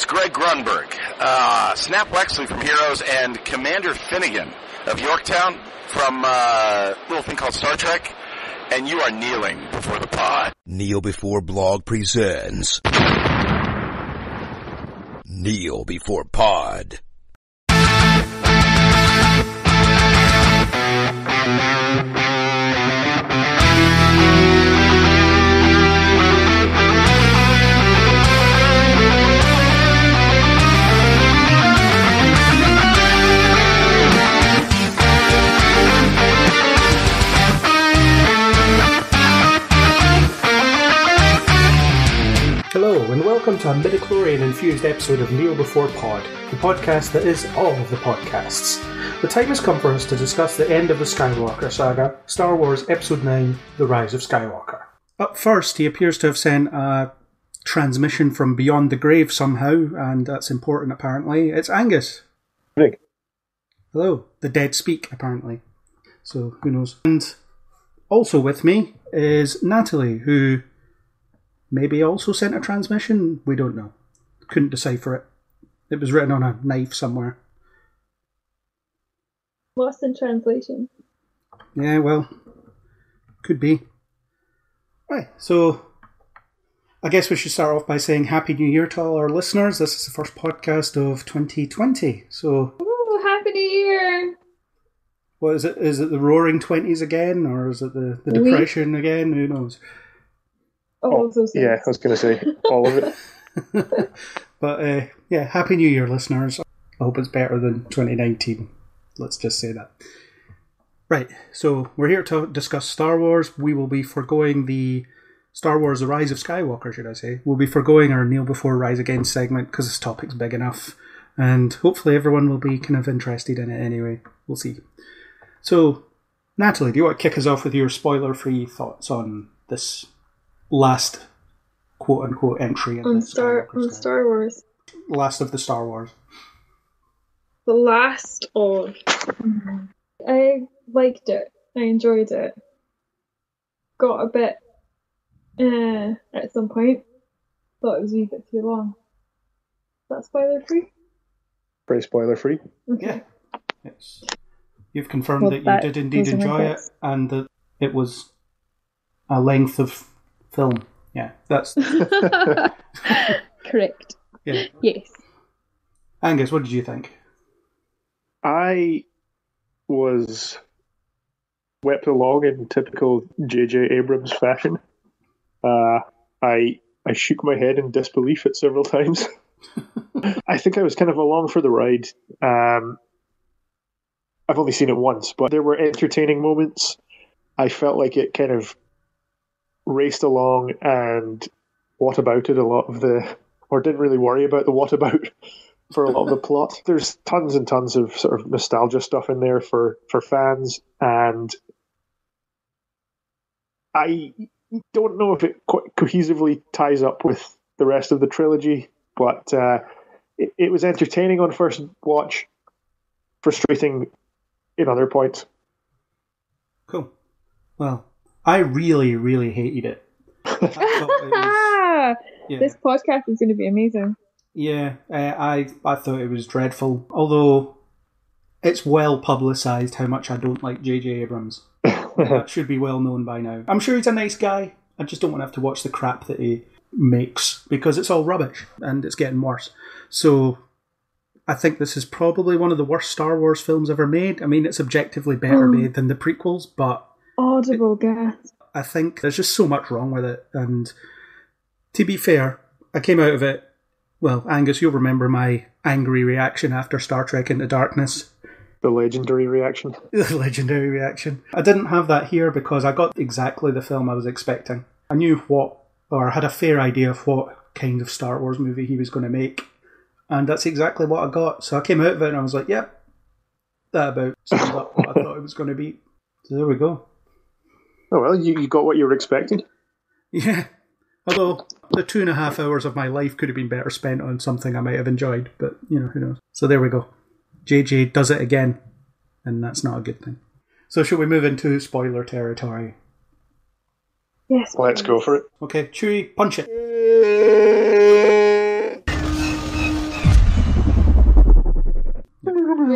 Greg Grunberg, Snap Wexley from Heroes, and Commander Finnegan of Yorktown from a little thing called Star Trek, and you are kneeling before the pod. Kneel Before Blog presents Kneel Before Pod. Hello and welcome to a midichlorian-infused episode of Kneel Before Pod, the podcast that is all of the podcasts. The time has come for us to discuss the end of the Skywalker saga, Star Wars Episode 9, The Rise of Skywalker. Up first, he appears to have sent a transmission from beyond the grave somehow, and that's important apparently. It's Angus. Nick. Hello. The dead speak, apparently. So, who knows. And also with me is Natalie, who maybe also sent a transmission? We don't know. Couldn't decipher it. It was written on a knife somewhere. Lost in translation. Yeah, well, could be. Right, so I guess we should start off by saying Happy New Year to all our listeners. This is the first podcast of 2020. So, ooh, Happy New Year! What is it? Is it the Roaring Twenties again, or is it the Depression again? Who knows? Yeah, I was going to say all of it. But yeah, Happy New Year, listeners. I hope it's better than 2019. Let's just say that. Right, so we're here to discuss Star Wars. We will be foregoing the Star Wars The Rise of Skywalker, should I say. We'll be foregoing our Kneel Before Rise Again segment because this topic's big enough. And hopefully everyone will be kind of interested in it anyway. We'll see. So, Natalie, do you want to kick us off with your spoiler-free thoughts on this last quote-unquote entry on Star Wars? Last of the Star Wars. The last of... I liked it. I enjoyed it. Got a bit at some point. Thought it was a wee bit too long. Is that spoiler-free? Pretty spoiler-free. Okay. Yeah. Yes. You've confirmed that you did indeed enjoy it, and that it was a length of film. Yeah, that's... Correct. Yeah. Yes. Angus, what did you think? I was swept along in typical J.J. Abrams fashion. I shook my head in disbelief at several times. I think I was kind of along for the ride. I've only seen it once, but there were entertaining moments. I felt like it kind of raced along and whatabouted a lot of or didn't really worry about the whatabout for a lot of the plot. There's tons and tons of sort of nostalgia stuff in there for fans, and I don't know if it quite cohesively ties up with the rest of the trilogy, but it was entertaining on first watch, frustrating in other points. Cool. Well, I really, really hated it. This podcast is going to be amazing. Yeah, I thought it was dreadful. Although it's well publicised how much I don't like J.J. Abrams. That should be well known by now. I'm sure he's a nice guy. I just don't want to have to watch the crap that he makes because it's all rubbish and it's getting worse. So I think this is probably one of the worst Star Wars films ever made. I mean, it's objectively better made than the prequels, but... Audible gas. I think there's just so much wrong with it. And to be fair, I came out of it... Well, Angus, you'll remember my angry reaction after Star Trek Into Darkness. The legendary reaction. The legendary reaction. I didn't have that here because I got exactly the film I was expecting. I knew had a fair idea of what kind of Star Wars movie he was going to make. And that's exactly what I got. So I came out of it and I was like, yep, that about sums up what I thought it was going to be. So there we go. Oh, well, you got what you were expecting. Yeah. Although the 2.5 hours of my life could have been better spent on something I might have enjoyed. But, who knows. So there we go. JJ does it again. And that's not a good thing. So should we move into spoiler territory? Yes. Let's go for it. Okay, Chewie, punch it.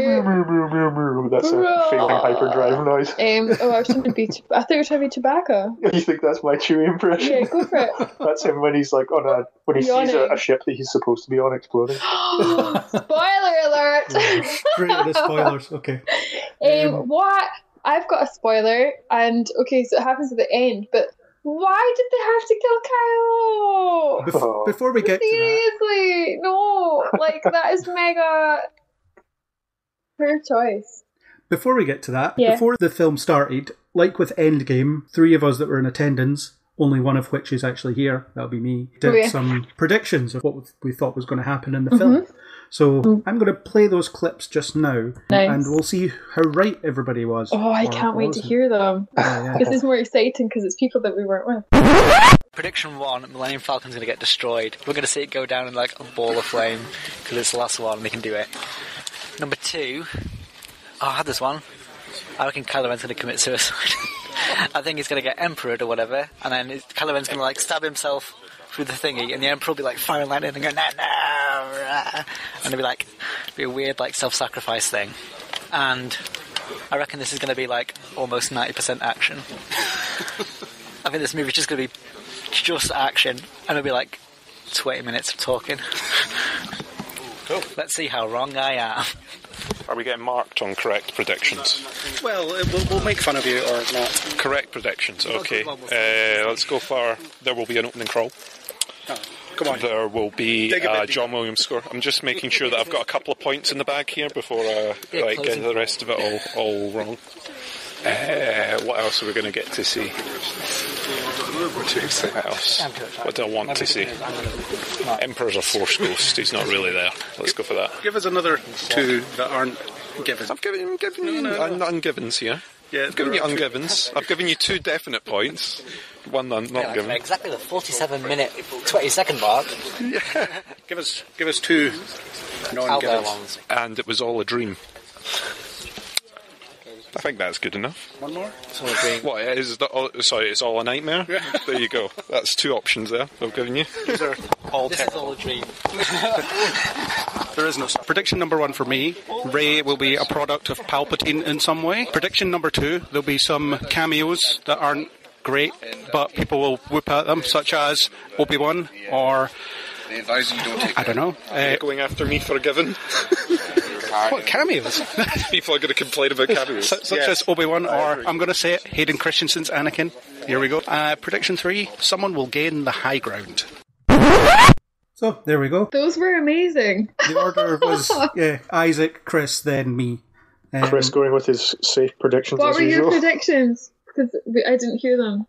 That's a failing hyperdrive noise. I was trying to be. I thought you were trying to be Chewbacca. You think that's my Chewie impression? Yeah, go for it. That's him when he's like when he sees a ship that he's supposed to be on exploding. Spoiler alert! Straight into spoilers. Okay. What? I've got a spoiler, and okay, so it happens at the end, but why did they have to kill Kylo? Before we get to that, seriously, no, like that is mega. Her choice. Before we get to that, before the film started, like with Endgame, 3 of us that were in attendance, only one of which is actually here, that'll be me, did some predictions of what we thought was going to happen in the film. So I'm going to play those clips just now, and we'll see how right everybody was. Oh, I can't wait to hear them. This is more exciting because it's people that we weren't with. Prediction 1, Millennium Falcon's going to get destroyed. We're going to see it go down in like a ball of flame, because it's the last one and they can do it. Number 2, I had this one. I reckon Kylo Ren's going to commit suicide. I think he's going to get Emperor'd or whatever, and then Kylo Ren's going to like stab himself through the thingy, and the Emperor will be like firing lightning and go, no, and it'll be like a weird like self-sacrifice thing. And I reckon this is going to be like almost 90% action. I think this movie's just going to be just action, and it'll be like 20 minutes of talking. Cool. Let's see how wrong I am. Are we getting marked on correct predictions? Well, we'll make fun of you or not. Correct predictions, okay. Let's go for there will be an opening crawl. Oh, come on. There will be a John Williams score. I'm just making sure that I've got a couple of points in the bag here before I get the rest of it all wrong. What else are we going to get to see? What else? What do I want to see? Emperor's a Force ghost. He's not really there. Let's go for that. Give us another 2 that aren't given. I'm giving you ungivens here. Yeah, I've given you ungivens. I've given you 2 definite points. One not given. Exactly the 47-minute, 20-second mark. Yeah. Give us 2 non-givens. Ones. And it was all a dream. I think that's good enough. One more? What is that? Sorry, it's all a nightmare? Yeah. There you go. That's 2 options there I've given you. These are all This is all a dream. There is no prediction number 1 for me. Rey will be a product of Palpatine in some way. Prediction number 2, there'll be some cameos that aren't great, but people will whoop at them, such as Obi-Wan or I don't know. You're going after me for a given? What, cameos? People are going to complain about cameos. Such as Obi-Wan, or I'm going to say it, Hayden Christensen's Anakin. Here we go. Prediction 3, someone will gain the high ground. So, there we go. Those were amazing. The order was Isaac, Chris, then me. Chris going with his safe predictions What as were usual. your predictions? Because I didn't hear them.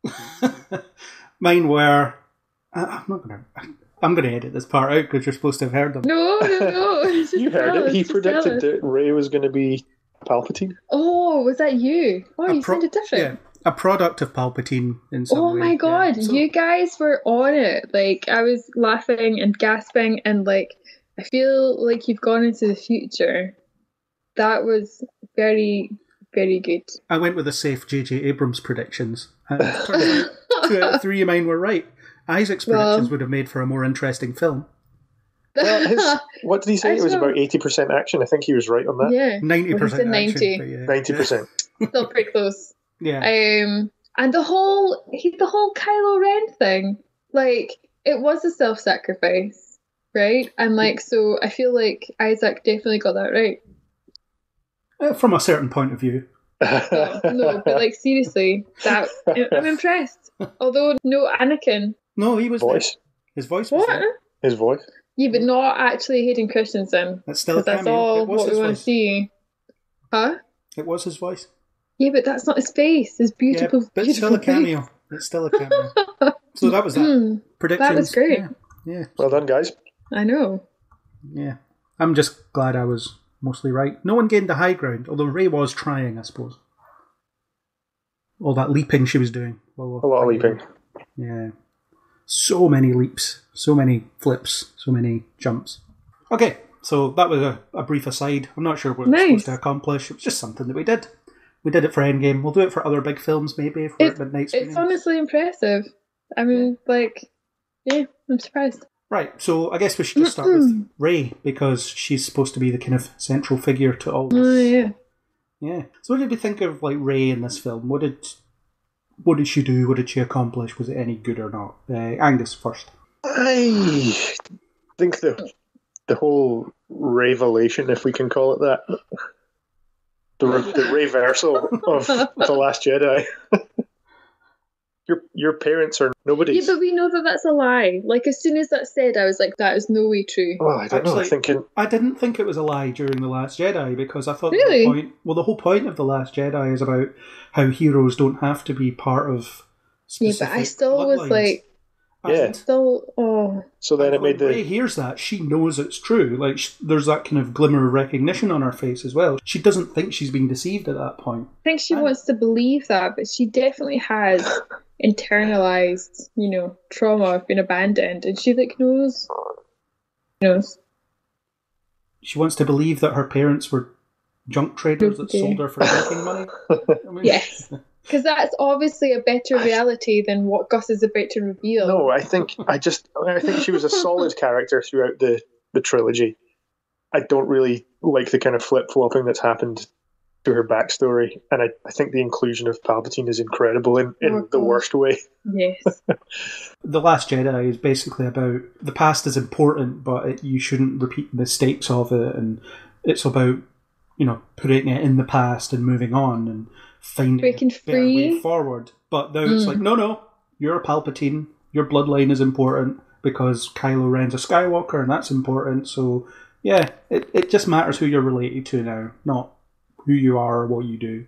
Mine were... I'm going to edit this part out because you're supposed to have heard them. No. You heard it. He predicted that Rey was going to be Palpatine. Oh, was that you? Oh, you sounded different. Yeah, a product of Palpatine in some way. Oh my god, yeah. So, you guys were on it. Like, I was laughing and gasping, and like, I feel like you've gone into the future. That was very, very good. I went with the safe J.J. Abrams predictions. And it turns out 2 out of 3 of mine were right. Isaac's predictions would have made for a more interesting film. Well, what did he say? It was about 80% action. I think he was right on that. Yeah, 90% 90. action. Yeah. 90%. Still pretty close. Yeah. And the whole Kylo Ren thing, like, it was a self-sacrifice, right? And like, so I feel like Isaac definitely got that right. From a certain point of view. No, but like, seriously, I'm impressed. Although no Anakin. No, he was voice. There. His voice was there. His voice. Yeah, but not actually Hayden Christensen. That's still a cameo. That's all what we want voice. to see. Huh? It was his voice. Yeah, but that's not his face. His beautiful, but it's still a cameo. It's still a cameo. So that was that. Predictions. That was great. Yeah. Well done, guys. I know. Yeah. I'm just glad I was mostly right. No one gained the high ground, although Rey was trying, I suppose. All that leaping she was doing. A lot of leaping. Yeah. So many leaps, so many flips, so many jumps. Okay, so that was a brief aside. I'm not sure what we're supposed to accomplish. It was just something that we did. We did it for Endgame. We'll do it for other big films, maybe, if we're at midnight screenings. It's honestly impressive. I mean, like, yeah, I'm surprised. Right, so I guess we should just start with Rey, because she's supposed to be the kind of central figure to all this. Oh, yeah. Yeah. So what did we think of like Rey in this film? What did she do? What did she accomplish? Was it any good or not? Angus first. I think the whole revelation, if we can call it that, the reversal of The Last Jedi. Your parents are nobody's. Yeah, but we know that that's a lie. Like, as soon as that's said, I was like, that is no way true. Oh, I don't know. I didn't think it was a lie during The Last Jedi, because I thought really? the whole point of The Last Jedi is about how heroes don't have to be part of specific Yeah, but I still bloodlines. was like... Yeah. So then it made when Rey hears that, she knows it's true. Like, there's that kind of glimmer of recognition on her face as well. She doesn't think she's being deceived at that point. I think she wants to believe that, but she definitely has internalized, trauma of being abandoned, and she knows. She wants to believe that her parents were junk traders that sold her for drinking money. Yes. Because that's obviously a better reality than what Gus is about to reveal. No, I think she was a solid character throughout the trilogy. I don't really like the kind of flip-flopping that's happened to her backstory, and I think the inclusion of Palpatine is incredible in the worst way. Yes. The Last Jedi is basically about the past is important, but you shouldn't repeat the mistakes of it, and it's about putting it in the past and moving on and finding a better way forward. But now it's like, no, you're a Palpatine, your bloodline is important because Kylo Ren's a Skywalker, and that's important. So yeah, it just matters who you're related to now, not who you are or what you do.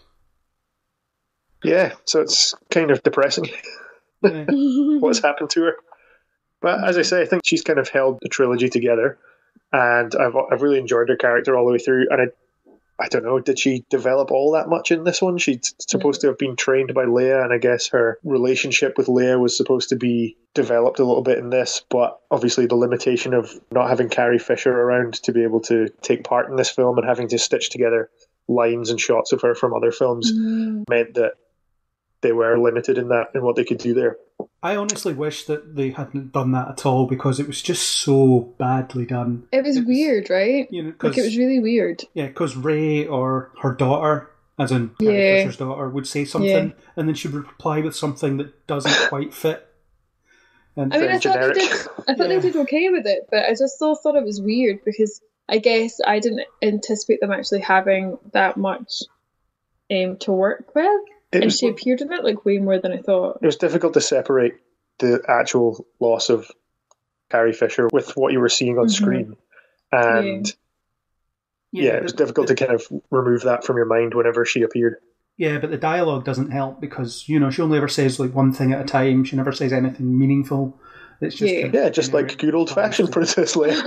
Yeah, so it's kind of depressing what's happened to her. But as I say, I think she's kind of held the trilogy together, and I've really enjoyed her character all the way through. And I don't know, did she develop all that much in this one? She's supposed to have been trained by Leia, and I guess her relationship with Leia was supposed to be developed a little bit in this, but obviously the limitation of not having Carrie Fisher around to be able to take part in this film and having to stitch together lines and shots of her from other films meant that they were limited in what they could do there. I honestly wish that they hadn't done that at all, because it was just so badly done. It was weird, right? It was really weird. Yeah, because Rey or her daughter, as in Carrie Fisher's daughter, would say something, and then she would reply with something that doesn't quite fit. And I thought they did okay with it, but I just still thought it was weird, because I guess I didn't anticipate them actually having that much to work with. She appeared in it way more than I thought. It was difficult to separate the actual loss of Carrie Fisher with what you were seeing on screen. And it was difficult to kind of remove that from your mind whenever she appeared. Yeah, but the dialogue doesn't help, because, she only ever says one thing at a time. She never says anything meaningful. It's just just like good old-fashioned Princess Leia.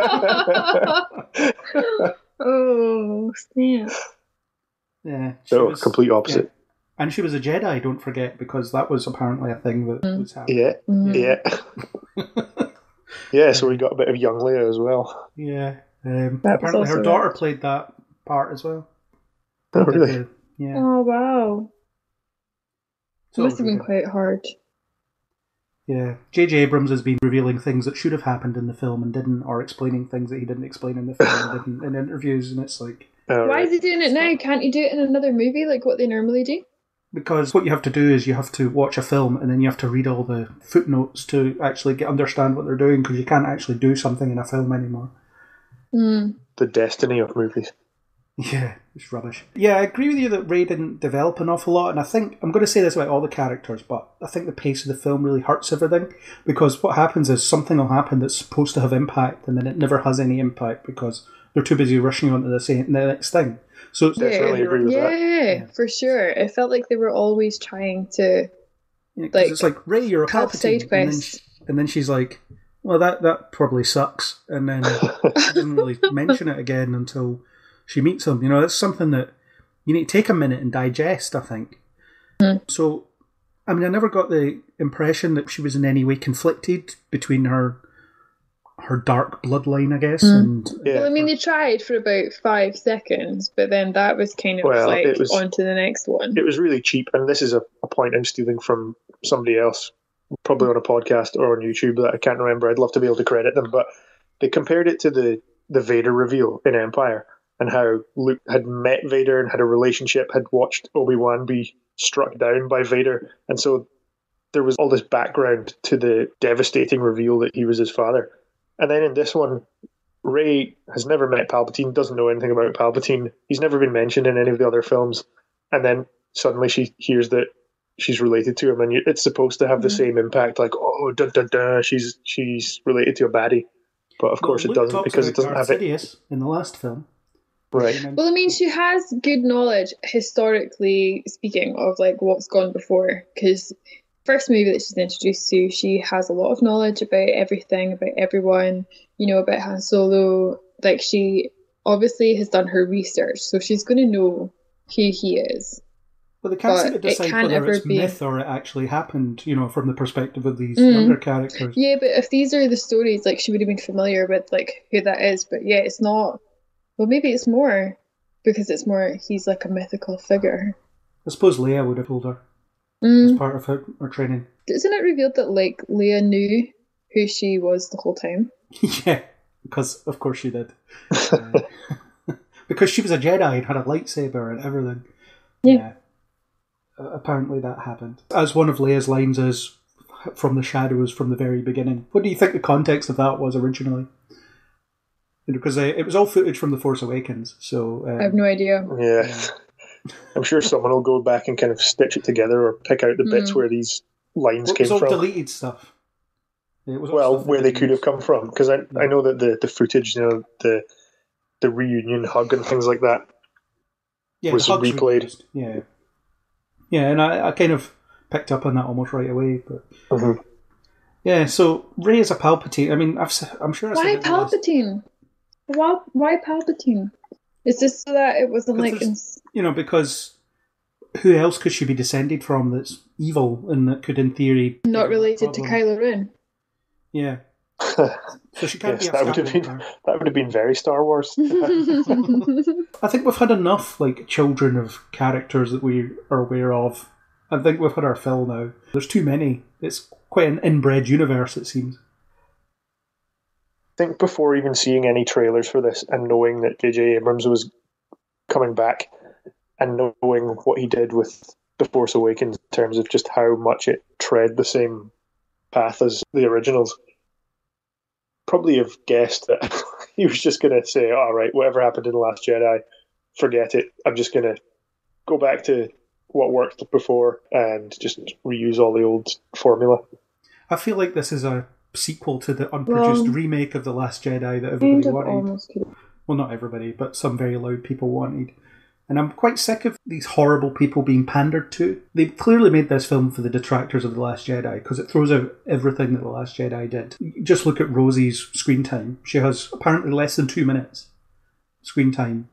Oh, snap. Yeah. So, complete opposite. Yeah. And she was a Jedi, don't forget, because that was apparently a thing that was happening. Yeah, so we got a bit of young Leia as well. Yeah. Apparently her daughter played that part as well. Oh, really? Yeah. Oh, wow. It So must have been quite hard. Yeah. J.J. Abrams has been revealing things that should have happened in the film and didn't, or explaining things that he didn't explain in the film and didn't in interviews, and it's like... Why is he doing it now? Can't you do it in another movie like what they normally do? Because what you have to do is you have to watch a film and then you have to read all the footnotes to actually understand what they're doing, because you can't actually do something in a film anymore. The destiny of movies. Yeah, it's rubbish. Yeah, I agree with you that Rey didn't develop an awful lot, and I think, I'm going to say this about all the characters, but I think the pace of the film really hurts everything, because what happens is something will happen that's supposed to have impact, and then it never has any impact because they're too busy rushing on to the next thing. So definitely agree with that. Yeah, for sure. It felt like they were always trying to, it's like, Rey, you're a Palpatine, and then she's like, well, that probably sucks, and then she doesn't really mention it again until she meets him. That's something that you need to take a minute and digest, I think. So, I mean, I never got the impression that she was in any way conflicted between her dark bloodline, I guess. And well, I mean, they tried for about 5 seconds, but then that was kind of on to the next one. It was really cheap, and this is a point I'm stealing from somebody else probably on a podcast or on YouTube that I can't remember. I'd love to be able to credit them, but they compared it to the Vader reveal in Empire and how Luke had met Vader and had a relationship, had watched Obi-Wan be struck down by Vader, and so there was all this background to the devastating reveal that he was his father. And then in this one, Rey has never met Palpatine, doesn't know anything about Palpatine. He's never been mentioned in any of the other films. And then suddenly she hears that she's related to him, and it's supposed to have the same impact, like, oh, dun dun dun, she's related to a baddie. But of course it doesn't, because it doesn't have it. Sidious in the last film. Right. Well, I mean, she has good knowledge, historically speaking, of like what's gone before. Because first movie that she's introduced to, she has a lot of knowledge about everything, about everyone. You know, about Han Solo. Like, she obviously has done her research, so she's going to know who he is. But they can't seem to decide whether it's myth or it actually happened, you know, from the perspective of these younger characters. Yeah, but if these are the stories, like, she would have been familiar with, like, who that is. But yeah, it's not. Well, maybe it's more, because it's more, he's like a mythical figure. I suppose Leia would have told her as part of her training. Isn't it revealed that, like, Leia knew who she was the whole time? Yeah, because of course she did. Because she was a Jedi and had a lightsaber and everything. Yeah. Apparently that happened. As one of Leia's lines is, from the shadows from the very beginning. What do you think the context of that was originally? Because it was all footage from The Force Awakens, so... I have no idea. Yeah. I'm sure someone will go back and kind of stitch it together or pick out the bits where these lines came from. It was all deleted stuff. Where they could have come from. Because I know that the footage, you know, the reunion hug and things like that was replayed. Yeah. Yeah, and I kind of picked up on that almost right away. But yeah, so Rey is a Palpatine. I mean, I'm sure I said Why Palpatine? Why Palpatine? Is this so that it wasn't like... You know, because who else could she be descended from that's evil and that could, in theory... Not related to Kylo Ren? Yeah. So she can't be a that would have been very Star Wars. I think we've had enough, like, children of characters that we are aware of. I think we've had our fill now. There's too many. It's quite an inbred universe, it seems. I think before even seeing any trailers for this and knowing that J.J. Abrams was coming back and knowing what he did with The Force Awakens in terms of just how much it tread the same path as the originals, probably have guessed that he was just going to say, all right, whatever happened in The Last Jedi, forget it. I'm just going to go back to what worked before and just reuse all the old formula. I feel like this is a sequel to the unproduced remake of The Last Jedi that everybody wanted. Well, not everybody, but some very loud people wanted. And I'm quite sick of these horrible people being pandered to. They clearly made this film for the detractors of The Last Jedi, because it throws out everything that The Last Jedi did. Just look at Rosie's screen time. She has apparently less than 2 minutes screen time,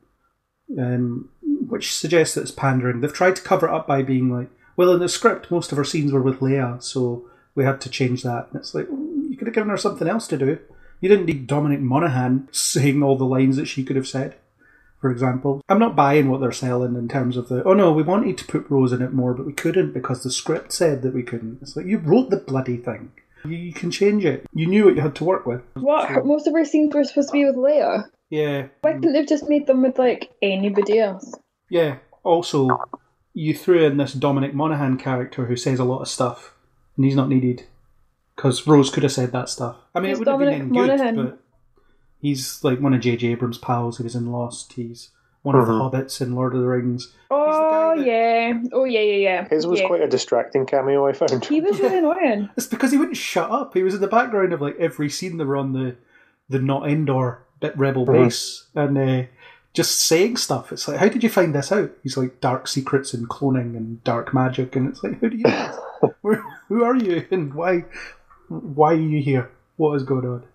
which suggests that it's pandering. They've tried to cover it up by being like, well, in the script, most of her scenes were with Leia, so we had to change that. And it's like, you could have given her something else to do. You didn't need Dominic Monaghan saying all the lines that she could have said, for example. I'm not buying what they're selling in terms of the, oh no, we wanted to put Rose in it more, but we couldn't because the script said that we couldn't. It's like, you wrote the bloody thing. You can change it. You knew what you had to work with. What? So, most of her scenes were supposed to be with Leia? Yeah. Why couldn't they have just made them with, like, anybody else? Yeah. Also, you threw in this Dominic Monaghan character who says a lot of stuff, and he's not needed. Because Rose could have said that stuff. I mean, it would have been any good, but he's like one of J.J. Abrams' pals who was in Lost. He's one of the hobbits in Lord of the Rings. Oh, yeah. Oh, yeah. His was quite a distracting cameo, I found. He was really annoying. It's because he wouldn't shut up. He was in the background of like every scene they were on the not Endor bit rebel base, and just saying stuff. It's like, how did you find this out? He's like, dark secrets and cloning and dark magic, and it's like, how do you know? Who are you, and why are you here? What is going on?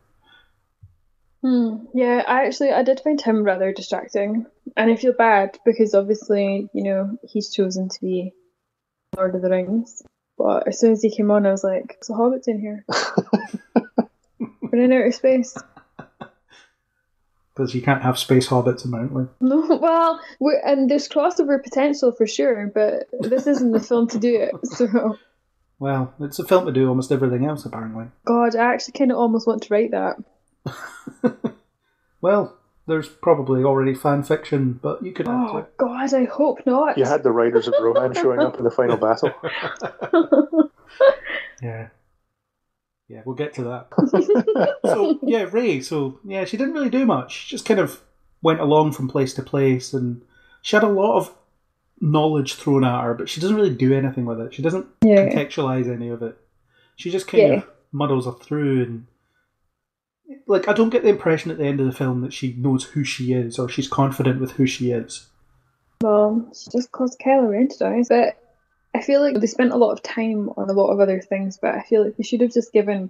Yeah, I did find him rather distracting, and I feel bad because obviously, you know, he's chosen to be Lord of the Rings. But as soon as he came on, I was like, "There's a hobbit in here. We're in outer space." Because you can't have space hobbits, apparently. No, well, and there's crossover potential for sure, but this isn't the film to do it. So Well, it's a film to do almost everything else, apparently. God, I actually kind of almost want to write that. Well, there's probably already fan fiction, but you could add to it. God, I hope not. You had the Riders of Rohan showing up in the final battle. Yeah. Yeah, we'll get to that. So, yeah, Rey. So, yeah, she didn't really do much. She just kind of went along from place to place, and she had a lot of knowledge thrown at her, but she doesn't really do anything with it. She doesn't contextualise any of it. She just kind of muddles her through, and like, I don't get the impression at the end of the film that she knows who she is, or she's confident with who she is. Well, she just caused Kylo Ren to die, but I feel like they spent a lot of time on a lot of other things, but I feel like they should have just given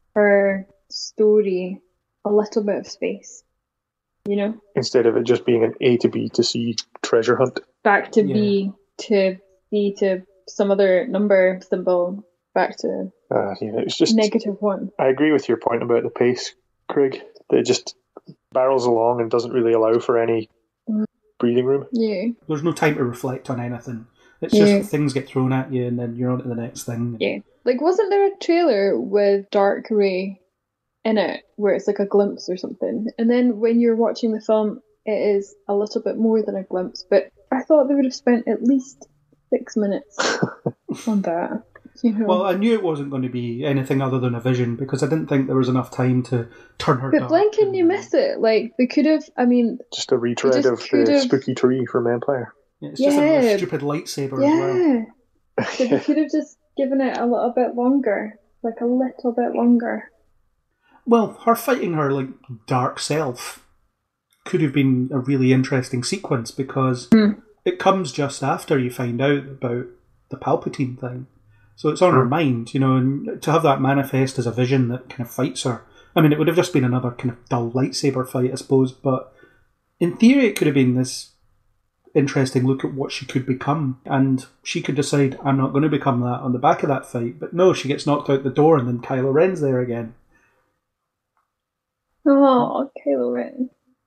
her story a little bit of space, you know? Instead of it just being an A to B to C treasure hunt. Back to B to B to some other number symbol, back to it's just -1. I agree with your point about the pace, Craig. That it just barrels along and doesn't really allow for any breathing room. Yeah. There's no time to reflect on anything. It's just things get thrown at you and then you're on to the next thing. Yeah. Like, wasn't there a trailer with Dark Rey in it where it's like a glimpse or something? And then when you're watching the film, it is a little bit more than a glimpse. But I thought they would have spent at least 6 minutes on that. You know? Well, I knew it wasn't going to be anything other than a vision because I didn't think there was enough time to turn her But dark. blink and you miss it. Like, they could have, I mean... Just a retread of the spooky tree from Empire. Yeah, it's just a stupid lightsaber as well. So they could have just given it a little bit longer. Like, a little bit longer. Well, her fighting her, like, dark self could have been a really interesting sequence because it comes just after you find out about the Palpatine thing. So it's on her mind, you know, and to have that manifest as a vision that kind of fights her. I mean, it would have just been another kind of dull lightsaber fight, I suppose, but in theory it could have been this interesting look at what she could become, and she could decide, I'm not going to become that on the back of that fight, but no, she gets knocked out the door and then Kylo Ren's there again. Oh, Kylo Ren.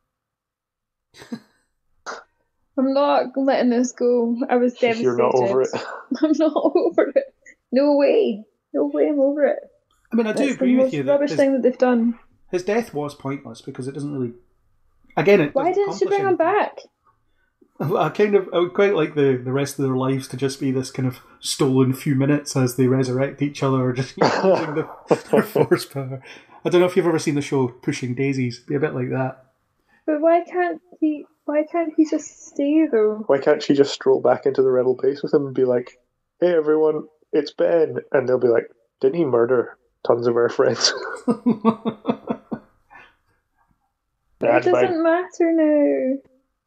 I'm not letting this go. I was devastated. You're not over it. I'm not over it. No way. No way I'm over it. I mean, I do agree with you. It's the most rubbish thing that they've done. His death was pointless because it doesn't really... Again, Why didn't she bring him back? I would quite like the rest of their lives to just be this kind of stolen few minutes as they resurrect each other, or just using their force power. I don't know if you've ever seen the show Pushing Daisies. It'd be a bit like that. But why can't he just stay though? Why can't she just stroll back into the rebel base with him and be like, "Hey everyone, it's Ben," and they'll be like, "Didn't he murder tons of our friends?" It doesn't matter now.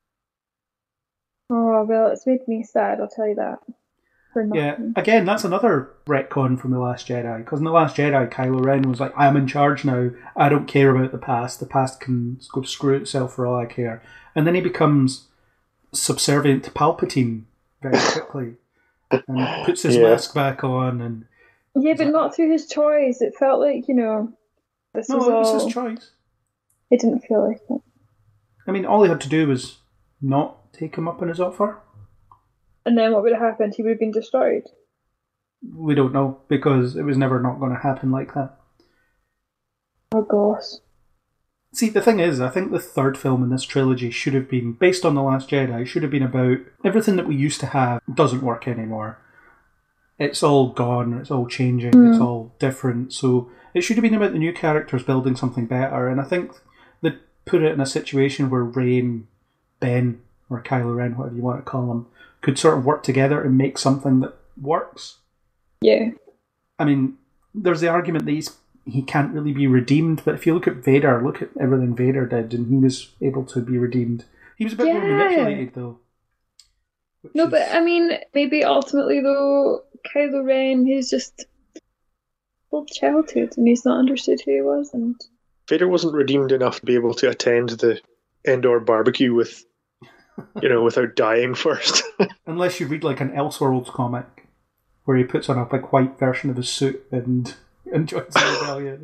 Oh, well, it's made me sad, I'll tell you that. Yeah, again, that's another retcon from The Last Jedi, because in The Last Jedi, Kylo Ren was like, I'm in charge now, I don't care about the past can go screw itself for all I care. And then he becomes subservient to Palpatine very quickly, and puts his mask back on. And yeah, but not through his choice. It felt like, you know, it was his choice. It didn't feel like it. I mean, all he had to do was not take him up on his offer. And then what would have happened? He would have been destroyed. We don't know, because it was never not going to happen like that. Oh gosh. See, the thing is, I think the third film in this trilogy should have been, based on The Last Jedi, should have been about everything that we used to have doesn't work anymore. It's all gone, it's all changing, it's all different. So it should have been about the new characters building something better, and I think they put it in a situation where Rey and Ben, or Kylo Ren, whatever you want to call him, could sort of work together and make something that works. Yeah. I mean, there's the argument that he can't really be redeemed, but if you look at Vader, look at everything Vader did, and he was able to be redeemed. He was a bit more manipulated, though. But I mean, maybe ultimately, though, Kylo Ren, he's just full childhood, and he's not understood who he was. And Vader wasn't redeemed enough to be able to attend the Endor barbecue with, without dying first. Unless you read like an Elseworlds comic, where he puts on a big white version of his suit and joins the rebellion.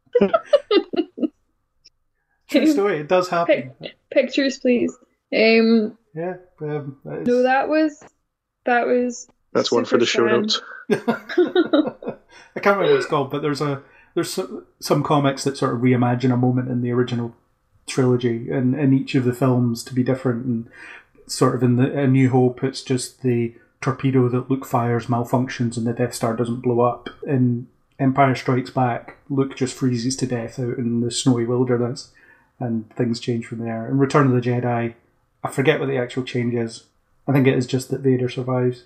True story, it does happen. Pictures, please. No, that was That's one for the show fan. notes. I can't remember what it's called, but there's some comics that sort of reimagine a moment in the original trilogy and in each of the films to be different. And sort of in A New Hope, it's just the torpedo that Luke fires malfunctions and the Death Star doesn't blow up. In Empire Strikes Back, Luke just freezes to death out in the snowy wilderness, and things change from there. In Return of the Jedi, I forget what the actual change is. I think it is just that Vader survives.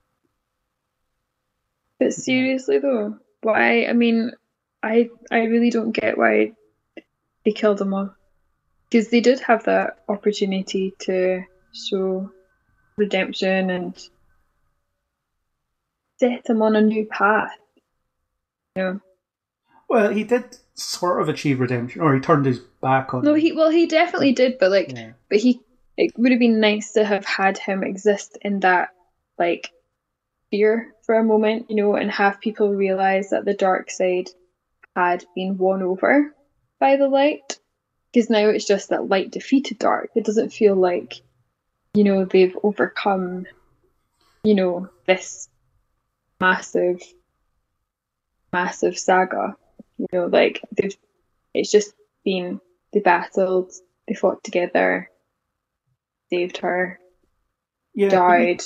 But seriously though, why? I mean, I really don't get why they killed him off. Because they did have that opportunity to show redemption and set him on a new path. You know? Well, he did sort of achieve redemption, or he turned his back on. No, he definitely did, but it would have been nice to have had him exist in that like fear for a moment, you know, and have people realise that the dark side had been won over by the light. Because now it's just that light defeated dark. It doesn't feel like, you know, they've overcome, you know, this massive saga. You know, like it's just been, they battled, they fought together, saved her, died.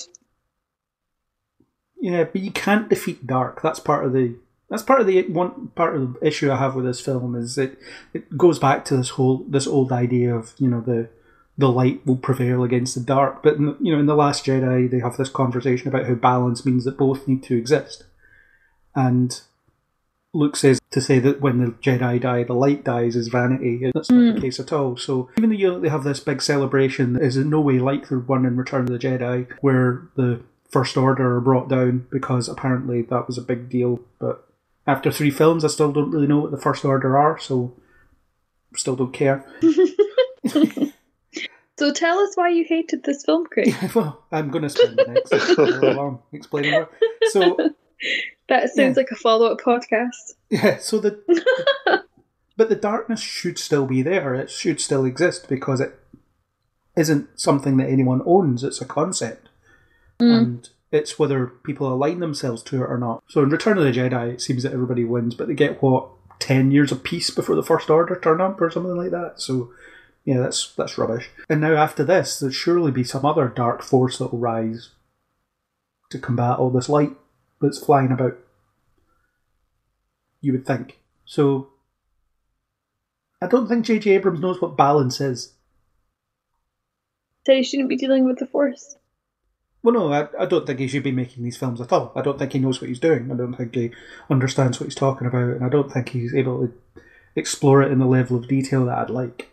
But you can't defeat dark. That's part of the issue I have with this film is it goes back to this old idea of, you know, the light will prevail against the dark. But in The Last Jedi, they have this conversation about how balance means that both need to exist. And Luke says to say that when the Jedi die, the light dies is vanity. That's not the case at all. So even though they have this big celebration that is in no way like the one in Return of the Jedi, where the First Order are brought down because apparently that was a big deal. But after 3 films, I still don't really know what the First Order are, so still don't care. So tell us why you hated this film, Craig. Well, I'm going to spend the next hour long explaining what. So that sounds like a follow-up podcast. Yeah, so but the darkness should still be there. It should still exist because it isn't something that anyone owns. It's a concept. And it's whether people align themselves to it or not. So in Return of the Jedi, it seems that everybody wins, but they get, 10 years of peace before the First Order turn up or something like that. So, yeah, that's rubbish. And now after this, there'll surely be some other dark force that will rise to combat all this light that's flying about. You would think. So, I don't think J.J. Abrams knows what balance is. So he shouldn't be dealing with the Force. Well, no, I don't think he should be making these films at all. I don't think he knows what he's doing. I don't think he understands what he's talking about, and I don't think he's able to explore it in the level of detail that I'd like.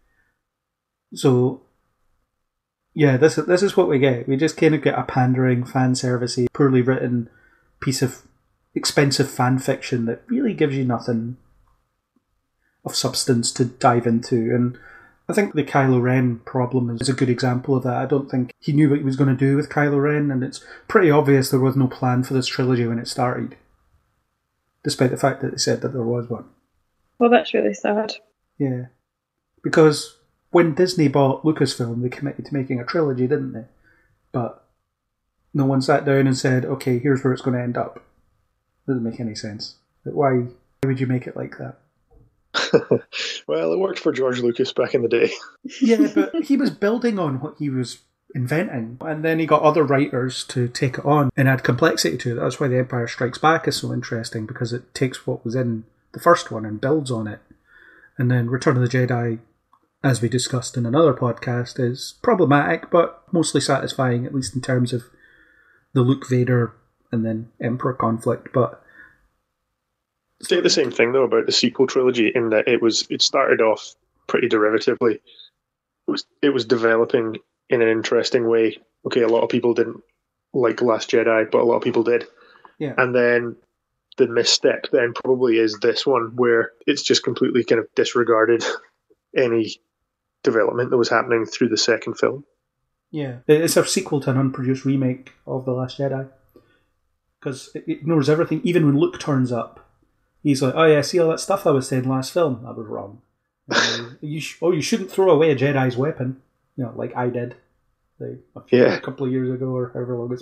So, yeah, this is what we get. We just kind of get a pandering, fan-servicey, poorly written piece of expensive fan fiction that really gives you nothing of substance to dive into. And I think the Kylo Ren problem is a good example of that. I don't think he knew what he was going to do with Kylo Ren, and it's pretty obvious there was no plan for this trilogy when it started, despite the fact that they said that there was one. Well, that's really sad. Yeah. Because when Disney bought Lucasfilm, they committed to making a trilogy, didn't they? But no one sat down and said, okay, here's where it's going to end up. Doesn't make any sense. Why would you make it like that? Well, it worked for George Lucas back in the day. Yeah, but he was building on what he was inventing, and then he got other writers to take it on and add complexity to it. That's why The Empire Strikes Back is so interesting, because it takes what was in the first one and builds on it. And then Return of the Jedi, as we discussed in another podcast, is problematic, but mostly satisfying, at least in terms of the Luke Vader and then Emperor conflict. But say the same thing though about the sequel trilogy, in that it started off pretty derivatively. It was developing in an interesting way. Okay, a lot of people didn't like Last Jedi, but a lot of people did. Yeah. And then the misstep then probably is this one, where it's just completely kind of disregarded any development that was happening through the second film. Yeah, it's a sequel to an unproduced remake of The Last Jedi, because it ignores everything. Even when Luke turns up, he's like, oh yeah, see all that stuff I was saying last film? That was wrong. You shouldn't throw away a Jedi's weapon, like I did a couple of years ago, or however long it's been.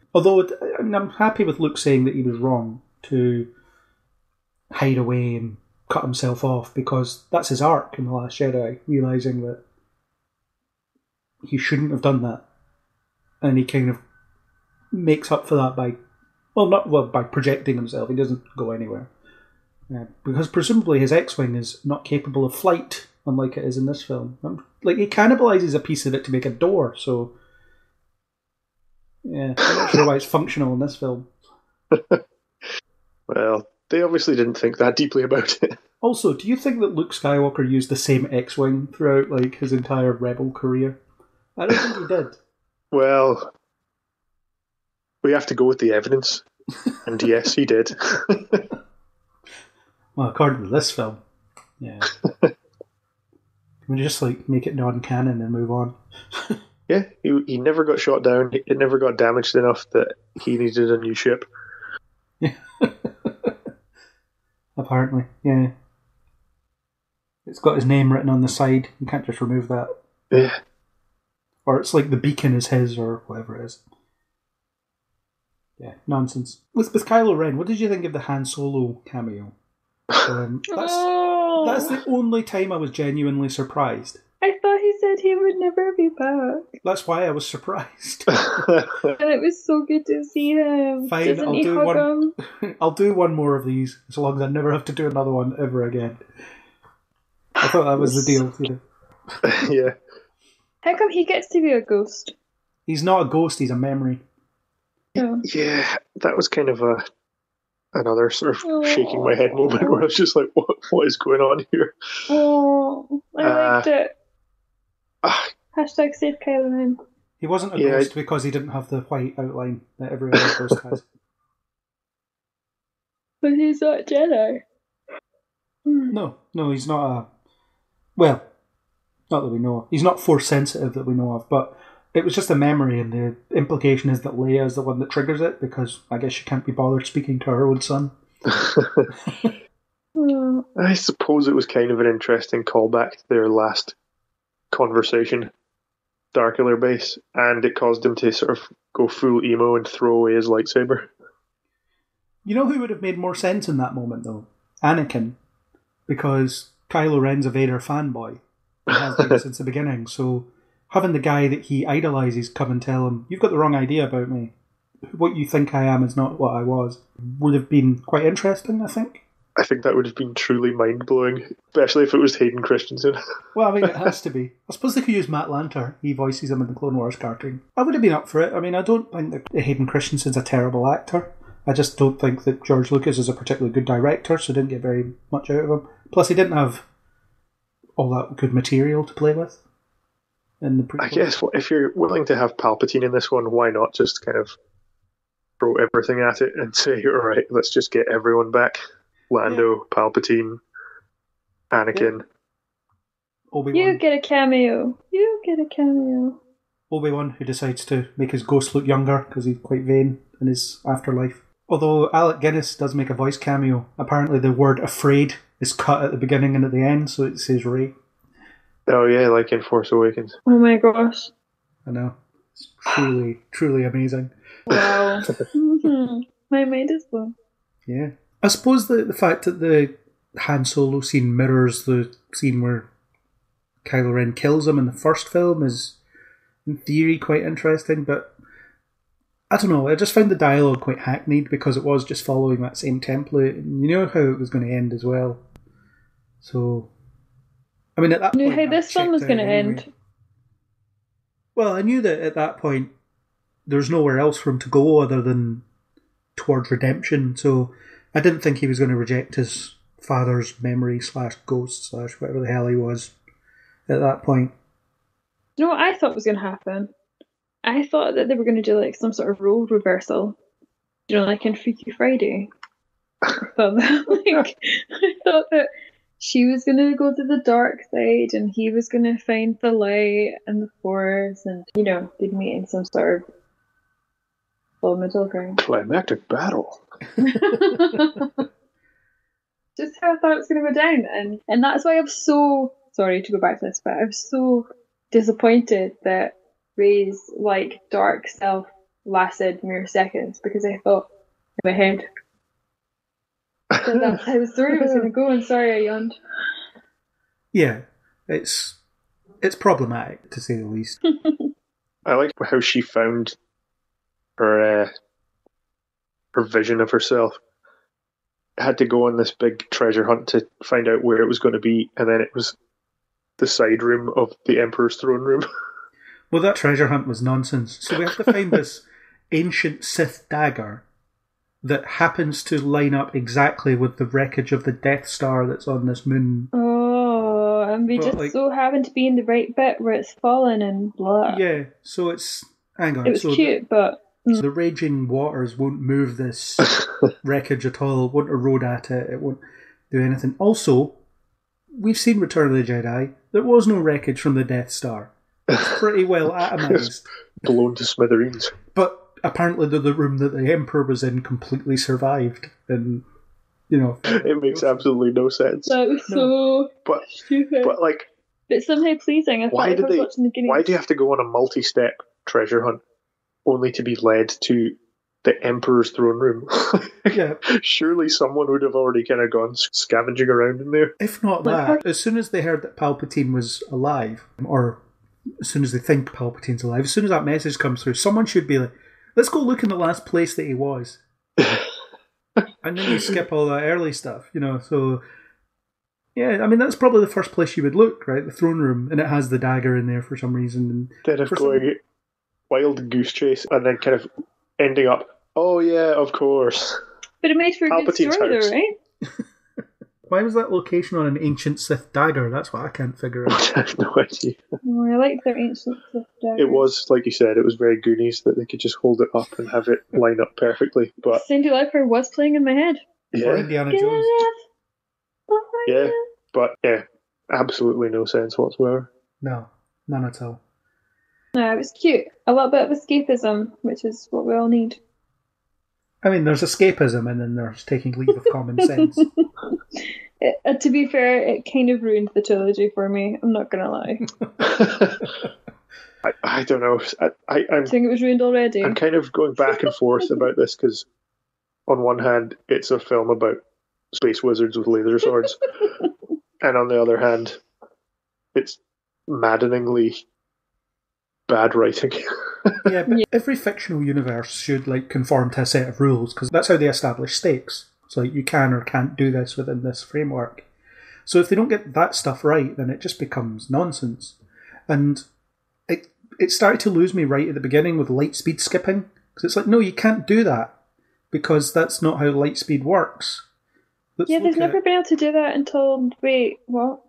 Although, I mean, I'm happy with Luke saying that he was wrong to hide away and cut himself off, because that's his arc in The Last Jedi, realising that he shouldn't have done that. And he kind of makes up for that by projecting himself. He doesn't go anywhere. Because presumably his X-Wing is not capable of flight, unlike it is in this film. Like, he cannibalises a piece of it to make a door, so... Yeah, I'm not sure why it's functional in this film. Well, they obviously didn't think that deeply about it. Also, do you think that Luke Skywalker used the same X-Wing throughout, like, his entire Rebel career? I don't think he did. Well, we have to go with the evidence. And yes, he did. Well, according to this film, yeah. Can we just, like, make it non-canon and move on? Yeah, he never got shot down. It never got damaged enough that he needed a new ship. Yeah. Apparently, yeah. It's got his name written on the side. You can't just remove that. Yeah. Or it's like the beacon is his, or whatever it is. Yeah, nonsense. With Kylo Ren, what did you think of the Han Solo cameo? That's the only time I was genuinely surprised. I thought he said he would never be back. That's why I was surprised. And it was so good to see him. Fine, Doesn't he hug him? I'll do one more of these, as long as I never have to do another one ever again. I thought that was the deal. You know? Yeah. How come he gets to be a ghost? He's not a ghost, he's a memory. Oh. Yeah, that was kind of another sort of shaking my head moment where I was just like, what is going on here? Oh, I liked it. Hashtag save Kylo Ren. He wasn't a ghost because he didn't have the white outline that every other ghost has. But he's not a Jedi. No, he's not a... Well, not that we know of. He's not Force sensitive that we know of, but it was just a memory, and the implication is that Leia is the one that triggers it, because I guess she can't be bothered speaking to her own son. I suppose it was kind of an interesting callback to their last conversation, Darkiller base, and it caused him to sort of go full emo and throw away his lightsaber. You know who would have made more sense in that moment, though? Anakin. Because Kylo Ren's a Vader fanboy. He has been since the beginning, so having the guy that he idolises come and tell him, you've got the wrong idea about me. What you think I am is not what I was, would have been quite interesting, I think. I think that would have been truly mind-blowing, especially if it was Hayden Christensen. Well, I mean, it has to be. I suppose they could use Matt Lanter. He voices him in the Clone Wars cartoon. I would have been up for it. I mean, I don't think that Hayden Christensen's a terrible actor. I just don't think that George Lucas is a particularly good director, so didn't get very much out of him. Plus, he didn't have all that good material to play with in the prequel. I guess if you're willing to have Palpatine in this one, why not just kind of throw everything at it and say, all right, let's just get everyone back. Lando, Palpatine, Anakin. Obi-Wan. You get a cameo. Obi-Wan, who decides to make his ghost look younger because he's quite vain in his afterlife. Although Alec Guinness does make a voice cameo. Apparently the word afraid is cut at the beginning and at the end, so it says Rey. Oh yeah, like in Force Awakens. Oh my gosh. I know. It's truly, truly amazing. Wow. My mind is blown. Yeah. I suppose the fact that the Han Solo scene mirrors the scene where Kylo Ren kills him in the first film is, in theory, quite interesting, but I don't know, I just found the dialogue quite hackneyed because it was just following that same template, and you know how it was going to end as well. So, I mean, at that point... You knew how this film was going to end. Well, I knew that at that point there's nowhere else for him to go other than towards redemption, so I didn't think he was going to reject his father's memory / ghost / whatever the hell he was at that point. You know what I thought was going to happen? I thought that they were going to do like some sort of role reversal. You know, like in Freaky Friday. I thought that she was going to go to the dark side and he was going to find the light and the force, and, you know, they'd meet in some sort of full middle ground. Climactic battle. Just how I thought it was going to go down, and that's why I'm so sorry to go back to this, but I'm so disappointed that Rey's like dark self lasted mere seconds because I thought in my head that that's how the story was going to go. And sorry, I yawned. Yeah, it's problematic to say the least. I like how she found her vision of herself. Had to go on this big treasure hunt to find out where it was going to be, and then it was the side room of the Emperor's throne room. Well, that treasure hunt was nonsense. So we have to find this ancient Sith dagger that happens to line up exactly with the wreckage of the Death Star that's on this moon. Oh, and we just so happen to be in the right bit where it's fallen and blah. Yeah, so it's... Hang on. It was cute, but... So the raging waters won't move this wreckage at all, won't erode at it, it won't do anything. Also, we've seen Return of the Jedi. There was no wreckage from the Death Star. It's pretty well atomized. Blown to smithereens. But apparently the room that the Emperor was in completely survived. And, you know... It makes absolutely no sense. That was so stupid. But, like... But somehow pleasing. Why do you have to go on a multi-step treasure hunt only to be led to the Emperor's throne room? Yeah. Surely someone would have already kind of gone scavenging around in there. If not that, as soon as they heard that Palpatine was alive, or as soon as they think Palpatine's alive, as soon as that message comes through, someone should be like, let's go look in the last place that he was. And then you skip all that early stuff, you know, so... Yeah, I mean, that's probably the first place you would look, right? The throne room, and it has the dagger in there for some reason. Instead of going wild goose chase and then kind of ending up, oh yeah, of course. But it made for a good story though, right? Why was that location on an ancient Sith dagger? That's what I can't figure out. I have no idea. Oh, I like their ancient Sith dagger. It was, like you said, it was very Goonies that they could just hold it up and have it line up perfectly. But Cindy Lauper was playing in my head. Yeah. Or Indiana Jones. Yeah, but yeah, absolutely no sense whatsoever. No, none at all. No, it was cute. A little bit of escapism, which is what we all need. I mean, there's escapism and then there's taking leave of common sense. To be fair, it kind of ruined the trilogy for me. I'm not going to lie. I don't know. I think it was ruined already. I'm kind of going back and forth about this because on one hand, it's a film about space wizards with laser swords. And on the other hand, it's maddeningly bad writing. Yeah, but every fictional universe should conform to a set of rules because that's how they establish stakes. So you can or can't do this within this framework. So if they don't get that stuff right, then it just becomes nonsense. And it started to lose me right at the beginning with light speed skipping because it's like, no, you can't do that because that's not how light speed works. They've never been able to do that until... Wait, what?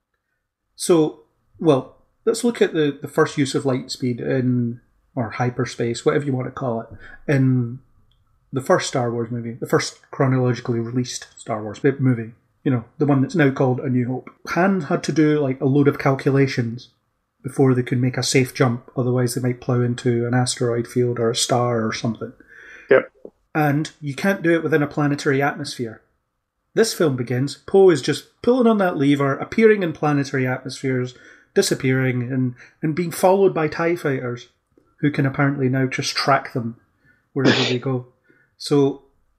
So, well, let's look at the first use of light speed in, or hyperspace, whatever you want to call it, in the first Star Wars movie, the first chronologically released Star Wars movie, you know, the one that's now called A New Hope. Han had to do a load of calculations before they could make a safe jump, otherwise they might plough into an asteroid field or a star or something. Yep. And you can't do it within a planetary atmosphere. This film begins, Poe is just pulling on that lever, appearing in planetary atmospheres, disappearing, and being followed by TIE fighters, who can apparently now just track them wherever they go. So,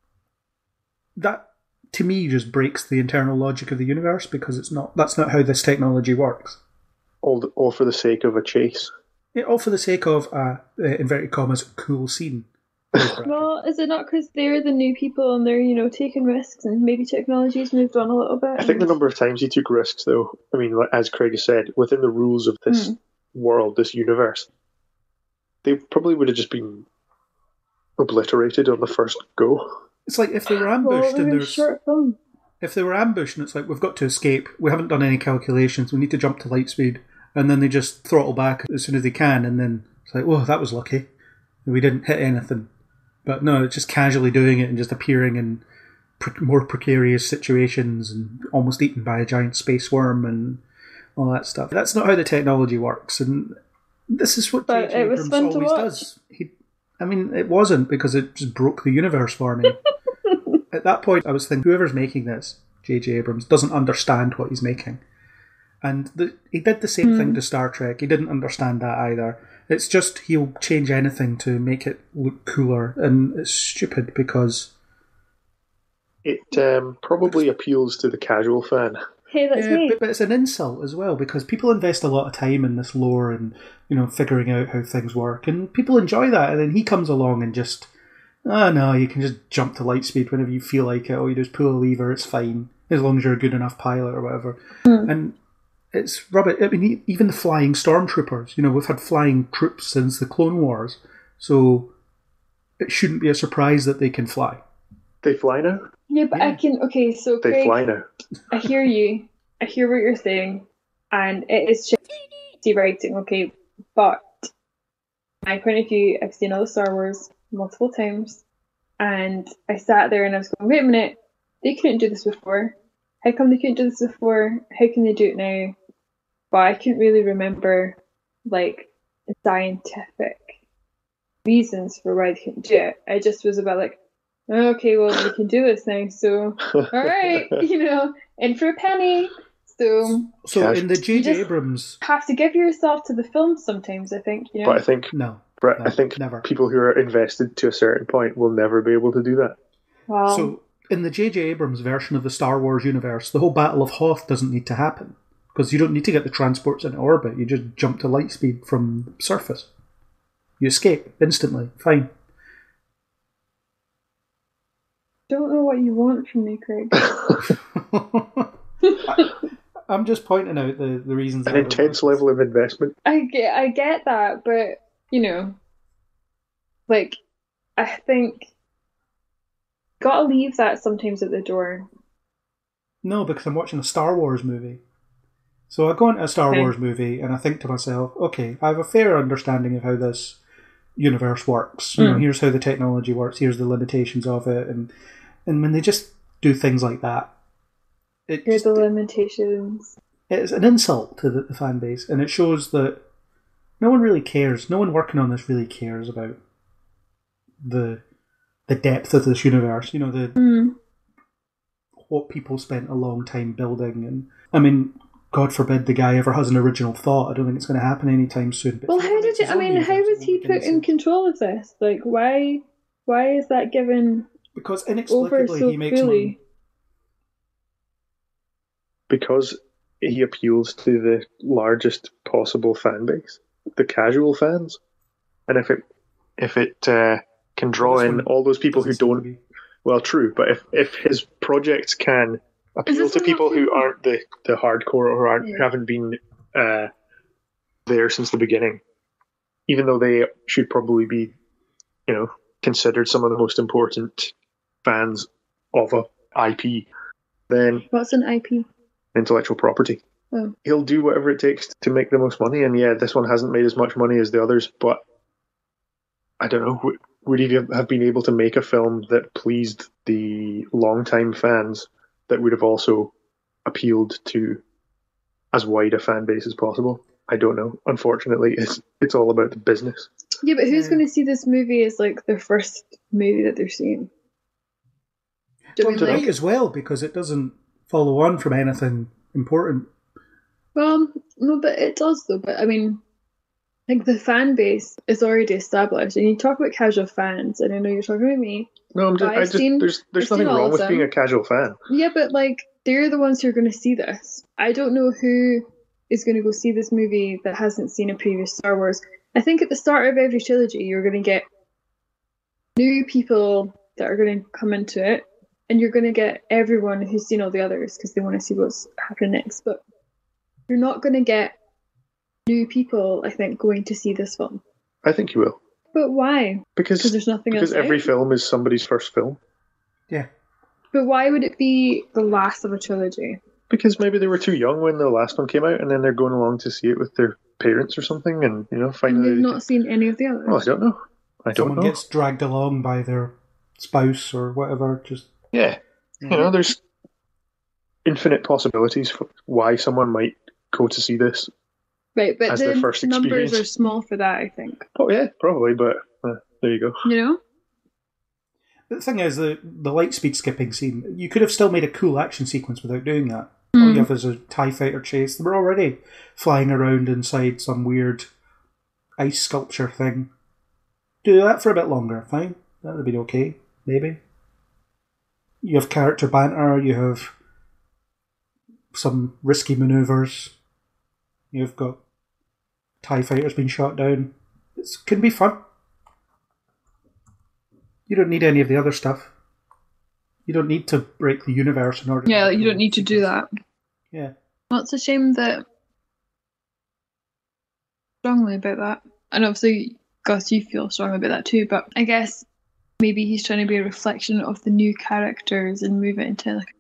that, to me, just breaks the internal logic of the universe, because that's not how this technology works. All for the sake of a chase. Yeah, all for the sake of a, inverted commas, cool scene. Well, is it not because they're the new people and they're, taking risks and maybe technology's moved on a little bit? I think the number of times he took risks, though, I mean, as Craig has said, within the rules of this world, this universe, they probably would have just been obliterated on the first go. It's like if they were ambushed and there's... If they were ambushed and it's like, we've got to escape, we haven't done any calculations, we need to jump to light speed, and then they just throttle back as soon as they can, and then it's like, oh, that was lucky. We didn't hit anything. But no, it's just casually doing it and just appearing in more precarious situations and almost eaten by a giant space worm and all that stuff. That's not how the technology works, and this is what J.J. Abrams always does. It wasn't, because it just broke the universe for me. At that point, I was thinking, whoever's making this, J.J. Abrams, doesn't understand what he's making. And he did the same thing to Star Trek. He didn't understand that either. It's just he'll change anything to make it look cooler, and it's stupid because it probably appeals to the casual fan. Hey, that's me. but it's an insult as well because people invest a lot of time in this lore and figuring out how things work, and people enjoy that. And then he comes along and just, no, you can just jump to light speed whenever you feel like it. Or you just pull a lever, it's fine as long as you're a good enough pilot or whatever. And it's rubbish. I mean, even the flying stormtroopers. We've had flying troops since the Clone Wars, so it shouldn't be a surprise that they can fly. They fly now? Yeah, but I can... Okay, so They Craig, fly now. I hear you. I hear what you're saying. And it is shitty writing, okay? But, my point of view, I've seen all the Star Wars multiple times. And I sat there and I was going, wait a minute. They couldn't do this before. How come they couldn't do this before? How can they do it now? But I couldn't really remember, the scientific reasons for why they couldn't do it. I just was about okay, well, we can do this now, so, alright, in for a penny. So in the J.J. Abrams... have to give yourself to the film sometimes, I think, But I think... No. I think never. People who are invested to a certain point will never be able to do that. Well, so, in the J.J. Abrams version of the Star Wars universe, the whole Battle of Hoth doesn't need to happen. Because you don't need to get the transports into orbit, you just jump to light speed from the surface. You escape instantly, fine. Don't know what you want from me, Craig. I'm just pointing out the reasons. An intense level of investment. I get that, but, I think gotta leave that sometimes at the door. No, because I'm watching a Star Wars movie. So I go into a Star Wars movie and I think to myself, okay, I have a fair understanding of how this universe works. Here's how the technology works, here's the limitations of it, and when they just do things like that, Here's the limitations. It's an insult to the fan base, and it shows that no one really cares. No one working on this really cares about the depth of this universe. What people spent a long time building, and I mean, God forbid the guy ever has an original thought. I don't think it's going to happen anytime soon. But well, how was he put in control of this? Why is that given? Because inexplicably he makes money. Because he appeals to the largest possible fan base, the casual fans, and if it can draw in all those people who don't. Well, true, but if his projects can appeal to people who aren't the hardcore or haven't been there since the beginning, even though they should probably be, considered some of the most important fans of a IP, then what's an IP? Intellectual property. Oh. He'll do whatever it takes to make the most money, and yeah, this one hasn't made as much money as the others, but I don't know, would he have been able to make a film that pleased the long-time fans that would have also appealed to as wide a fan base as possible? I don't know. Unfortunately, it's all about the business. Yeah, but who's going to see this movie as their first movie that they're seeing? Right as well, because it doesn't follow on from anything important. Well, no, but it does though. But I mean, the fan base is already established, and you talk about casual fans, and I know you're talking about me. No, there's nothing wrong with being a casual fan. Yeah, but they're the ones who are going to see this. I don't know who is going to go see this movie that hasn't seen a previous Star Wars. I think at the start of every trilogy, you're going to get new people that are going to come into it. And you're going to get everyone who's seen all the others because they want to see what's happening next. But you're not going to get new people, I think, going to see this film. I think you will. But why? Because there's nothing else. Because every film is somebody's first film. Yeah. But why would it be the last of a trilogy? Because maybe they were too young when the last one came out, and then they're going along to see it with their parents or something, and finally. And they've not seen any of the others. Well, I don't know. Someone gets dragged along by their spouse or whatever, just. Yeah. There's infinite possibilities for why someone might go to see this. Right, but as the their first numbers are small for that, I think. Oh, yeah, probably, but there you go. The thing is, the light speed skipping scene, you could have still made a cool action sequence without doing that. All you have is a TIE fighter chase. They were already flying around inside some weird ice sculpture thing. Do that for a bit longer, fine. That would be okay, maybe. You have character banter, you have some risky manoeuvres, you've got TIE fighters being shot down. It can be fun. You don't need any of the other stuff. You don't need to break the universe in order. Yeah, you don't need to do that. Yeah. Well, it's a shame that strongly about that, and obviously, Gus, you feel strongly about that too. But I guess maybe he's trying to be a reflection of the new characters and move it into like.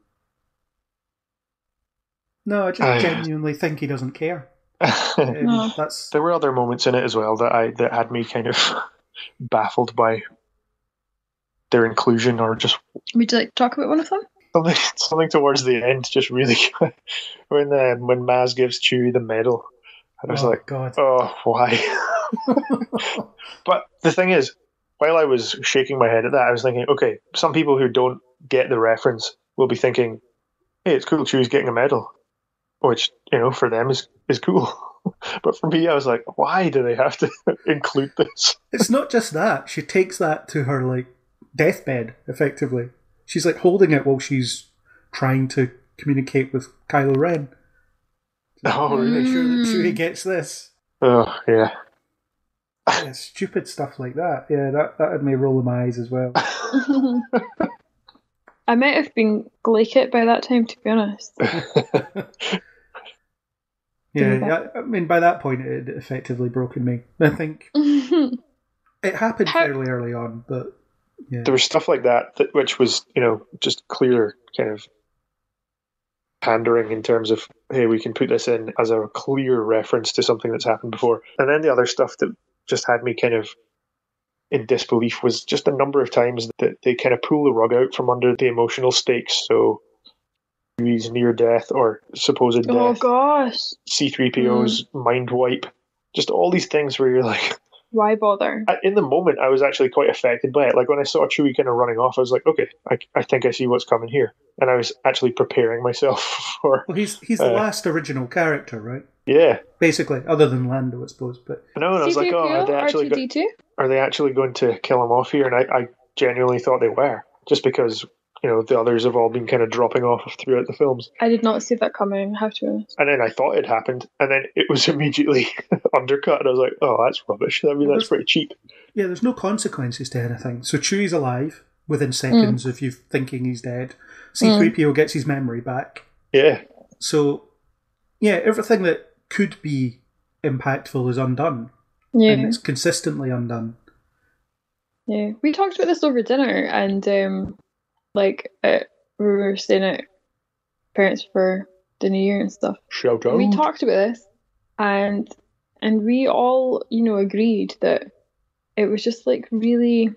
No, I just genuinely think he doesn't care. No. There were other moments in it as well that had me kind of baffled by their inclusion, or just. Would you like to talk about one of them? Something towards the end, just really when Maz gives Chewie the medal, I was like, God. oh, why? But the thing is, while I was shaking my head at that, I was thinking, okay, some people who don't get the reference will be thinking, hey, it's cool Chewie's getting a medal, which, for them is cool. But for me, I was like, why do they have to include this? It's not just that. She takes that to her, like, deathbed, effectively. She's, like, holding it while she's trying to communicate with Kylo Ren. Oh, really? Make sure that Chewie gets this. Oh, yeah. Yeah, stupid stuff like that. Yeah, that had me rolling my eyes as well. I might have been glaikit by that time, to be honest. Yeah, I mean, by that point, it had effectively broken me. I think it happened fairly early on, but yeah. There was stuff like that which was, just clear kind of pandering in terms of, hey, we can put this in as a clear reference to something that's happened before. And then the other stuff that just had me kind of in disbelief was just a number of times that they kind of pull the rug out from under the emotional stakes. So Chewie's near death or supposed death. Oh gosh. C-3PO's mind wipe. Just all these things where you're like, why bother? In the moment, I was actually quite affected by it. Like when I saw Chewie kind of running off, I was like, okay, I think I see what's coming here. And I was actually preparing myself for... Well, he's the last original character, right? Yeah. Basically, other than Lando, I suppose. But no, and I was like, oh, are they actually going to kill him off here? And I genuinely thought they were, just because, the others have all been kind of dropping off throughout the films. I did not see that coming, I have to be honest. And then I thought it happened, and then it was immediately undercut, and I was like, oh, that's rubbish. I mean, that's pretty cheap. Yeah, there's no consequences to anything. So Chewie's alive within seconds of you thinking he's dead. C-3PO gets his memory back. Yeah. So, yeah, everything that could be impactful is undone. Yeah. And it's consistently undone. Yeah. We talked about this over dinner, and we were staying at parents for the New Year and stuff. Shout out. We talked about this, and we all, agreed that it was just like really,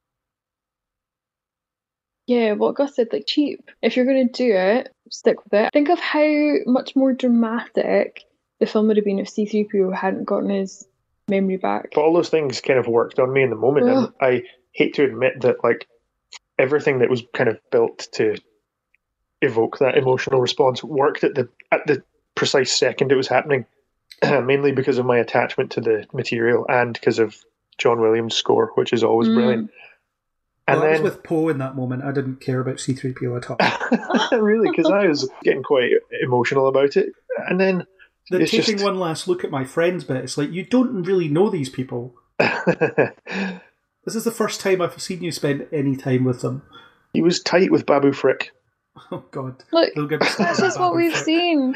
yeah, what Gus said, like cheap. If you're going to do it, stick with it. Think of how much more dramatic the film would have been if C-3PO hadn't gotten his memory back. But all those things kind of worked on me in the moment, and I hate to admit that, like, everything that was kind of built to evoke that emotional response worked at the precise second it was happening, mainly because of my attachment to the material and because of John Williams' score, which is always brilliant. And I was with Poe in that moment. I didn't care about C-3PO at all. Really, because I was getting quite emotional about it. And then taking one last look at my friends bit, it's like, you don't really know these people. This is the first time I've seen you spend any time with them. He was tight with Babu Frick. Oh, God. Look, this is what we've seen.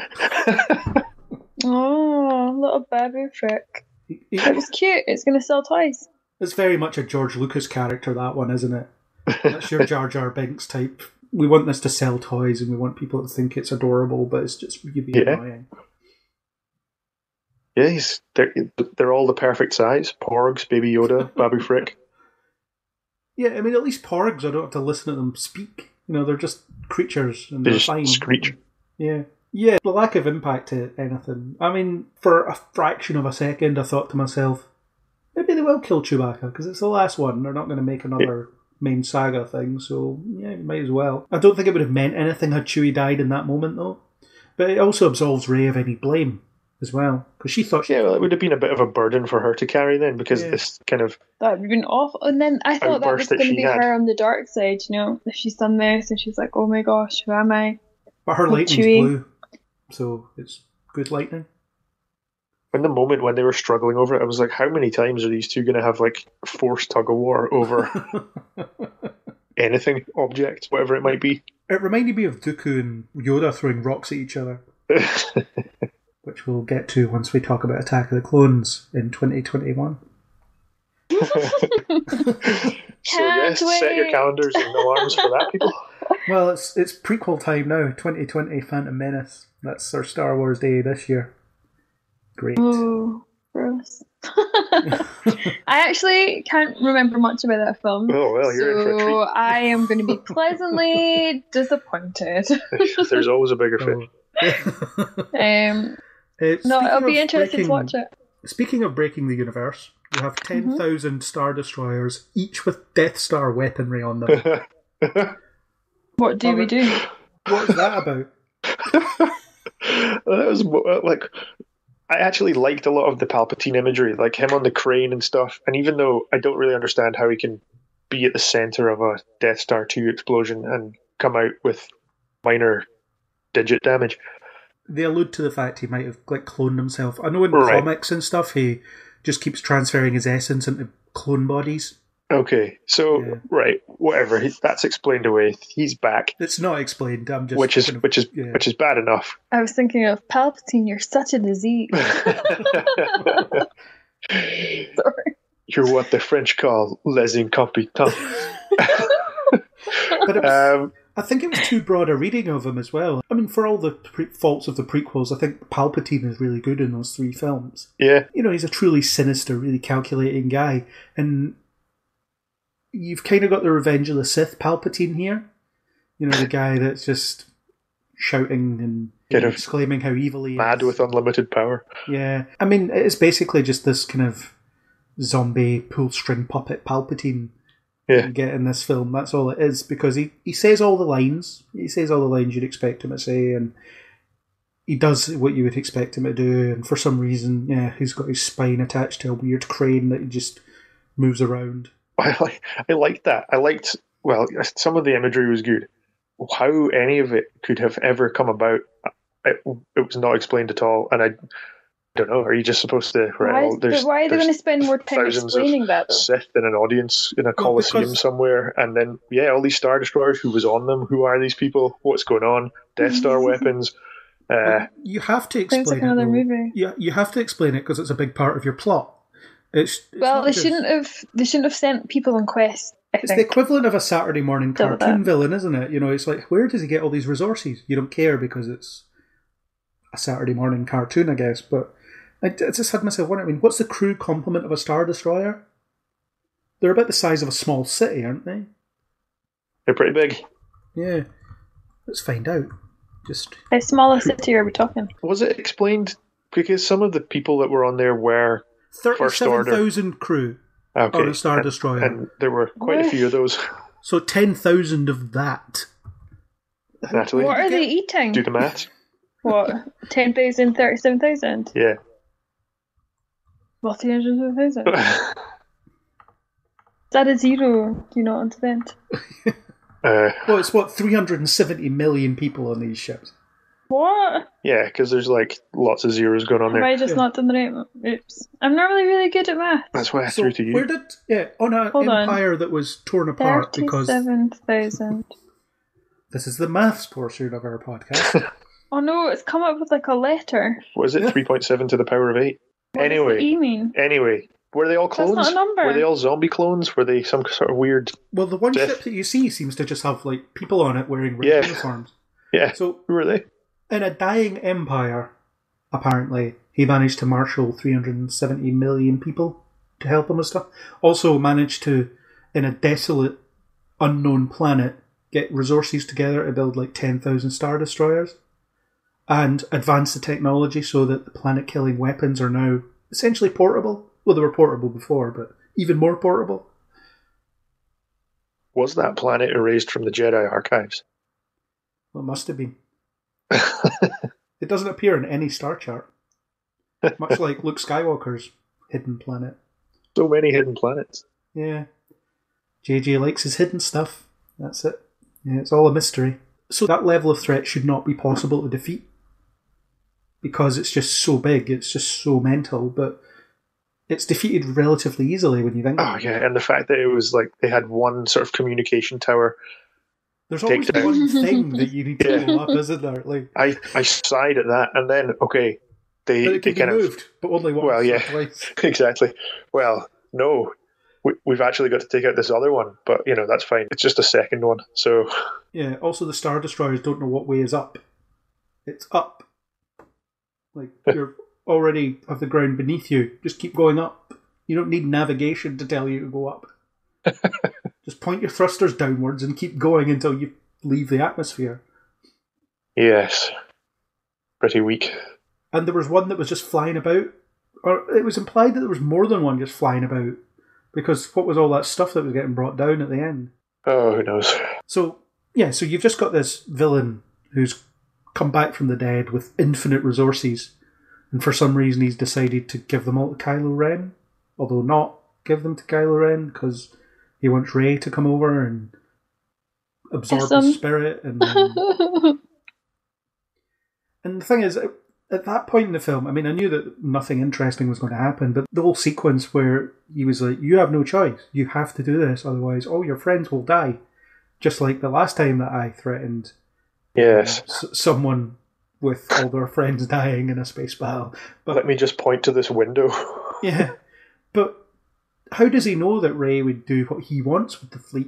Oh, little Babu Frick. It was cute. It's going to sell toys. It's very much a George Lucas character, that one, isn't it? That's your Jar Jar Binks type. We want this to sell toys and we want people to think it's adorable, but it's just really annoying. Yeah, they're all the perfect size. Porgs, Baby Yoda, Babu Frick. Yeah, I mean, at least Porgs, I don't have to listen to them speak. They're just creatures and they're fine. Screech. Yeah. Yeah, the lack of impact to anything. I mean, for a fraction of a second, I thought to myself, maybe they will kill Chewbacca, because it's the last one. They're not going to make another main saga thing, so yeah, you might as well. I don't think it would have meant anything had Chewie died in that moment, though. But it also absolves Rey of any blame as well, because she thought Yeah, well, it would have been a bit of a burden for her to carry then, because this kind of That would have been awful. And then I thought that was outburst that going to she be had. her on the dark side, you know? If she's done this and she's like, oh my gosh, who am I? But her Oh, lightning's Chewie. blue, so it's good lightning. In the moment when they were struggling over it, I was like, how many times are these two going to have like forced tug of war over anything, object, whatever it might be? It reminded me of Dooku and Yoda throwing rocks at each other, which we'll get to once we talk about Attack of the Clones in 2021. So yes, set your calendars and alarms for that, people. Well, it's prequel time now, 2020 Phantom Menace. That's our Star Wars Day this year. Great. Oh, gross. I actually can't remember much about that film. Oh, well, you're in for a treat. I am going to be pleasantly disappointed. There's always a bigger fish. It'll be interesting to watch it. Speaking of breaking the universe, we have 10,000 Star Destroyers, each with Death Star weaponry on them. What do we do? What was that about? That was like, I actually liked a lot of the Palpatine imagery, like him on the crane and stuff. And even though I don't really understand how he can be at the center of a Death Star 2 explosion and come out with minor digit damage, they allude to the fact he might have like cloned himself. I know in comics and stuff he just keeps transferring his essence into clone bodies. Okay, so right, whatever. That's explained away. He's back. It's not explained. I'm just which is bad enough. I was thinking of Palpatine. You're such a disease. Sorry. You're what the French call les incompetents. But I think it was too broad a reading of him as well. I mean, for all the faults of the prequels, I think Palpatine is really good in those three films. Yeah. You know, he's a truly sinister, really calculating guy. And you've kind of got the Revenge of the Sith Palpatine here. You know, the guy that's just shouting and exclaiming how evil he is. Mad with unlimited power. Yeah. I mean, it's basically just this kind of zombie pull-string puppet Palpatine you get in this film. That's all it is, because he says all the lines. He says all the lines you'd expect him to say, and he does what you would expect him to do, and for some reason, he's got his spine attached to a weird crane that he just moves around. I liked that. Some of the imagery was good. How any of it could have ever come about, it was not explained at all, and I don't know. Are you just supposed to? Why are they going to spend more time explaining that? Sith in an audience in a coliseum somewhere, and then all these Star Destroyers. Who was on them? Who are these people? What's going on? Death Star weapons. You have to explain like another movie. You have to explain it because it's a big part of your plot. They shouldn't have sent people on quests. It's the equivalent of a Saturday morning cartoon villain, isn't it? You know, it's like, where does he get all these resources? You don't care because it's a Saturday morning cartoon, I guess. But I just had myself wondering, I mean, what's the crew complement of a Star Destroyer? They're about the size of a small city, aren't they? They're pretty big. Yeah. Let's find out. How small a city are we talking? Was it explained? Because some of the people that were on there were 37,000 crew on a Star Destroyer. And there were quite a few of those. So 10,000 of that. Natalie, what are they eating? Do the math. What? 10,000, 37,000? Yeah. Well, 300,000. Is that a zero? Do you not understand? Well, it's 370 million people on these ships. What? Yeah, because there's like lots of zeros going on there. Have I just not done the right? Oops. I'm normally really good at math. That's why I threw to you. Where did... Yeah, on an empire that was torn apart because... 37,000. This is the maths portion of our podcast. Oh no, it's come up with like a letter. Was it 3.7 to the power of 8? What does the E mean? Anyway, were they all clones? That's not a number. Were they all zombie clones? Were they some sort of weird... Well, the one ship that you see seems to just have like people on it wearing red uniforms. Yeah, so who are they? In a dying empire, apparently, he managed to marshal 370 million people to help him with stuff. Also managed to, in a desolate, unknown planet, get resources together to build like 10,000 Star Destroyers and advance the technology so that the planet-killing weapons are now essentially portable. Well, they were portable before, but even more portable. Was that planet erased from the Jedi archives? Well, it must have been. It doesn't appear in any star chart. Much like Luke Skywalker's hidden planet. So many hidden planets. Yeah. JJ likes his hidden stuff. That's it. Yeah, it's all a mystery. So that level of threat should not be possible to defeat. Because it's just so big, it's just so mental, but it's defeated relatively easily when you think about it. Oh, yeah, and the fact that it was like they had one sort of communication tower. There's always one thing that you need to blow up, isn't there? Like I sighed at that, and then, okay, they kind of moved, but only once. Well, yeah, exactly. Well, no, we've actually got to take out this other one, but, that's fine. It's just a second one, so... Yeah, also the Star Destroyers don't know what way is up. It's up. Like, you're already of the ground beneath you. Just keep going up. You don't need navigation to tell you to go up. Just point your thrusters downwards and keep going until you leave the atmosphere. Yes. Pretty weak. And there was one that was just flying about. Or it was implied that there was more than one just flying about. Because what was all that stuff that was getting brought down at the end? Oh, who knows? So you've just got this villain who's come back from the dead with infinite resources, and for some reason he's decided to give them all to Kylo Ren, although not give them to Kylo Ren because he wants Rey to come over and absorb his spirit. And the thing is, at that point in the film, I mean, I knew that nothing interesting was going to happen, but the whole sequence where he was like, you have no choice, you have to do this, otherwise all your friends will die, just like the last time that I threatened someone with all their friends dying in a space battle. But let me just point to this window. Yeah, but how does he know that Rey would do what he wants with the fleet?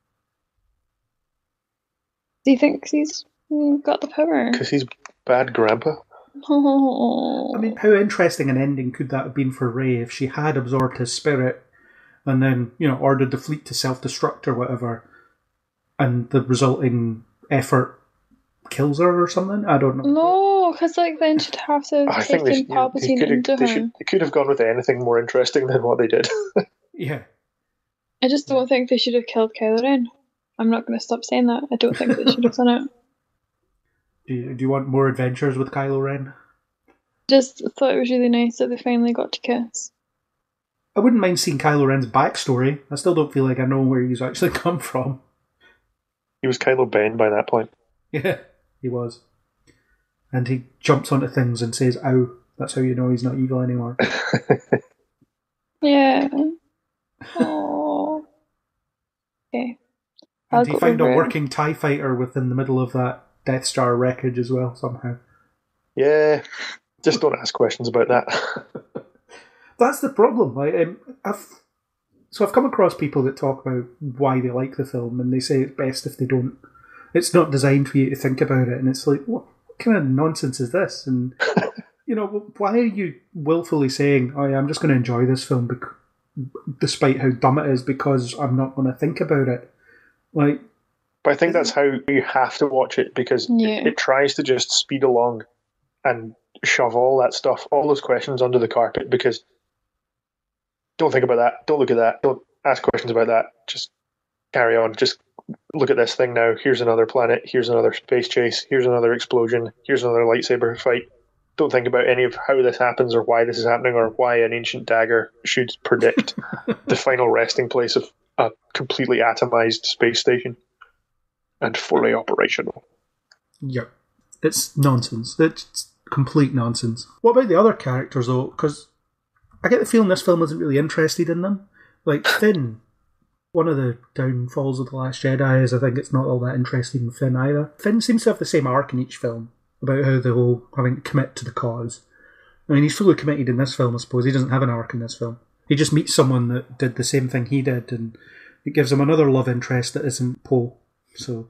Do you think he's got the power? Because he's bad grandpa. Oh. I mean, how interesting an ending could that have been for Rey if she had absorbed his spirit and then, ordered the fleet to self-destruct or whatever, and the resulting effort kills her or something? I don't know. No, because then she'd have to have taken Palpatine into him. They could have gone with anything more interesting than what they did. Yeah. I just don't think they should have killed Kylo Ren. I'm not going to stop saying that. I don't think they should have done it. Do you want more adventures with Kylo Ren? Just thought it was really nice that they finally got to kiss. I wouldn't mind seeing Kylo Ren's backstory. I still don't feel like I know where he's actually come from. He was Kylo Ben by that point. Yeah, he was. And he jumps onto things and says, ow. That's how you know he's not evil anymore. Yeah. Oh. Okay. And he found a working TIE fighter within the middle of that Death Star wreckage as well, somehow. Yeah. Just don't ask questions about that. That's the problem. I've come across people that talk about why they like the film, and they say it's best if they don't. It's not designed for you to think about it, and it's like, what kind of nonsense is this? And why are you willfully saying, "Oh yeah, I'm just going to enjoy this film," despite how dumb it is, because I'm not going to think about it? Like, but I think that's how you have to watch it, because it tries to just speed along and shove all that stuff, all those questions under the carpet, because don't think about that, don't look at that, don't ask questions about that, just carry on, just look at this thing now, here's another planet, here's another space chase, here's another explosion, here's another lightsaber fight. Don't think about any of how this happens or why this is happening or why an ancient dagger should predict the final resting place of a completely atomized space station and fully operational. Yep. It's nonsense. It's complete nonsense. What about the other characters, though? Because I get the feeling this film isn't really interested in them. Like Finn, one of the downfalls of The Last Jedi is I think it's not all that interested in Finn either. Finn seems to have the same arc in each film about how the whole having to commit to the cause. I mean, he's fully committed in this film, I suppose. He doesn't have an arc in this film. He just meets someone that did the same thing he did, and it gives him another love interest that isn't Poe. So,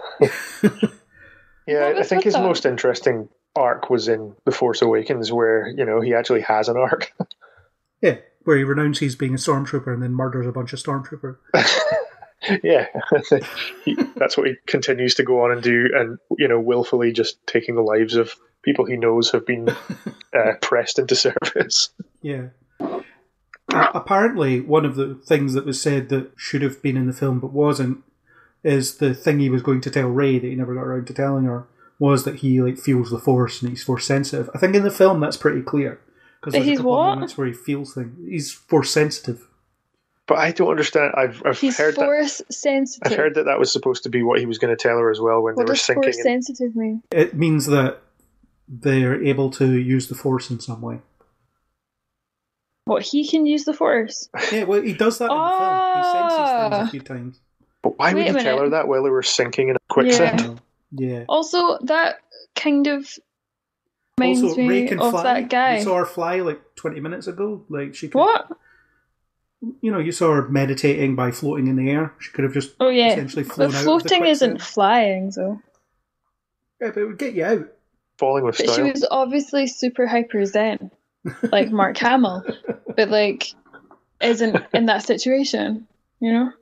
yeah, I think his most interesting arc was in The Force Awakens, where he actually has an arc. Yeah, where he renounces being a stormtrooper and then murders a bunch of stormtroopers. Yeah, that's what he continues to go on and do, and willfully just taking the lives of people he knows have been pressed into service. Yeah. Apparently, one of the things that was said that should have been in the film but wasn't is the thing he was going to tell Rey that he never got around to telling her was that he feels the Force and he's Force sensitive. I think in the film that's pretty clear. Because there's a couple of moments where he feels things. He's force sensitive. But I don't understand. He's heard force sensitive. I've heard that was supposed to be what he was going to tell her as well when they were sinking. What does force sensitive mean? It means that they're able to use the force in some way. What, he can use the force? Yeah, well, he does that in the film. He senses things a few times. But why would he tell her that while they were sinking in a quicksand? Yeah. Also, that kind of reminds me of that guy. You saw her fly like 20 minutes ago. Like she could, what? You know, you saw her meditating by floating in the air. She could have just essentially flown out. But floating isn't flying, so. Yeah, but it would get you out. Falling with style. But she was obviously super hyper zen, like Mark Hamill, but like isn't in that situation, you know.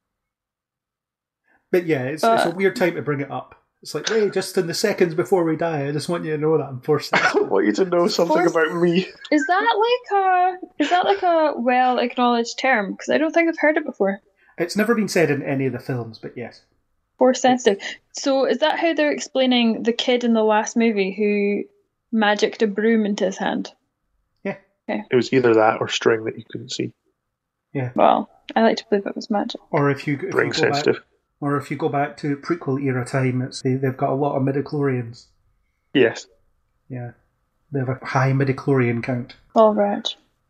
But yeah, it's a weird time to bring it up. It's like, hey, just in the seconds before we die, I just want you to know that I'm forced. I want you to know something about me. Is that like a well acknowledged term? Because I don't think I've heard it before. It's never been said in any of the films, but yes. Force sensitive. So is that how they're explaining the kid in the last movie who magicked a broom into his hand? Yeah. Okay. It was either that or string that you couldn't see. Yeah. Well, I like to believe it was magic. Or if you ring sensitive. Or if you go back to prequel era time, they've got a lot of midichlorians. Yes. Yeah. They have a high midichlorian count. All right.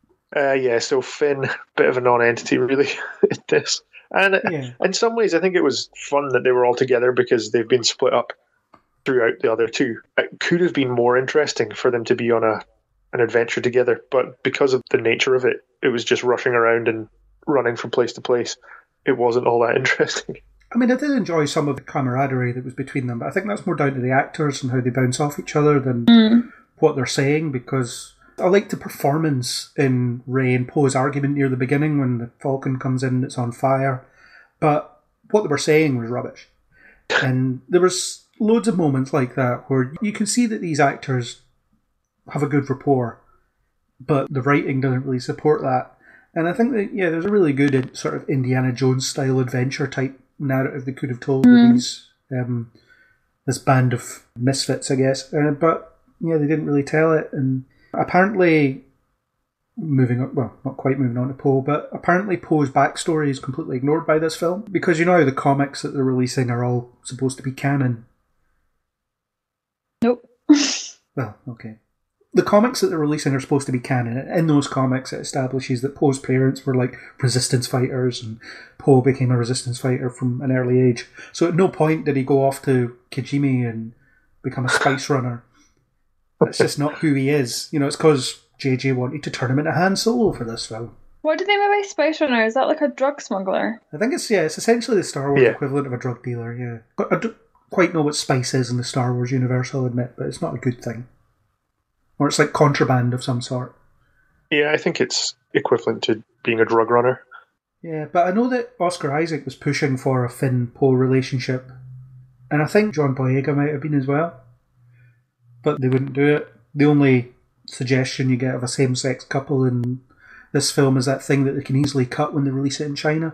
So Finn, bit of a non-entity really in this. And in some ways I think it was fun that they were all together because they've been split up throughout the other two. It could have been more interesting for them to be on an adventure together, but because of the nature of it, it was just rushing around and running from place to place. It wasn't all that interesting. I mean, I did enjoy some of the camaraderie that was between them, but I think that's more down to the actors and how they bounce off each other than what they're saying, because I liked the performance in Rey and Poe's argument near the beginning when the Falcon comes in and it's on fire, but what they were saying was rubbish. And there was loads of moments like that where you can see that these actors have a good rapport, but the writing doesn't really support that. And I think that, there's a really good sort of Indiana Jones style adventure type narrative they could have told with these this band of misfits, I guess. But they didn't really tell it. And apparently, not quite moving on to Poe, but apparently Poe's backstory is completely ignored by this film, because you know how the comics that they're releasing are all supposed to be canon. Nope. Well, okay. The comics that they're releasing are supposed to be canon. In those comics, it establishes that Poe's parents were like resistance fighters, and Poe became a resistance fighter from an early age. So at no point did he go off to Kijimi and become a spice runner. That's just not who he is. It's because JJ wanted to turn him into Han Solo for this film. What do they mean by spice runner? Is that like a drug smuggler? I think it's essentially the Star Wars equivalent of a drug dealer, yeah. I don't quite know what spice is in the Star Wars universe, I'll admit, but it's not a good thing. Or it's like contraband of some sort. Yeah, I think it's equivalent to being a drug runner. Yeah, but I know that Oscar Isaac was pushing for a Finn-Poe relationship. And I think John Boyega might have been as well. But they wouldn't do it. The only suggestion you get of a same-sex couple in this film is that thing that they can easily cut when they release it in China.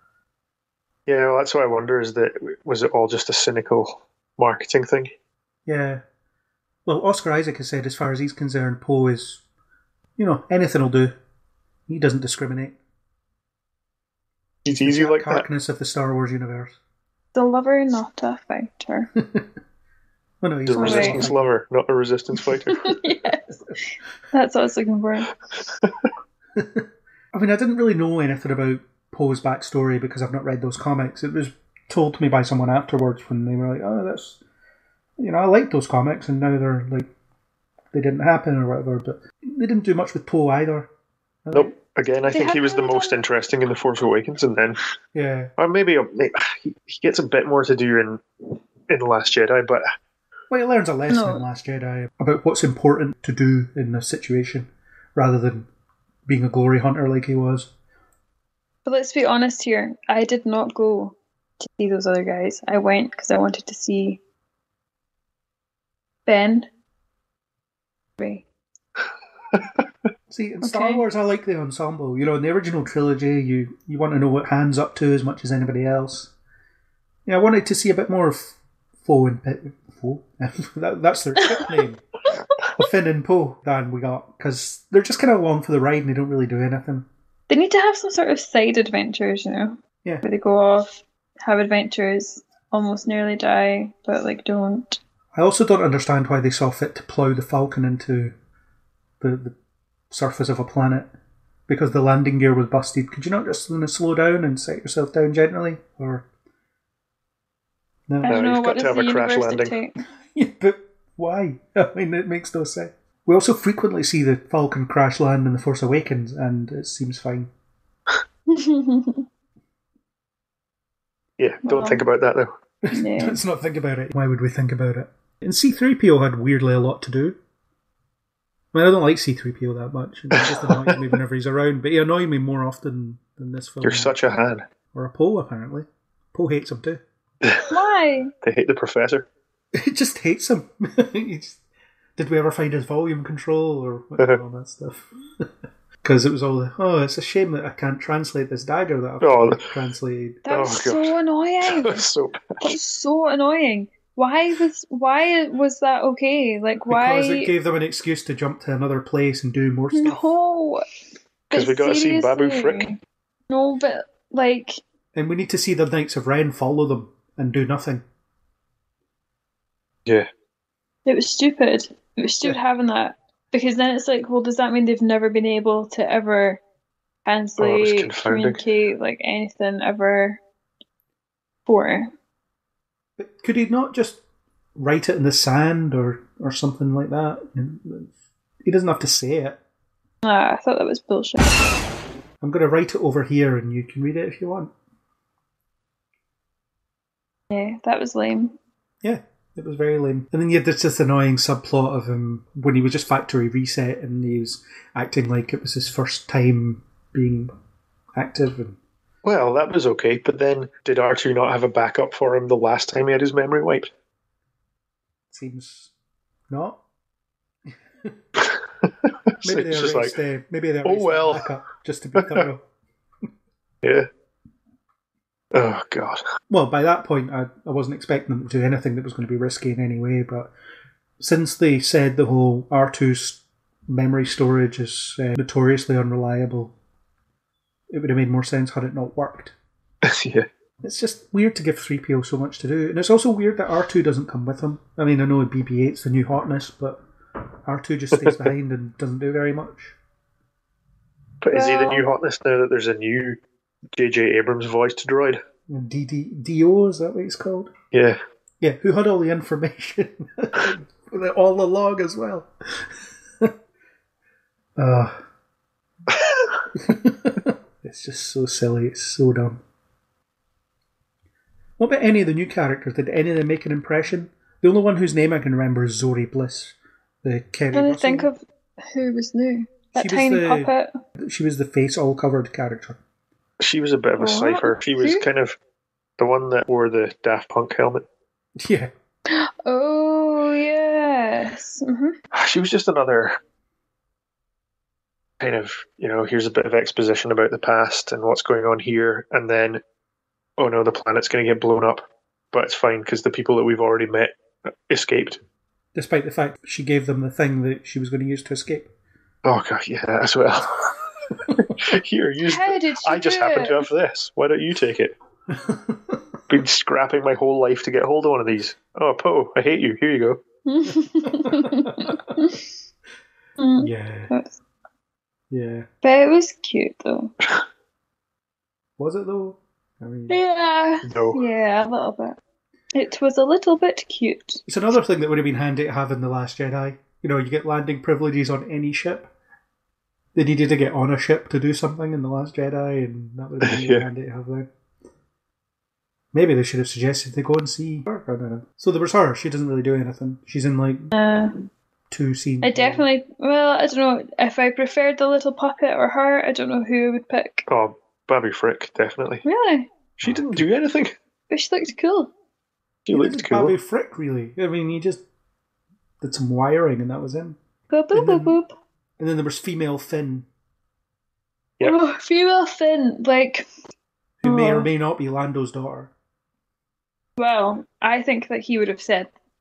Yeah, well, that's what I wonder, was it all just a cynical marketing thing? Yeah. Well, Oscar Isaac has said, as far as he's concerned, Poe is, anything will do. He doesn't discriminate. He's easy like that. Darkness of the Star Wars universe. The lover, not a fighter. Well, no, he's a resistance lover, not a resistance fighter. Yes, that's what I was looking for. I mean, I didn't really know anything about Poe's backstory because I've not read those comics. It was told to me by someone afterwards when they were like, oh, that's... I liked those comics, and now they're like, they didn't happen or whatever, but they didn't do much with Poe either. Nope. Again, I think he was the most interesting in The Force Awakens, and then... Yeah. Or maybe he gets a bit more to do in The Last Jedi, but... Well, he learns a lesson in Last Jedi about what's important to do in a situation, rather than being a glory hunter like he was. But let's be honest here, I did not go to see those other guys. I went because I wanted to see Ben. Ray. See, in Star Wars, I like the ensemble. In the original trilogy, you want to know what Han's up to as much as anybody else. I wanted to see a bit more of Foe and Poe. That's their ship name. Finn and Poe than we got, because they're just kind of along for the ride and they don't really do anything. They need to have some sort of side adventures, Yeah. where they go off, have adventures, almost nearly die, but don't. I also don't understand why they saw fit to plough the Falcon into the surface of a planet, because the landing gear was busted. Could you not just slow down and set yourself down gently? Or no, I don't know, you've what got to does have the a crash universe landing. dictate? yeah, but why? I mean, it makes no sense. We also frequently see the Falcon crash land in The Force Awakens, and it seems fine. Yeah, don't think about that though. Yeah. Let's not think about it. Why would we think about it? And C-3PO had weirdly a lot to do. I mean, I don't like C-3PO that much. It just annoys me whenever he's around, but he annoys me more often than this film. You're such a Han. Or a Poe, apparently. Poe hates him too. Why? They hate the professor. He just hates him. Did we ever find his volume control or all that stuff? Because it was all, it's a shame that I can't translate this dagger that I've translated. That was so annoying. That was so bad. That was so annoying. Why was that okay? Why? Because it gave them an excuse to jump to another place and do more stuff. No. Because we got to see Babu Frick. No, but And we need to see the Knights of Ren follow them and do nothing. Yeah. It was stupid. It was stupid having that. Because then it's well, does that mean they've never been able to ever translate, communicate, anything ever before? But could he not just write it in the sand or something like that? He doesn't have to say it. I thought that was bullshit. I'm going to write it over here and you can read it if you want. Yeah, that was lame. Yeah, it was very lame. And then you had this annoying subplot of him when he was just factory reset and he was acting like it was his first time being active. And well, that was okay, but then did R2 not have a backup for him the last time he had his memory wiped? Seems not. Maybe Maybe they arranged backup just to be thorough. Yeah. Oh, God. Well, by that point, I wasn't expecting them to do anything that was going to be risky in any way, but since they said the whole R2's memory storage is notoriously unreliable, it would have made more sense had it not worked. Yeah. It's just weird to give 3PO so much to do, and it's also weird that R2 doesn't come with him. I mean, I know BB-8's the new hotness, but R2 just stays behind and doesn't do very much. But is he the new hotness now that there's a new J.J. Abrams voiced droid? D.O., is that what it's called? Yeah. Yeah, who had all the information all along as well. It's just so silly, it's so dumb. What about any of the new characters? Did any of them make an impression? The only one whose name I can remember is Zori Bliss, the Kerry I'm trying to Russell. think of who was new. That tiny puppet. She was the face all covered character. She was a bit of a cipher. She was kind of the one that wore the Daft Punk helmet. Yeah. Oh, yes. Mm-hmm. She was just another kind of, here's a bit of exposition about the past and what's going on here, and then, oh no, the planet's going to get blown up, but it's fine because the people that we've already met escaped. Despite the fact she gave them the thing that she was going to use to escape. Oh god, yeah, as well. Here, use I just happen to have this. Why don't you take it? Been scrapping my whole life to get hold of one of these. Oh, Poe, I hate you. Here you go. Yeah. Yeah. But it was cute, though. Was it, though? I mean, yeah. No. Yeah, a little bit. It was a little bit cute. It's another thing that would have been handy to have in The Last Jedi. You get landing privileges on any ship. They needed to get on a ship to do something in The Last Jedi, and that would have been really handy to have then. Maybe they should have suggested they go and see her. I don't know. So there was her. She doesn't really do anything. She's in 2 scenes. I don't know if I preferred the little puppet or her. I don't know who I would pick. Oh, Babu Frick, definitely. Really? She didn't do anything. But she looked cool. She looked cool. Babu Frick, really. I mean, he just did some wiring and that was him. Boop, boop, boop, boop. And then there was female Finn. Yep. Oh, female Finn, who may or may not be Lando's daughter. Well, I think that he would have said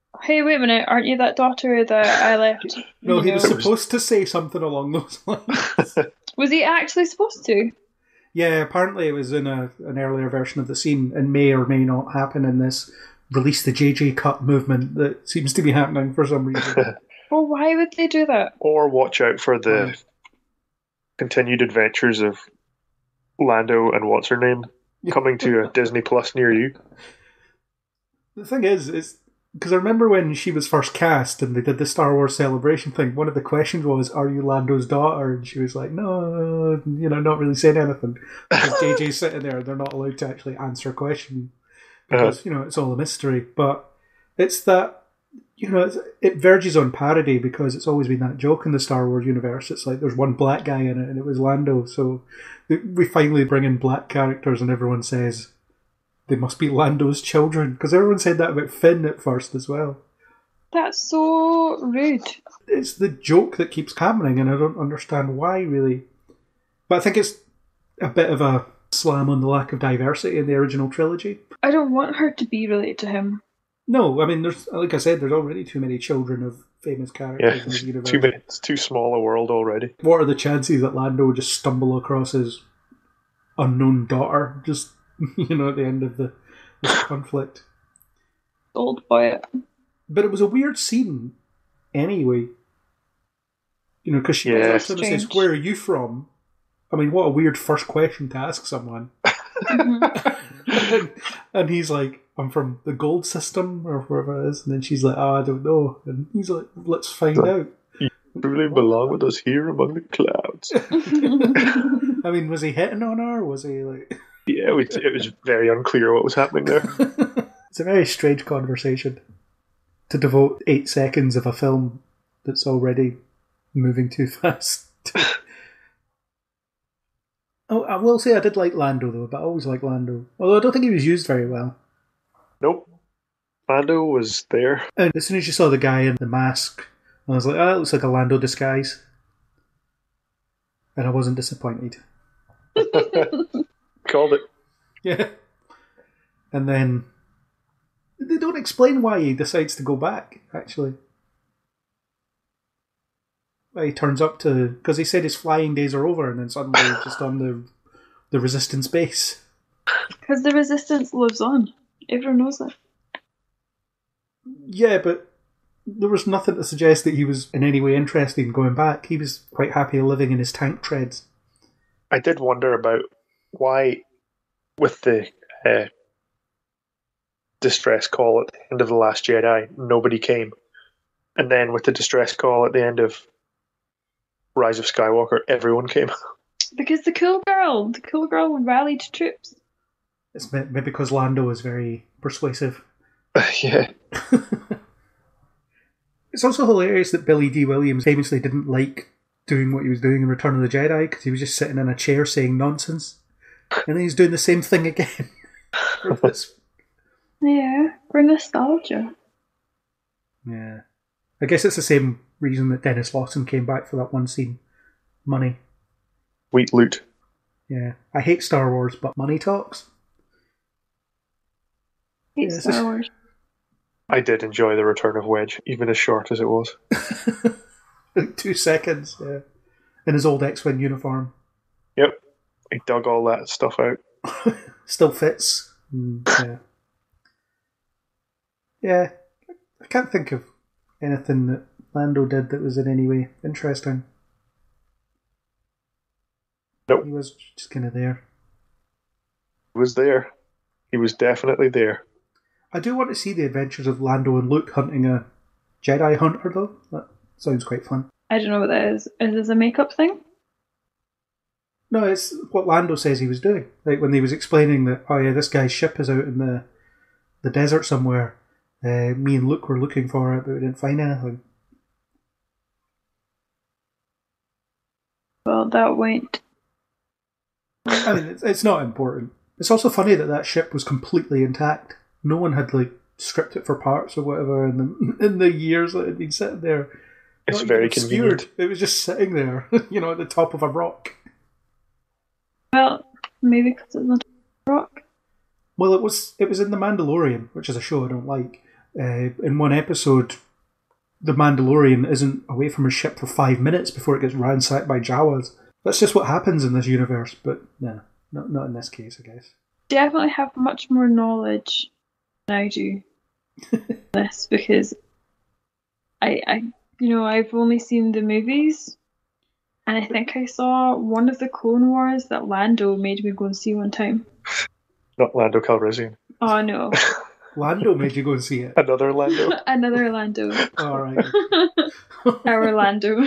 Hey, wait a minute, aren't you that daughter that I left? No, he was supposed to say something along those lines. Was he actually supposed to? Yeah, apparently it was in an earlier version of the scene and may or may not happen in this release the JJ cut movement that seems to be happening for some reason. Well, why would they do that? Or watch out for the continued adventures of Lando and what's her name coming to a Disney Plus near you. The thing is because I remember when she was first cast and they did the Star Wars Celebration thing, one of the questions was, are you Lando's daughter? And she was like, no, not really saying anything. Because JJ's sitting there, they're not allowed to actually answer a question because, it's all a mystery. But it's that, it verges on parody because it's always been that joke in the Star Wars universe. It's like there's one black guy in it and it was Lando. So we finally bring in black characters and everyone says they must be Lando's children. Because everyone said that about Finn at first as well. That's so rude. It's the joke that keeps happening and I don't understand why, really. But I think it's a bit of a slam on the lack of diversity in the original trilogy. I don't want her to be related to him. No, I mean, like I said, there's already too many children of famous characters in the universe. It's too small a world already. What are the chances that Lando would just stumble across his unknown daughter just, at the end of this conflict? Old boy. But it was a weird scene anyway. Because she goes up to him and says, where are you from? I mean, what a weird first question to ask someone. and he's like, I'm from the gold system or wherever it is. And then she's like, I don't know. And he's like, let's find out. You truly belong with us here among the clouds. I mean, was he hitting on her? Or was he like... Yeah, it was very unclear what was happening there. It's a very strange conversation to devote 8 seconds of a film that's already moving too fast. Oh, I will say I did like Lando though, but I always like Lando. Although I don't think he was used very well. Nope. Lando was there. And as soon as you saw the guy in the mask, I was like, that looks like a Lando disguise. And I wasn't disappointed. Called it. Yeah. And then they don't explain why he decides to go back, actually. Why he turns up to... Because he said his flying days are over and then suddenly he's just on the Resistance base. Because the Resistance lives on. Everyone knows that. Yeah, but there was nothing to suggest that he was in any way interested in going back. He was quite happy living in his tank treads. I did wonder about why, with the distress call at the end of The Last Jedi, nobody came. And then with the distress call at the end of Rise of Skywalker, everyone came. Because the cool girl rallied troops. It's maybe because Lando is very persuasive. Yeah. It's also hilarious that Billy D. Williams famously didn't like doing what he was doing in Return of the Jedi because he was just sitting in a chair saying nonsense. And then he's doing the same thing again. Yeah, for nostalgia. Yeah. I guess it's the same reason that Dennis Lawson came back for that one scene. Money. Sweet loot. Yeah. I hate Star Wars, but money talks. Hate Star Wars. I did enjoy the return of Wedge, even as short as it was. Like 2 seconds, yeah. In his old X-Wing uniform. Yep. He dug all that stuff out. Still fits. Yeah. Yeah. I can't think of anything that Lando did that was in any way interesting. Nope. He was just kind of there. He was there. He was definitely there. I do want to see the adventures of Lando and Luke hunting a Jedi hunter, though. That sounds quite fun. I don't know what that is. Is this a makeup thing? No, it's what Lando says he was doing. Like when he was explaining that, oh yeah, this guy's ship is out in the desert somewhere. Me and Luke were looking for it, but we didn't find anything. Well, that went. I mean, it's not important. It's also funny that ship was completely intact. No one had stripped it for parts or whatever in the years that it had been sitting there. It's very convenient. It was just sitting there, at the top of a rock. Well, maybe because it's not a rock. Well, it was in The Mandalorian, which is a show I don't like. in one episode, the Mandalorian isn't away from his ship for 5 minutes before it gets ransacked by Jawas. That's just what happens in this universe, but no, not in this case, I guess. Definitely have much more knowledge than I do. This because I've only seen the movies, and I think I saw one of the Clone Wars that Lando made me go and see one time. Not Lando Calrissian. Oh no. Lando made you go and see it. Another Lando. Another Lando. All right. Our Lando.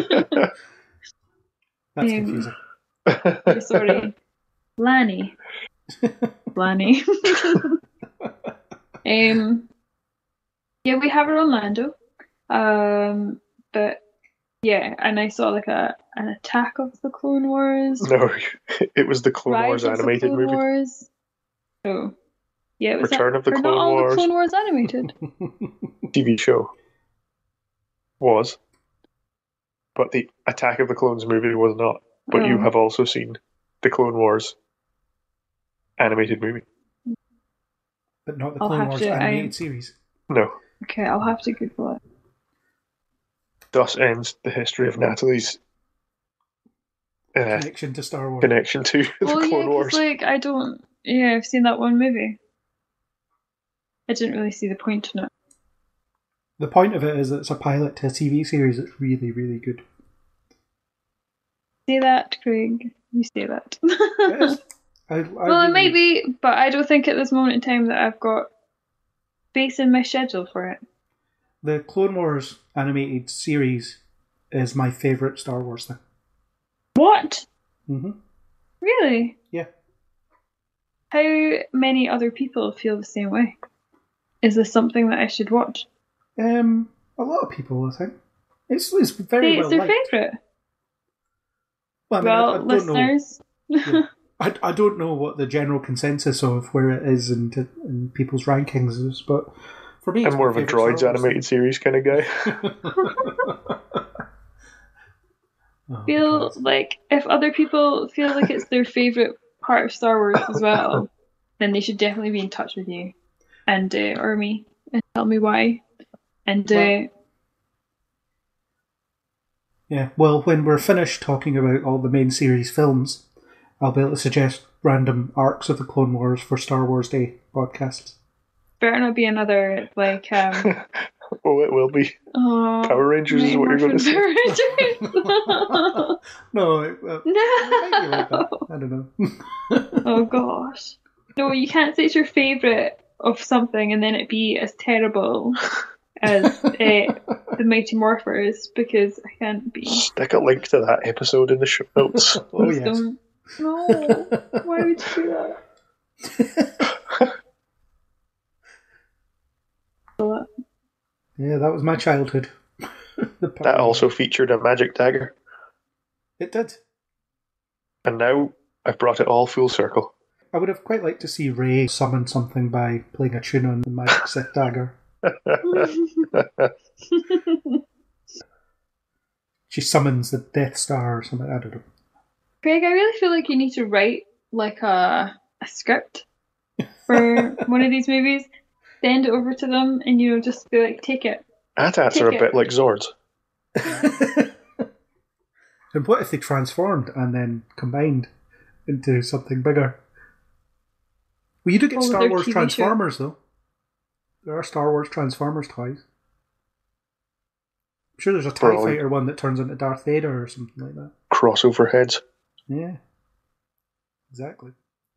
That's confusing. Sorry, Lanny. Lanny. Yeah, we have our own Lando. But yeah, and I saw like an Attack of the Clone Wars. No, it was the Clone Wars Rise of animated the Clone movie. Wars. Oh, yeah, it was Return of the Clone not all Wars. the Clone Wars animated. TV show was, but the Attack of the Clones movie was not. But you have also seen the Clone Wars animated movie. But not the Clone Wars animated series. No. Okay, I'll have to Google it. Thus ends the history of Natalie's connection to Star Wars. Connection to the Clone Wars. Like, I've seen that one movie. I didn't really see the point in it. The point of it is that it's a pilot to a TV series that's really, really good. Say that, Craig. You say that. It is. It might be, but I don't think at this moment in time that I've got space in my schedule for it. The Clone Wars animated series is my favourite Star Wars thing. What? Mm-hmm. Really? Yeah. How many other people feel the same way? Is this something that I should watch? A lot of people, I think. It's very well liked. It's their favourite. Well, I don't listeners. Know. Yeah. I don't know what the general consensus of where it is in people's rankings is, but for me, I'm more of a Droids animated series kind of guy. Feel like if other people feel like it's their favourite part of Star Wars as well, then they should definitely be in touch with you and or me and tell me why. And yeah, well, when we're finished talking about all the main series films, I'll be able to suggest random arcs of the Clone Wars for Star Wars Day podcasts. Better not be another, like... Oh, it will be. Power Rangers is what you're going to say. No. It might be like that. I don't know. Oh, gosh. No, you can't say it's your favourite of something and then it be as terrible as the Mighty Morphers, because I can't be. Stick a link to that episode in the show notes. Oh, yes. Don't. No. Why would you do that? Yeah, that was my childhood. That also featured a magic dagger. It did. And now I've brought it all full circle. I would have quite liked to see Rey summon something by playing a tune on the magic Sith dagger. She summons the Death Star or something, I don't know. Craig, I really feel like you need to write like a script for one of these movies, send it over to them, and just be like, take it. AT-ATs are a bit like Zords. And what if they transformed and then combined into something bigger? Well, you do get Star Wars Transformers, though. There are Star Wars Transformers toys. I'm sure there's a TIE Fighter one that turns into Darth Vader or something like that. Crossover heads. Yeah. Exactly.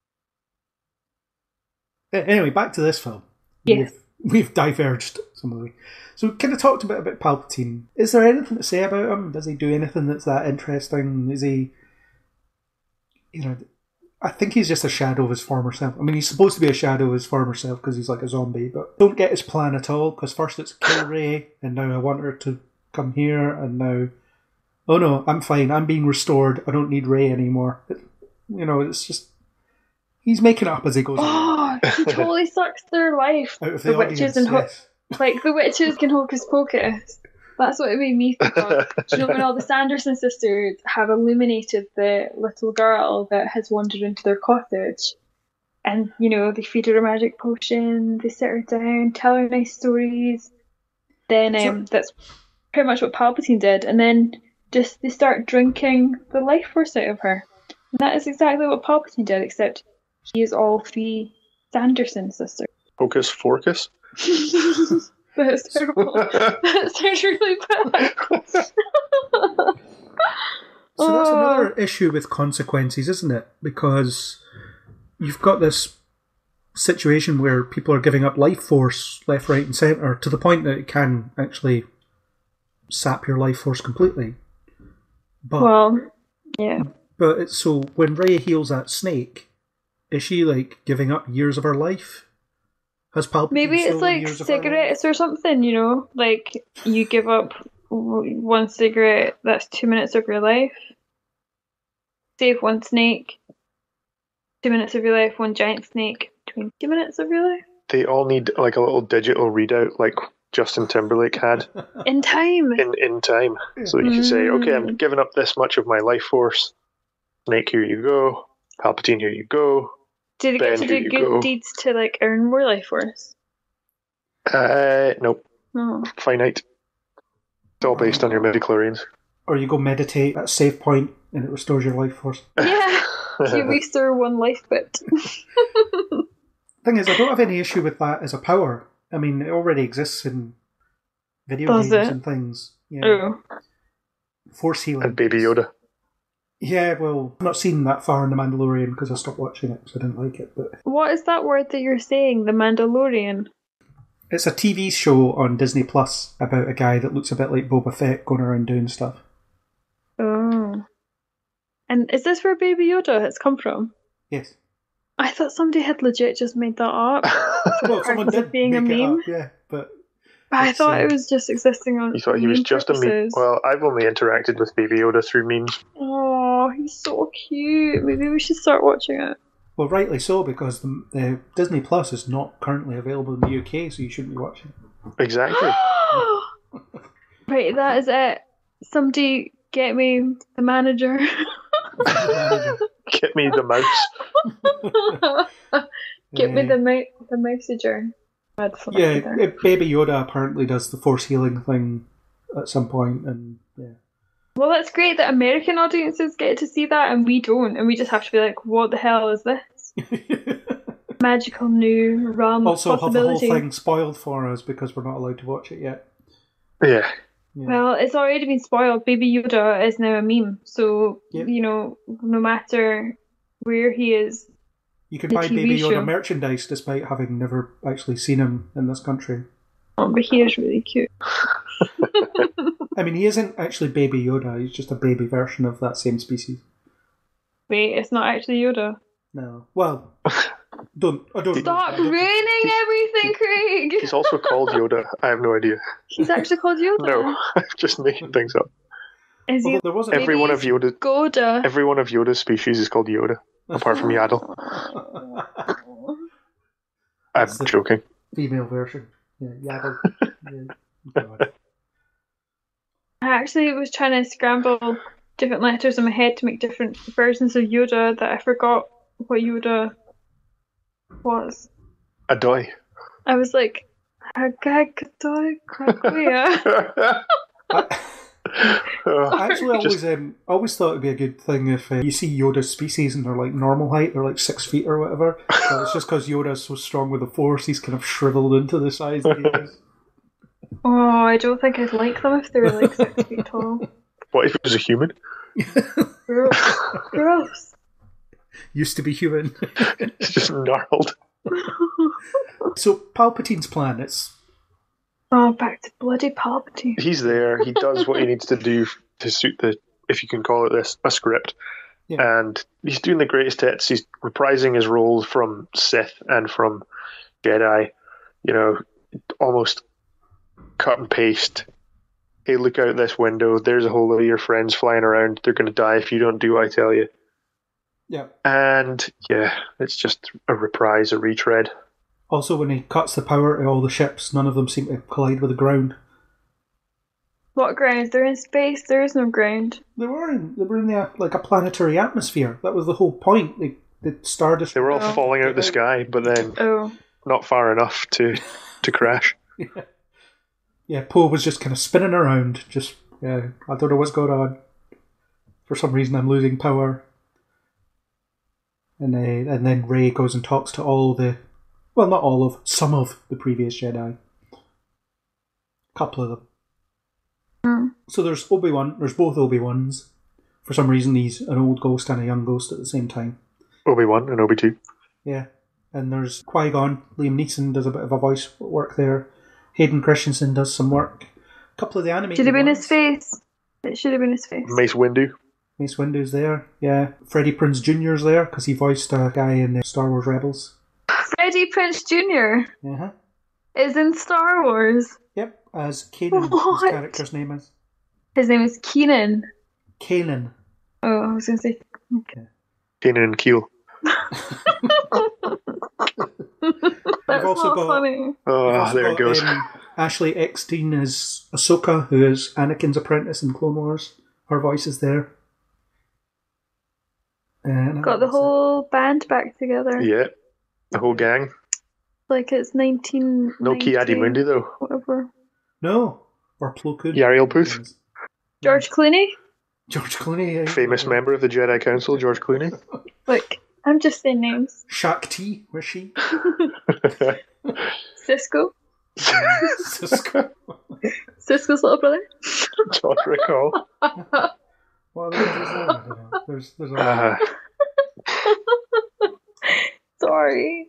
Anyway, back to this film. Yeah. We've diverged some of the way. So we kind of talked a bit about Palpatine. Is there anything to say about him? Does he do anything that's that interesting? Is he... I think he's just a shadow of his former self. I mean, he's supposed to be a shadow of his former self because he's like a zombie, but don't get his plan at all, because first it's kill Rey, and now I want her to come here, and now... Oh no, I'm fine, I'm being restored, I don't need Rey anymore. It's just... He's making it up as he goes along. Oh, he totally sucks their life. Out of the witches audience, and yes. Like, the witches can hocus pocus. That's what it made me think of. Do you know when all the Sanderson sisters have illuminated the little girl that has wandered into their cottage? And, they feed her a magic potion, they sit her down, tell her nice stories. Then that's pretty much what Palpatine did. And then just they start drinking the life force out of her. And that is exactly what Palpatine did, except he is all 3 Sanderson sisters. Hocus Forcus? That's terrible. That sounds really bad. So that's another issue with consequences, isn't it? Because you've got this situation where people are giving up life force left, right, and centre to the point that it can actually sap your life force completely. But, yeah. But so when Rey heals that snake, is she like giving up years of her life? Has Palpatine maybe it's like cigarettes or something, like you give up 1 cigarette, that's 2 minutes of your life. Save 1 snake, 2 minutes of your life, 1 giant snake, 20 minutes of your life. They all need like a little digital readout like Justin Timberlake had. In time. In time. So you can say, okay, I'm giving up this much of my life force. Snake, here you go. Palpatine, here you go. Did they get to do good deeds to like earn more life force? Nope. No. Finite. It's all based on your midichlorians. Or you go meditate at a save point and it restores your life force. Yeah. You restore 1 life bit. Thing is, I don't have any issue with that as a power. I mean, it already exists in video games and things. Yeah. Oh. Force healing. And Baby Yoda. Yeah, well, I've not seen that far in The Mandalorian because I stopped watching it because I didn't like it. But what is that word that you're saying, The Mandalorian? It's a TV show on Disney Plus about a guy that looks a bit like Boba Fett going around doing stuff. Oh. And is this where Baby Yoda has come from? Yes. I thought somebody had legit just made that up. Well, someone did being make a meme. It up, yeah, but I thought it was just existing on. You thought he was just a meme? Well, I've only interacted with Baby Yoda through memes. Oh, he's so cute. Maybe we should start watching it. Well, rightly so, because the Disney Plus is not currently available in the UK, so you shouldn't be watching it. Exactly. Right, that is it. Somebody get me the manager. Get me the mouse. Get me the mousager. Yeah, Baby Yoda apparently does the force healing thing at some point, and yeah. Well, that's great that American audiences get to see that and we don't, and we just have to be like, what the hell is this? Magical new realm also of possibility. Also have the whole thing spoiled for us because we're not allowed to watch it yet. Yeah. Well, it's already been spoiled. Baby Yoda is now a meme, so, no matter where he is... You can buy Baby Yoda merchandise despite having never actually seen him in this country. Oh, but he is really cute. I mean, he isn't actually Baby Yoda, he's just a baby version of that same species. Wait, it's not actually Yoda? No. Well, I don't Stop ruining everything, Craig! He's also called Yoda. I have no idea. He's actually called Yoda? No, I'm just making things up. Is he? Every one of Goda. Every one of Yoda's species is called Yoda, apart from Yaddle. I'm joking. Female version. Yeah, Yaddle. I actually was trying to scramble different letters in my head to make different versions of Yoda that I forgot what Yoda was. Adoy. I was like, Hagagadoi Krakoya. Actually, I always thought it'd be a good thing if you see Yoda's species and they're like normal height, they're like 6 feet or whatever. But it's just because Yoda's so strong with the Force, he's kind of shriveled into the size that he is. Oh, I don't think I'd like them if they were like 6 feet tall. What if it was a human? Gross. Used to be human. It's just gnarled. So, Palpatine's plan, it's... Oh, back to bloody Palpatine. He's there. He does what he needs to do to suit the, if you can call it this, a script. Yeah. And he's doing the greatest hits. He's reprising his roles from Sith and from Jedi. You know, almost cut and paste. Hey, look out this window. There's a whole lot of your friends flying around. They're going to die if you don't do what I tell you. Yeah. And, yeah, it's just a reprise, a retread. Also, when he cuts the power to all the ships, none of them seem to collide with the ground. What ground? They're in space. There is no ground. They were in the, like a planetary atmosphere. That was the whole point. They the Star Destroyer. They were all falling out of the sky, but then not far enough to crash. Yeah, Poe was just kind of spinning around. Just, I don't know what's going on. For some reason, I'm losing power. And then Rey goes and talks to all the... Well, not all of... Some of the previous Jedi. A couple of them. So there's Obi-Wan. There's both Obi-Wans. For some reason, he's an old ghost and a young ghost at the same time. Obi-Wan and Obi-2. Yeah. And there's Qui-Gon. Liam Neeson does a bit of a voice work there. Hayden Christensen does some work. A couple of the animated Should have been ones. his face. It should have been his face. Mace Windu. Mace Windu's there, yeah. Freddie Prinze Jr.'s there, because he voiced a guy in Star Wars Rebels. Freddie Prinze Jr. Uh-huh. is in Star Wars. Yep, as Kanan, his character's name is. His name is Keenan. Kanan. Oh, I was going to say... Okay. Kanan and Keel. That's also not funny. Oh, there it goes. Ashley Eckstein is Ahsoka, who is Anakin's apprentice in Clone Wars. Her voice is there. And Got the whole band back together. Yeah, the whole gang. Like it's 19... No Ki-Adi-Mundi, though. Whatever. No. Or Plo Koon. Yariel Puth. George Clooney? George Clooney. Yeah. Famous member of the Jedi Council, George Clooney. Look, I'm just saying names. Shakti, where's she? Cisco. Cisco. Cisco's little brother. Don't recall. Well, there's a Sorry.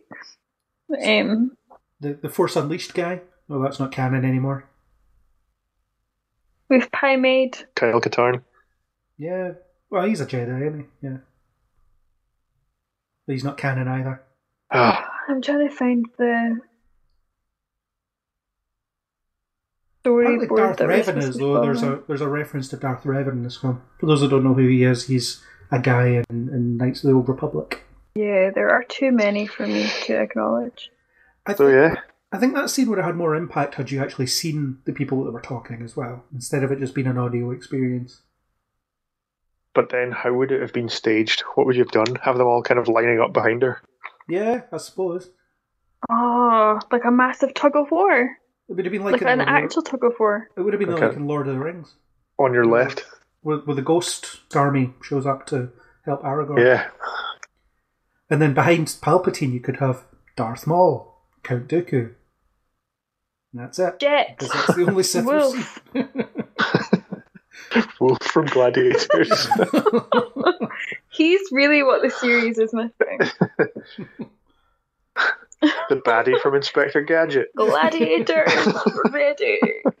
The Force Unleashed guy. No, that's not canon anymore. We've pie made. Kyle Katarn. Yeah. Well, he's a Jedi, isn't he? Yeah. But he's not canon either. I'm trying to find the storyboard. Darth Revan is, though. There's a reference to Darth Revan in this film. For those who don't know who he is, he's a guy in Knights of the Old Republic. Yeah, there are too many for me to acknowledge. I think that scene would have had more impact had you actually seen the people that were talking as well, instead of it just being an audio experience. But then, how would it have been staged? What would you have done? Have them all kind of lining up behind her? Yeah, I suppose. Oh, like a massive tug of war. It would have been like an actual tug of war. It would have been like in Lord of the Rings. On your left. Where the ghost army shows up to help Aragorn. Yeah. And then behind Palpatine you could have Darth Maul, Count Dooku. And that's it. Jet. Because that's the only Sith Wolf. Wolf from Gladiators. He's really what the series is missing. The baddie from Inspector Gadget. Gladiator ready.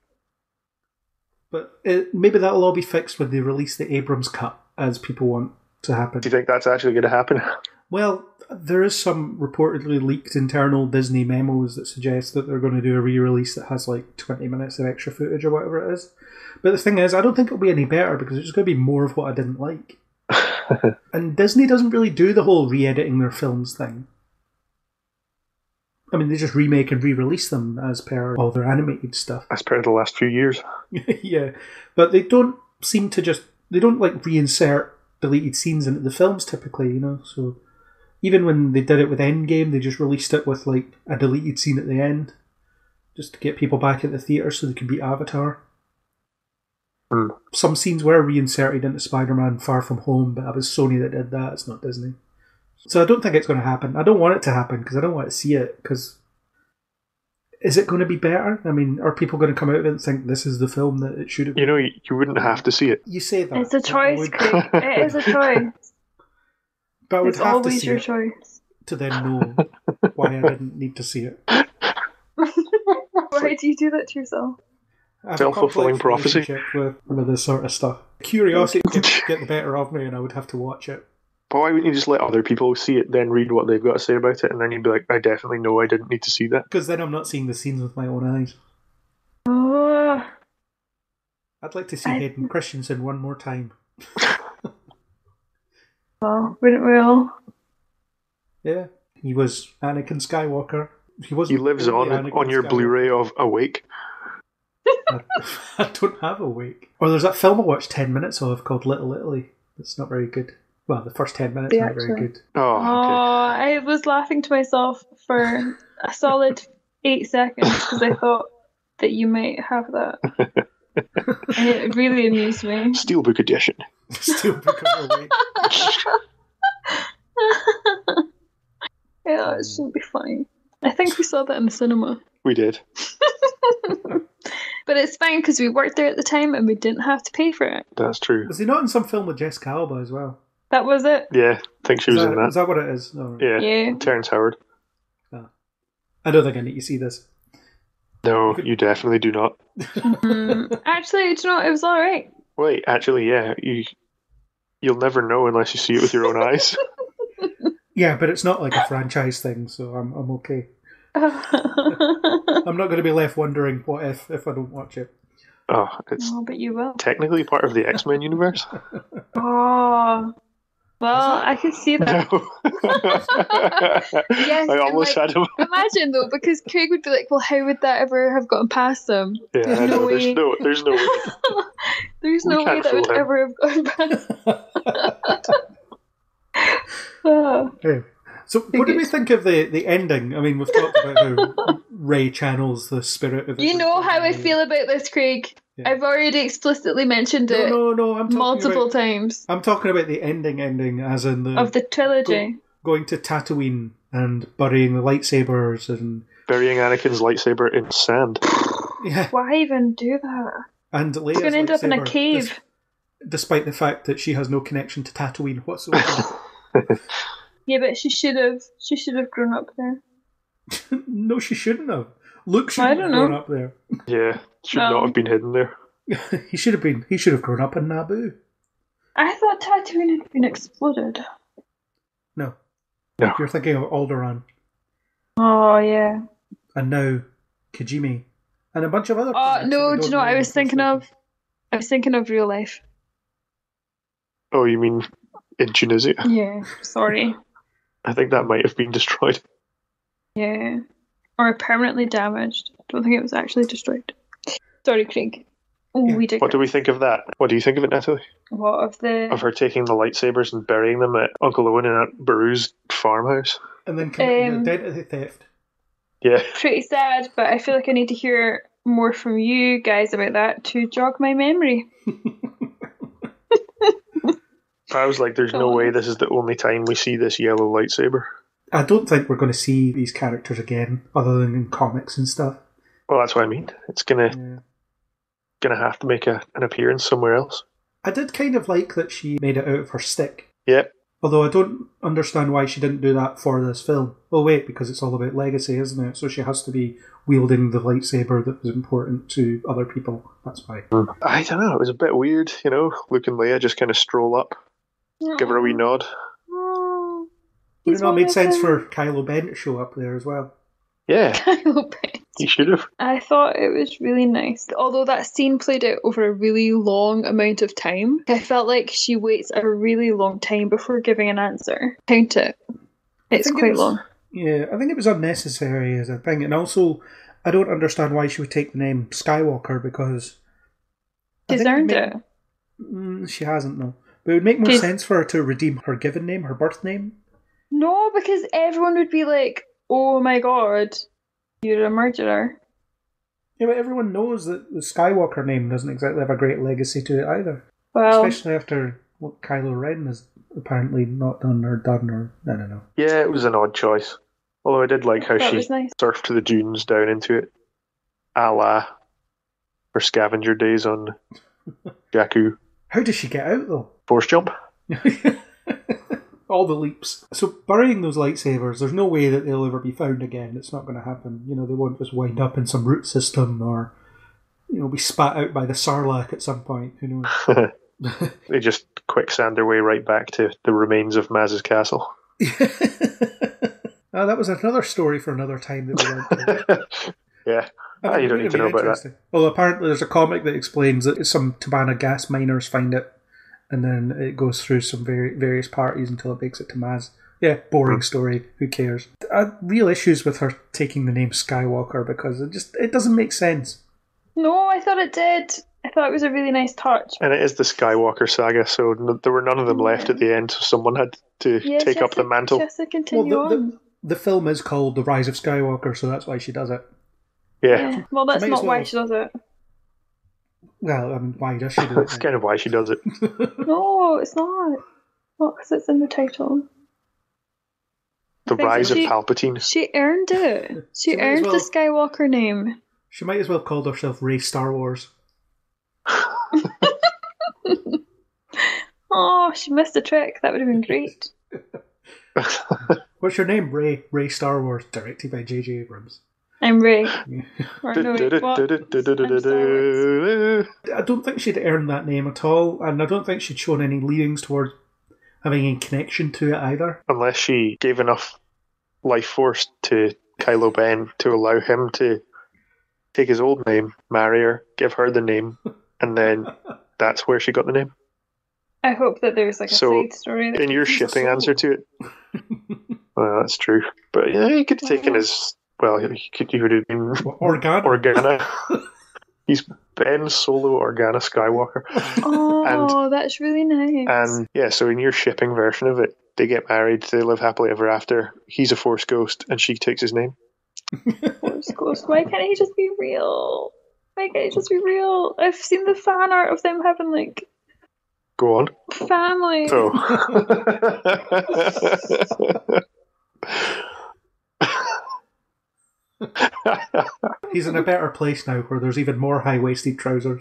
But maybe that'll all be fixed when they release the Abrams cut, as people want to happen. Do you think that's actually going to happen? Well, there is some reportedly leaked internal Disney memos that suggest that they're going to do a re-release that has like 20 minutes of extra footage or whatever it is. But the thing is, I don't think it'll be any better because it's going to be more of what I didn't like. And Disney doesn't really do the whole re-editing their films thing. I mean, they just remake and re-release them as per all their animated stuff. As per the last few years. Yeah, but they don't seem to they don't like reinsert deleted scenes into the films typically, you know, so even when they did it with Endgame, they just released it with like a deleted scene at the end just to get people back at the theatre so they could beat Avatar. Some scenes were reinserted into Spider-Man Far From Home, but it was Sony that did that, it's not Disney. So I don't think it's going to happen. I don't want it to happen because I don't want to see it. Because is it going to be better? I mean, are people going to come out of it and think this is the film that it should have been? You know, you wouldn't have to see it. You say that. It's a choice, Craig. It is a choice. But I would it's have always to see your it choice. To then know why I didn't need to see it. Why do you do that to yourself? Self-fulfilling prophecy. With this sort of stuff. Curiosity would get the better of me and I would have to watch it. But why wouldn't you just let other people see it, then read what they've got to say about it, and then you'd be like, I definitely know I didn't need to see that? Because then I'm not seeing the scenes with my own eyes. Oh. I'd like to see Hayden Christensen one more time. Well, wouldn't we all? Yeah. He was Anakin Skywalker. He lives on your Blu-ray of Awake. I don't have Awake. Or there's that film I watched 10 minutes of called Little Italy. It's not very good. Well, the first 10 minutes weren't very good. Oh, okay. I was laughing to myself for a solid 8 seconds because I thought that you might have that. And it really amused me. Steelbook edition. Steelbook of the week. Yeah, it should be fine. I think we saw that in the cinema. We did. But it's fine because we worked there at the time and we didn't have to pay for it. That's true. Was he not in some film with Jessica Alba as well? That was it. Yeah, I think she was in that. Is that what it is? No. Yeah. Terrence Howard. Oh. I don't think I need to see this. No, you definitely do not. Actually, do you know what? It was alright. Wait, actually, yeah. You'll never know unless you see it with your own eyes. Yeah, but it's not like a franchise thing, so I'm okay. I'm not going to be left wondering what if I don't watch it. Oh, it's but you will. Technically part of the X-Men universe. Oh, well, I could see that. No. Yes, I almost had him. Imagine though, because Craig would be like, "Well, how would that ever have gotten past them?" Yeah, there's no way. There's no way. There's no way that would ever have gone past. Hey. So, what did we think of the ending? I mean, we've talked about how Rey channels the spirit of it. You know how I feel about this, Craig. Yeah. I've already explicitly mentioned it. No, I'm talking multiple times. I'm talking about the ending, as in of the trilogy. Going to Tatooine and burying the lightsabers and burying Anakin's lightsaber in sand. Yeah. Why even do that? And Leia's it's going to end up in a cave. Despite the fact that she has no connection to Tatooine whatsoever. Yeah, but she should have grown up there. No, she shouldn't have. Luke should have grown up there. Yeah, should not have been hidden there. He should have grown up in Naboo. I thought Tatooine had been exploded. No. You're thinking of Alderaan. Oh yeah. And now Kijimi and a bunch of other. Oh no! Do you know what I was thinking of? I was thinking of real life. Oh, you mean in Tunisia? Yeah. Sorry. I think that might have been destroyed. Yeah. Or permanently damaged. I don't think it was actually destroyed. Sorry, Craig. Yeah. What do we think of that? What do you think of it, Natalie? What of her taking the lightsabers and burying them at Uncle Owen and Aunt Beru's farmhouse? And then committing identity theft. Yeah. Pretty sad, but I feel like I need to hear more from you guys about that to jog my memory. I was like, there's no way this is the only time we see this yellow lightsaber. I don't think we're going to see these characters again, other than in comics and stuff. Well, that's what I mean. It's gonna have to make an appearance somewhere else. I did kind of like that she made it out of her stick. Yep. Although I don't understand why she didn't do that for this film. Oh wait, because it's all about legacy, isn't it? So she has to be wielding the lightsaber that was important to other people. That's why. I don't know. It was a bit weird, Luke and Leia just kind of stroll up, give her a wee nod. Would it not make sense for Kylo Ben to show up there as well? Yeah. Kylo Ben. He should have. I thought it was really nice. Although that scene played out over a really long amount of time, I felt like she waits a really long time before giving an answer. Count it. It's quite long. Yeah, I think it was unnecessary as a thing. And also, I don't understand why she would take the name Skywalker because... She's earned it. She hasn't, no. But it would make more sense for her to redeem her given name, her birth name. No, because everyone would be like, oh my god, you're a murderer. Yeah, but everyone knows that the Skywalker name doesn't exactly have a great legacy to it either. Well, especially after what Kylo Ren has apparently not done or I don't know. Yeah, it was an odd choice. Although I did like how she surfed to the dunes down into it, a la her scavenger days on Jakku. How does she get out though? Force jump. All the leaps. So burying those lightsabers, there's no way that they'll ever be found again. It's not going to happen. They won't just wind up in some root system or, be spat out by the Sarlacc at some point. Who knows? They just quicksand their way right back to the remains of Maz's castle. That was another story for another time that we went to. Yeah. You don't need to know about that. Well, apparently there's a comic that explains that some Tabana gas miners find it, and then it goes through some various parties until it makes it to Maz. Yeah, boring story. Who cares? I had real issues with her taking the name Skywalker because it doesn't make sense. No, I thought it did. I thought it was a really nice touch. And it is the Skywalker saga, so there were none of them left at the end, so someone had to take up the mantle. She has to continue on. The film is called The Rise of Skywalker, so that's why she does it. Yeah. Well, that's not why she does it. Well, I mean, why does she do it? That's kind of why she does it. No, it's not. Not because it's in the title. The Rise of Palpatine. She earned it. She earned the Skywalker name. She might as well have called herself Rey Star Wars. Oh, she missed a trick. That would have been great. What's your name? Rey Star Wars, directed by J.J. Abrams. I'm Rey. I don't think she'd earned that name at all, and I don't think she'd shown any leanings towards having any connection to it either. Unless she gave enough life force to Kylo Ben to allow him to take his old name, marry her, give her the name, and then that's where she got the name. I hope that there's like a side story. In your shipping answer to it, well, that's true. But yeah, he could have taken his. Well, he would have been Organa. He's Ben Solo Organa Skywalker. Oh, that's really nice. And yeah, so in your shipping version of it, they get married, they live happily ever after. He's a Force ghost, and she takes his name. Force ghost. Why can't he just be real? Why can't he just be real? I've seen the fan art of them having like. Go on. Family. Oh. He's in a better place now where there's even more high-waisted trousers.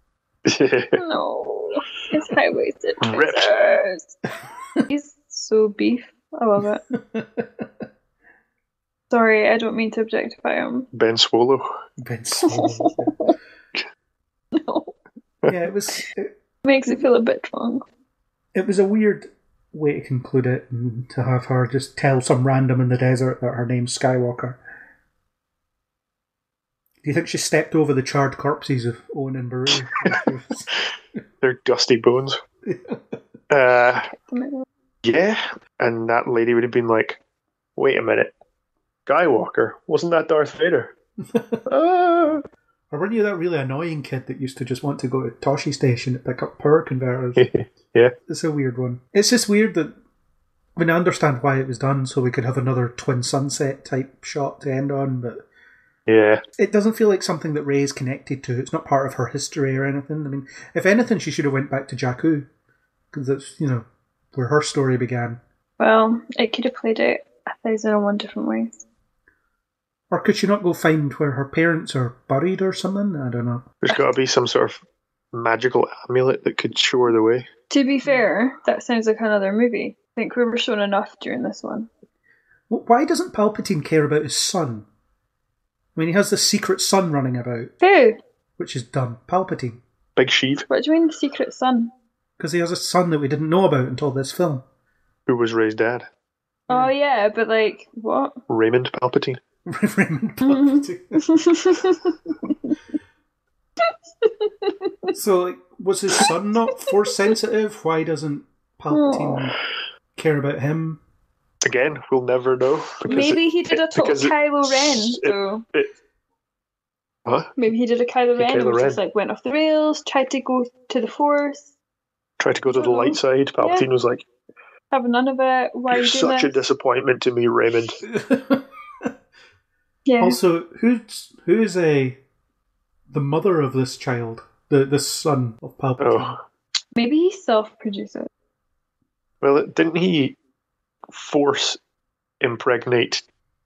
No, it's high-waisted trousers. He's so beef. I love it. Sorry, I don't mean to objectify him. Ben Swallow. Ben Swallow. No. Yeah, it makes it feel a bit wrong. It was a weird way to conclude it, and to have her just tell some random in the desert that her name's Skywalker. Do you think she stepped over the charred corpses of Owen and Beru? Their dusty bones. Yeah, and that lady would have been like, wait a minute, Skywalker? Wasn't that Darth Vader? Or weren't you that really annoying kid that used to just want to go to Toshi Station to pick up power converters? Yeah. It's a weird one. It's just weird that, I mean, I understand why it was done, so we could have another twin sunset type shot to end on, but yeah, it doesn't feel like something that Rey is connected to. It's not part of her history or anything. I mean, if anything, she should have went back to Jakku, because that's, where her story began. Well, it could have played out 1,001 different ways. Or could she not go find where her parents are buried or something? I don't know. There's got to be some sort of magical amulet that could show her the way. To be fair, that sounds like another movie. I think we were shown enough during this one. Why doesn't Palpatine care about his son? I mean, he has this secret son running about. Who? Which is dumb. Palpatine. Big Sheev. What do you mean, secret son? Because he has a son that we didn't know about until this film. Who was Rey's dad? Oh, yeah, but like, what? Raymond Palpatine. Raymond Palpatine. So, like, was his son not Force sensitive? Why doesn't Palpatine care about him? Again, we'll never know. Maybe he did a total Kylo Ren. What? Maybe he did a Kylo Ren and just like went off the rails, tried to go to the Force. Tried to go to the light side. Palpatine was like, have none of it. Why you're such a disappointment to me, Raymond. Yeah. Also, who is the mother of this child? The son of Palpatine? Oh. Maybe he self-produced it. Well, didn't he force impregnate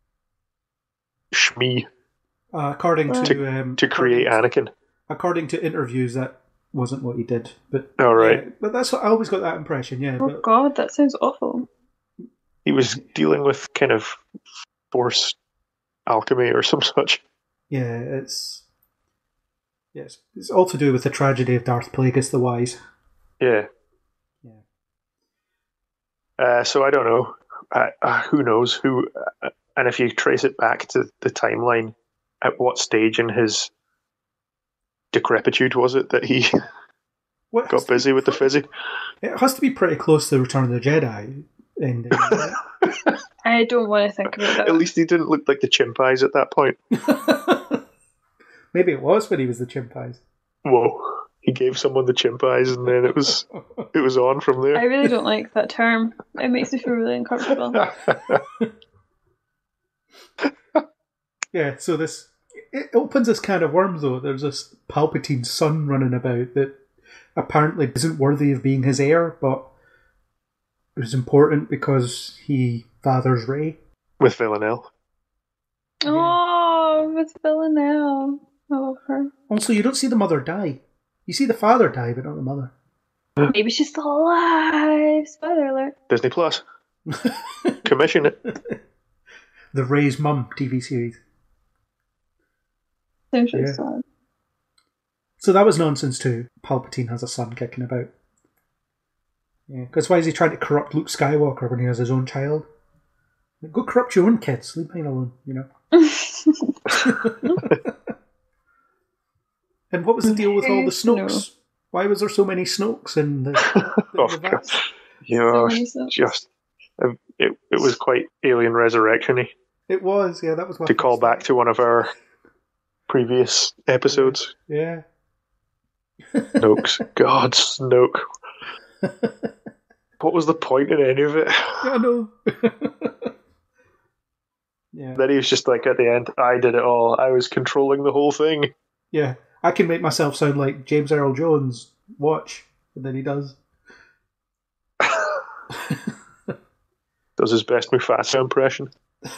Shmi? According to create Anakin. According to interviews, that wasn't what he did. But right. Yeah, but that's what, I always got that impression. Yeah. Oh God, that sounds awful. He was dealing with kind of Force alchemy or some such. Yeah, it's all to do with the tragedy of Darth Plagueis the Wise. Yeah. So I don't know. Who knows who? And if you trace it back to the timeline, at what stage in his decrepitude was it that he got busy with the fizzy? It has to be pretty close to the Return of the Jedi. I don't want to think about that. At least he didn't look like the chimpanzees at that point. Maybe it was when he was the chimpanzee. Whoa. he gave someone the chimp eyes, and then it was on from there. I really don't like that term. It makes me feel really uncomfortable. Yeah, so it opens this can of worms, though. There's this Palpatine son running about that apparently isn't worthy of being his heir, but it was important because he fathers Rey. With Villanelle. Yeah. Oh, with Villanelle. I love her. Also, you don't see the mother die. You see the father die, but not the mother. Maybe she's still alive. Spoiler alert. Disney Plus. Commission it. The Rey's Mum TV series. Sounds really sad. So that was nonsense too. Palpatine has a son kicking about. Yeah, because why is he trying to corrupt Luke Skywalker when he has his own child? Go corrupt your own kids. Leave mine alone, you know. And what was the deal with all the Snokes? No. Why was there so many Snokes in the vats? It was quite Alien Resurrection-y. It was, yeah, that was what to call back to one of our previous episodes. Yeah. Snokes. God, Snoke. What was the point in any of it? Yeah, I know. Yeah. Then he was just like, at the end, I did it all. I was controlling the whole thing. Yeah. I can make myself sound like James Earl Jones. Watch. And then he does. Does his best Mufasa impression.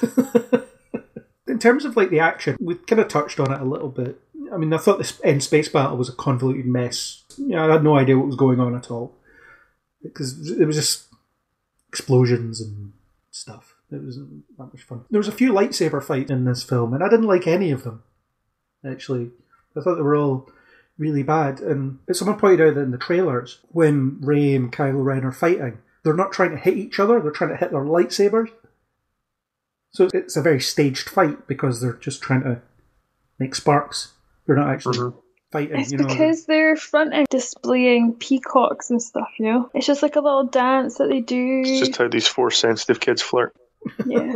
In terms of like the action, we kind of touched on it a little bit. I mean, I thought this end space battle was a convoluted mess. I had no idea what was going on at all. Because it was just explosions and stuff. It wasn't that much fun. There was a few lightsaber fights in this film, and I didn't like any of them, actually. I thought they were all really bad. And someone pointed out that in the trailers, when Rey and Kylo Ren are fighting, they're not trying to hit each other, they're trying to hit their lightsabers. So it's a very staged fight because they're just trying to make sparks. They're not actually fighting. It's because they're fronting displaying peacocks and stuff, you know? It's just like a little dance that they do. It's just how these Force-sensitive kids flirt. Yeah.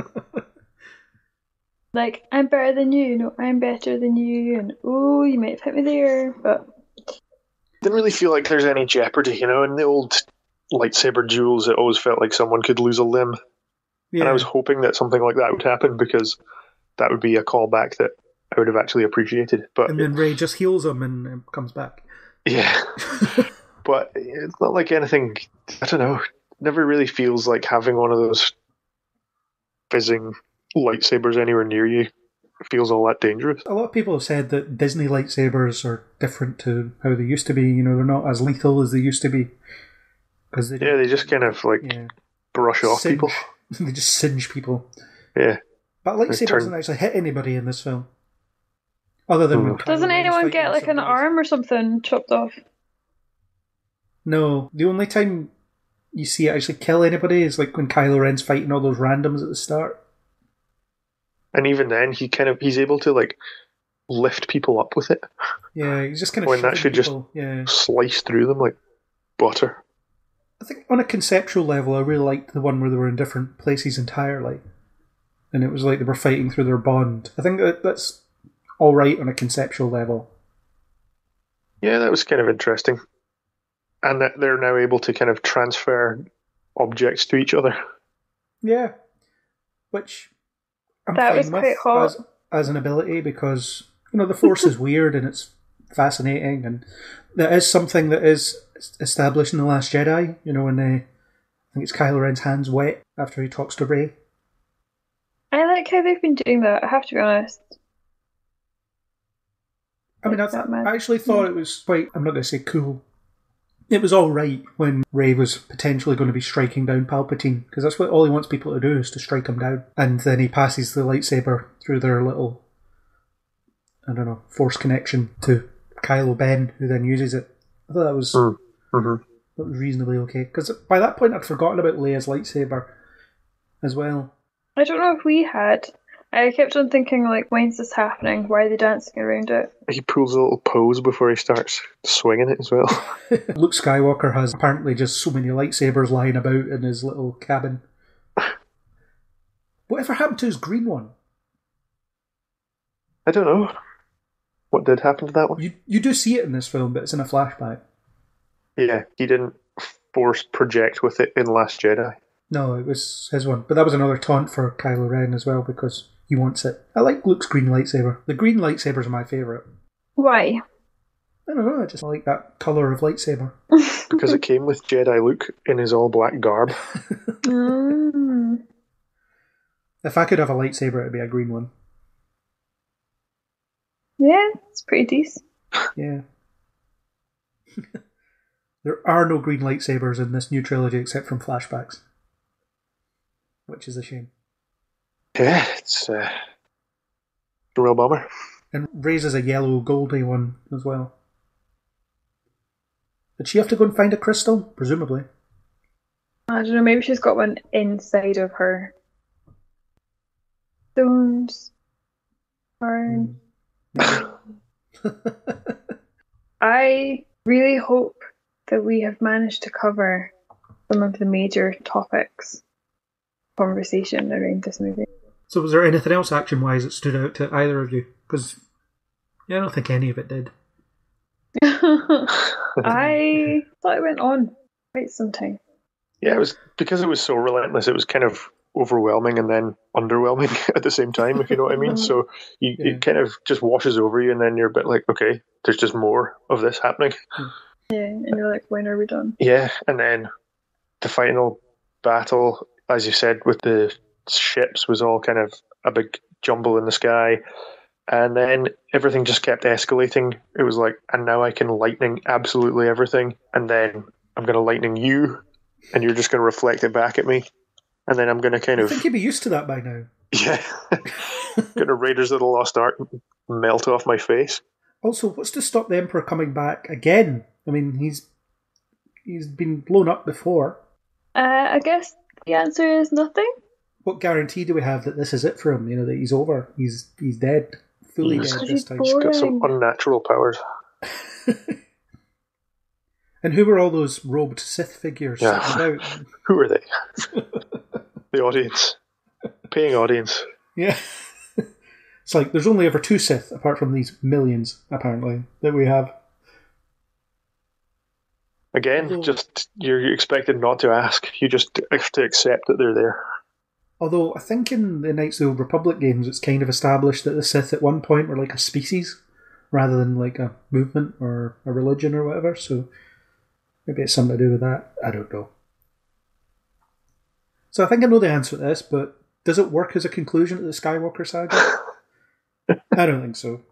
Like, I'm better than you, no, I'm better than you, and oh, you might have hit me there, but... Didn't really feel like there's any jeopardy, you know? In the old lightsaber duels, it always felt like someone could lose a limb. Yeah. And I was hoping that something like that would happen because that would be a callback that I would have actually appreciated. But and then Rey just heals him and comes back. Yeah. But it's not like anything, I don't know, never really feels like having one of those fizzing lightsabers anywhere near you feels all that dangerous. A lot of people have said that Disney lightsabers are different to how they used to be. You know, they're not as lethal as they used to be. They just kind of like brush off people. They just singe people. Yeah. But lightsaber doesn't actually hit anybody in this film. Other than when doesn't anyone get like an arm or something chopped off? No. The only time you see it actually kill anybody is like when Kylo Ren's fighting all those randoms at the start. And even then, he's able to like lift people up with it. Yeah, he's just kind of when that should people. Just slice through them like butter. I think on a conceptual level, I really liked the one where they were in different places entirely, and it was like they were fighting through their bond. I think that's all right on a conceptual level. Yeah, that was kind of interesting, and that they're now able to kind of transfer objects to each other. Yeah, which I'm that fine was quite hot as an ability because the Force is weird and it's fascinating, and there is something that is established in The Last Jedi, when I think it's Kylo Ren's hands wet after he talks to Rey. I like how they've been doing that, I have to be honest. I mean, I actually thought it was quite, I'm not going to say cool. It was all right when Rey was potentially going to be striking down Palpatine, because that's what all he wants people to do is to strike him down. And then he passes the lightsaber through their little, Force connection to Kylo Ben, who then uses it. I thought that was that was reasonably okay. Because by that point I'd forgotten about Leia's lightsaber as well. I don't know if we had. I kept on thinking, like, when's this happening? Why are they dancing around it? He pulls a little pose before he starts swinging it as well. Luke Skywalker has apparently just so many lightsabers lying about in his little cabin. Whatever happened to his green one? I don't know. What did happen to that one? You do see it in this film, but it's in a flashback. Yeah, he didn't force project with it in Last Jedi. No, it was his one. But that was another taunt for Kylo Ren as well, because he wants it. I like Luke's green lightsaber. The green lightsabers are my favourite. Why? I don't know, I just like that colour of lightsaber. Because it came with Jedi Luke in his all-black garb. If I could have a lightsaber, it'd be a green one. Yeah, it's pretty decent. Yeah. There are no green lightsabers in this new trilogy except from flashbacks. Which is a shame. Yeah, it's a real bummer. And Rey's is a yellow goldy one as well. Did she have to go and find a crystal? Presumably. I don't know, maybe she's got one inside of her. Stones. Iron. I really hope that we have managed to cover some of the major topics conversation around this movie. So was there anything else action-wise that stood out to either of you? Because I don't think any of it did. I thought it went on quite some time. Yeah, it was because it was so relentless. It was kind of overwhelming and then underwhelming at the same time, if you know what I mean. So it kind of just washes over you, and then you're a bit like, okay, there's just more of this happening. Yeah, and you're like, when are we done? Yeah, and then the final battle, as you said, with the ships was all kind of a big jumble in the sky. And then everything just kept escalating. It was like, and now I can lightning absolutely everything. And then I'm going to lightning you, and you're just going to reflect it back at me. And then I'm going to kind of... I think you'd be used to that by now. Yeah. Going to Raiders of the Lost Ark melt off my face. Also, what's to stop the Emperor coming back again? I mean, he's been blown up before. I guess the answer is nothing. What guarantee do we have that this is it for him? You know, that he's over. He's dead. Fully dead this time. He's got some unnatural powers. And who were all those robed Sith figures sitting about? Who are they? The audience. Paying audience. Yeah. It's like there's only ever 2 Sith, apart from these millions, apparently, that we have. Again, just you're expected not to ask. You just have to accept that they're there. Although I think in the Knights of the Old Republic games, it's kind of established that the Sith at one point were like a species, rather than like a movement or a religion or whatever. So maybe it's something to do with that. I don't know. So I think I know the answer to this, but does it work as a conclusion to the Skywalker saga? I don't think so.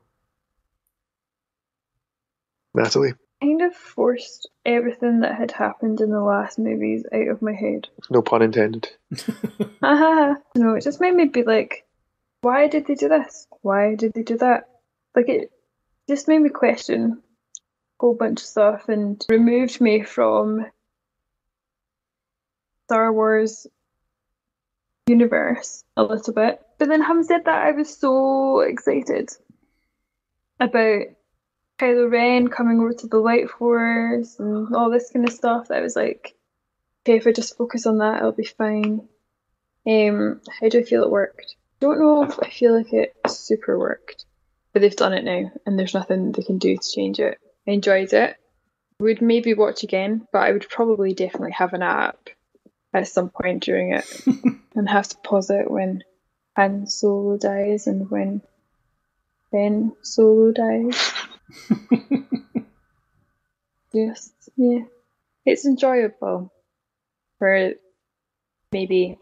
Natalie? Kind of forced everything that had happened in the last movies out of my head. No pun intended. No, it just made me be like, why did they do this? Why did they do that? Like, it just made me question a whole bunch of stuff and removed me from Star Wars universe a little bit. But then having said that, I was so excited about Kylo Ren coming over to the Light Force and all this kind of stuff that I was like, okay, if I just focus on that, it'll be fine. How do I feel it worked? Don't know if I feel like it super worked, but they've done it now, and there's nothing they can do to change it. I enjoyed it. Would maybe watch again, but I would probably definitely have an app at some point during it and have to pause it when Han Solo dies and when Ben Solo dies. Just, yeah. It's enjoyable for maybe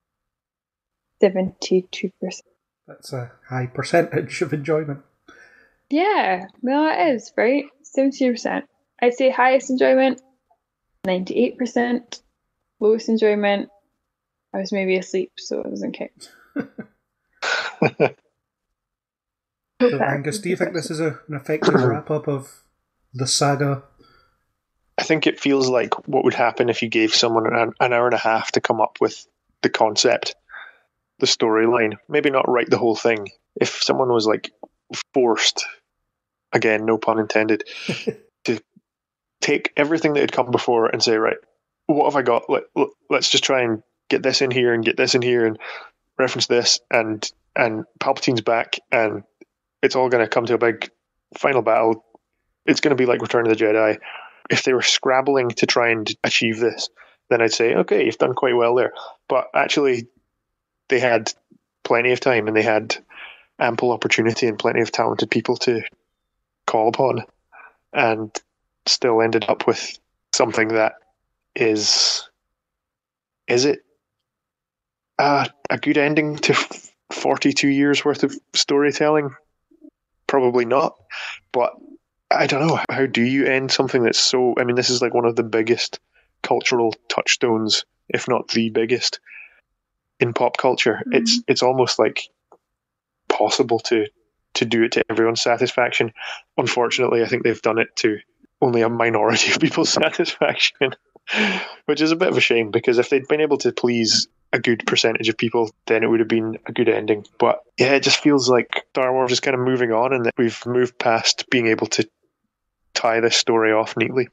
72%. That's a high percentage of enjoyment. Yeah, well, it is, right? 70%. I'd say highest enjoyment, 98%. Lowest enjoyment, I was maybe asleep, so it doesn't count. So, Angus, do you think this is an effective wrap-up of the saga? I think it feels like what would happen if you gave someone an hour and a half to come up with the concept, the storyline. Maybe not write the whole thing. If someone was like forced, again, no pun intended, to take everything that had come before and say, right, what have I got? Let's just try and get this in here and get this in here and reference this, and Palpatine's back, and it's all going to come to a big final battle, it's going to be like Return of the Jedi. If they were scrabbling to try and achieve this, then I'd say, okay, you've done quite well there. But actually, they had plenty of time and they had ample opportunity and plenty of talented people to call upon, and still ended up with something that is it a good ending to 42 years worth of storytelling? Probably not, but I don't know. How do you end something that's so... I mean, this is like one of the biggest cultural touchstones, if not the biggest, in pop culture. Mm-hmm. It's almost like possible to do it to everyone's satisfaction. Unfortunately, I think they've done it to only a minority of people's satisfaction, which is a bit of a shame, because if they'd been able to please a good percentage of people, then it would have been a good ending. But yeah, it just feels like Star Wars is kind of moving on, and that we've moved past being able to tie this story off neatly.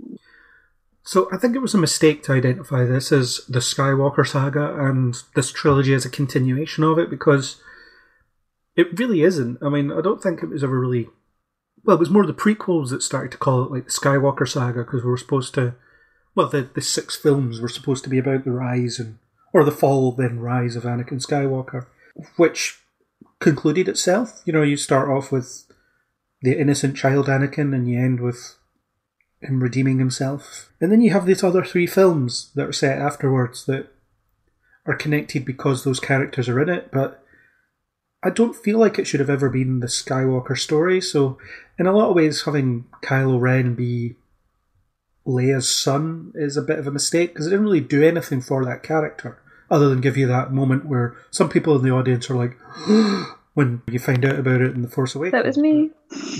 So I think it was a mistake to identify this as the Skywalker saga and this trilogy as a continuation of it, because it really isn't. I mean, I don't think it was ever really... Well, it was more the prequels that started to call it like the Skywalker saga, because we were supposed to... Well, the 6 films were supposed to be about the rise or the fall, then rise of Anakin Skywalker, which concluded itself. You know, you start off with the innocent child Anakin and you end with him redeeming himself. And then you have these other 3 films that are set afterwards that are connected because those characters are in it, but I don't feel like it should have ever been the Skywalker story. So in a lot of ways, having Kylo Ren be Leia's son is a bit of a mistake, because it didn't really do anything for that character, other than give you that moment where some people in the audience are like, when you find out about it in The Force Awakens. That was me.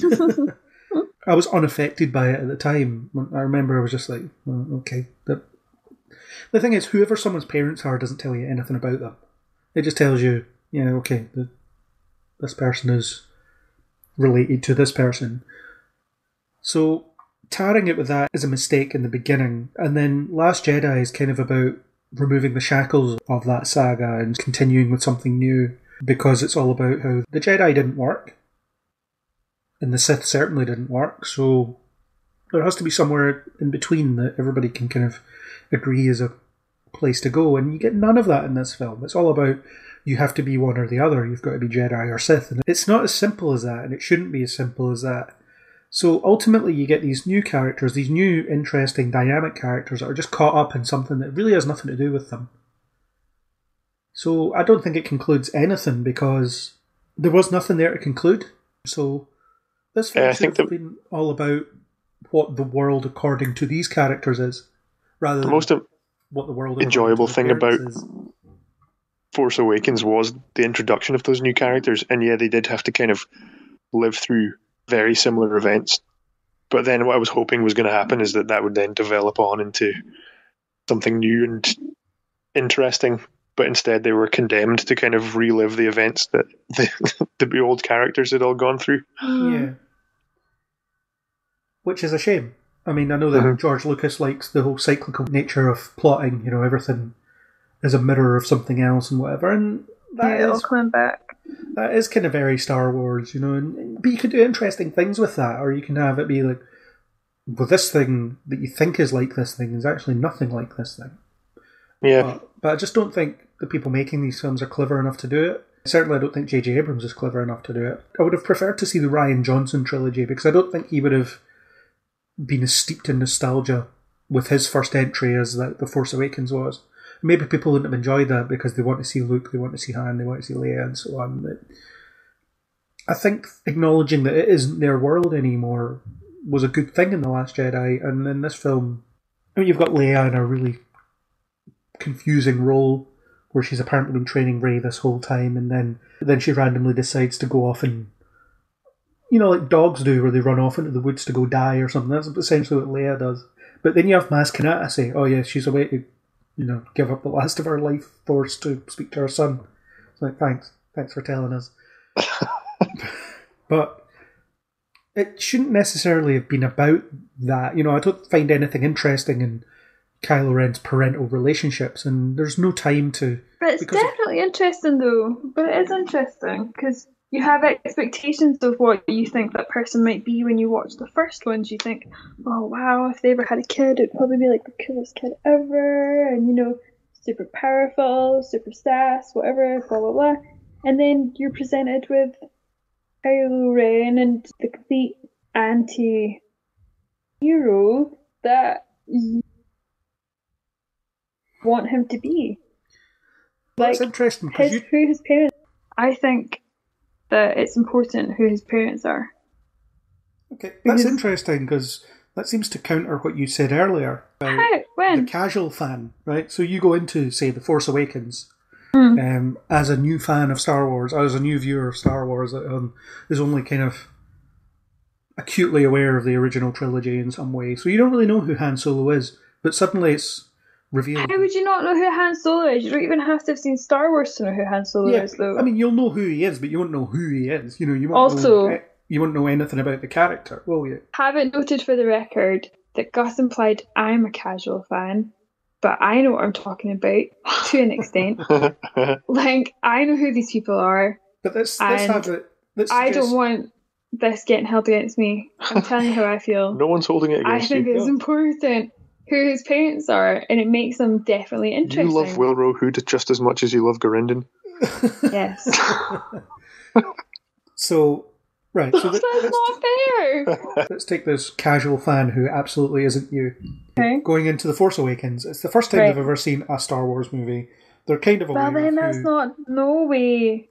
I was unaffected by it at the time. I remember I was just like, oh, okay. The thing is, whoever someone's parents are doesn't tell you anything about them. It just tells you, yeah, okay, this person is related to this person. So tarring it with that is a mistake in the beginning. And then Last Jedi is kind of about removing the shackles of that saga and continuing with something new, because it's all about how the Jedi didn't work and the Sith certainly didn't work. So there has to be somewhere in between that everybody can kind of agree is a place to go. And you get none of that in this film. It's all about you have to be one or the other. You've got to be Jedi or Sith. And it's not as simple as that, and it shouldn't be as simple as that. So ultimately you get these new characters, these new interesting dynamic characters that are just caught up in something that really has nothing to do with them. So I don't think it concludes anything, because there was nothing there to conclude. So this film should have been all about what the world according to these characters is, rather than what the world enjoyable thing about is. Force Awakens was the introduction of those new characters, and yeah, they did have to kind of live through very similar events. But then what I was hoping was going to happen is that would then develop on into something new and interesting. But instead they were condemned to kind of relive the events that the old characters had all gone through. Yeah. Which is a shame. I mean, I know that George Lucas likes the whole cyclical nature of plotting, you know, everything is a mirror of something else and whatever, and that all coming back. That is kind of very Star Wars, you know, but you can do interesting things with that, or you can have it be like, well, this thing that you think is like this thing is actually nothing like this thing. Yeah. But I just don't think the people making these films are clever enough to do it. Certainly I don't think J.J. Abrams is clever enough to do it. I would have preferred to see the Rian Johnson trilogy, because I don't think he would have been as steeped in nostalgia with his first entry as The Force Awakens was. Maybe people wouldn't have enjoyed that because they want to see Luke, they want to see Han, they want to see Leia, and so on. But I think acknowledging that it isn't their world anymore was a good thing in The Last Jedi, and in this film, I mean, you've got Leia in a really confusing role where she's apparently been training Rey this whole time, and then she randomly decides to go off and, you know, like dogs do, where they run off into the woods to go die or something. That's essentially what Leia does. But then you have Maz Kanata say, oh yeah, she's away to, you know, give up the last of her life force to speak to her son. It's like, thanks for telling us. But it shouldn't necessarily have been about that. You know, I don't find anything interesting in Kylo Ren's parental relationships, and there's no time to... But it's definitely interesting, though. But it is interesting, because you have expectations of what you think that person might be when you watch the first ones. You think, oh wow, if they ever had a kid, it'd probably be like the coolest kid ever, and super powerful, super sass, whatever, blah blah blah. And then you're presented with Kylo Ren and the complete anti-hero that you want him to be. That's interesting. Who his parents. I think that it's important who his parents are. Okay, that's interesting because that seems to counter what you said earlier about the casual fan, right? So you go into, say, The Force Awakens as a new fan of Star Wars, as a new viewer of Star Wars that is only kind of acutely aware of the original trilogy in some way. So you don't really know who Han Solo is, but suddenly it's revealed. How would you not know who Han Solo is? You don't even have to have seen Star Wars to know who Han Solo is, though. I mean, you'll know who he is, but you won't know who he is. You won't also, you won't know anything about the character, will you? Have it noted for the record that Gus implied I'm a casual fan, but I know what I'm talking about to an extent. Like, I know who these people are. But let's have it. I don't want this getting held against me. I'm telling you how I feel. No one's holding it against you. I think it's important who his parents are, and it makes them definitely interesting. You love Wilro Hood just as much as you love Garindon. Yes. So, right. So that's not fair. Let's take this casual fan who absolutely isn't you. Okay. Going into The Force Awakens. It's the first time they've ever seen a Star Wars movie. They're kind of aware Well, then that's not... No way.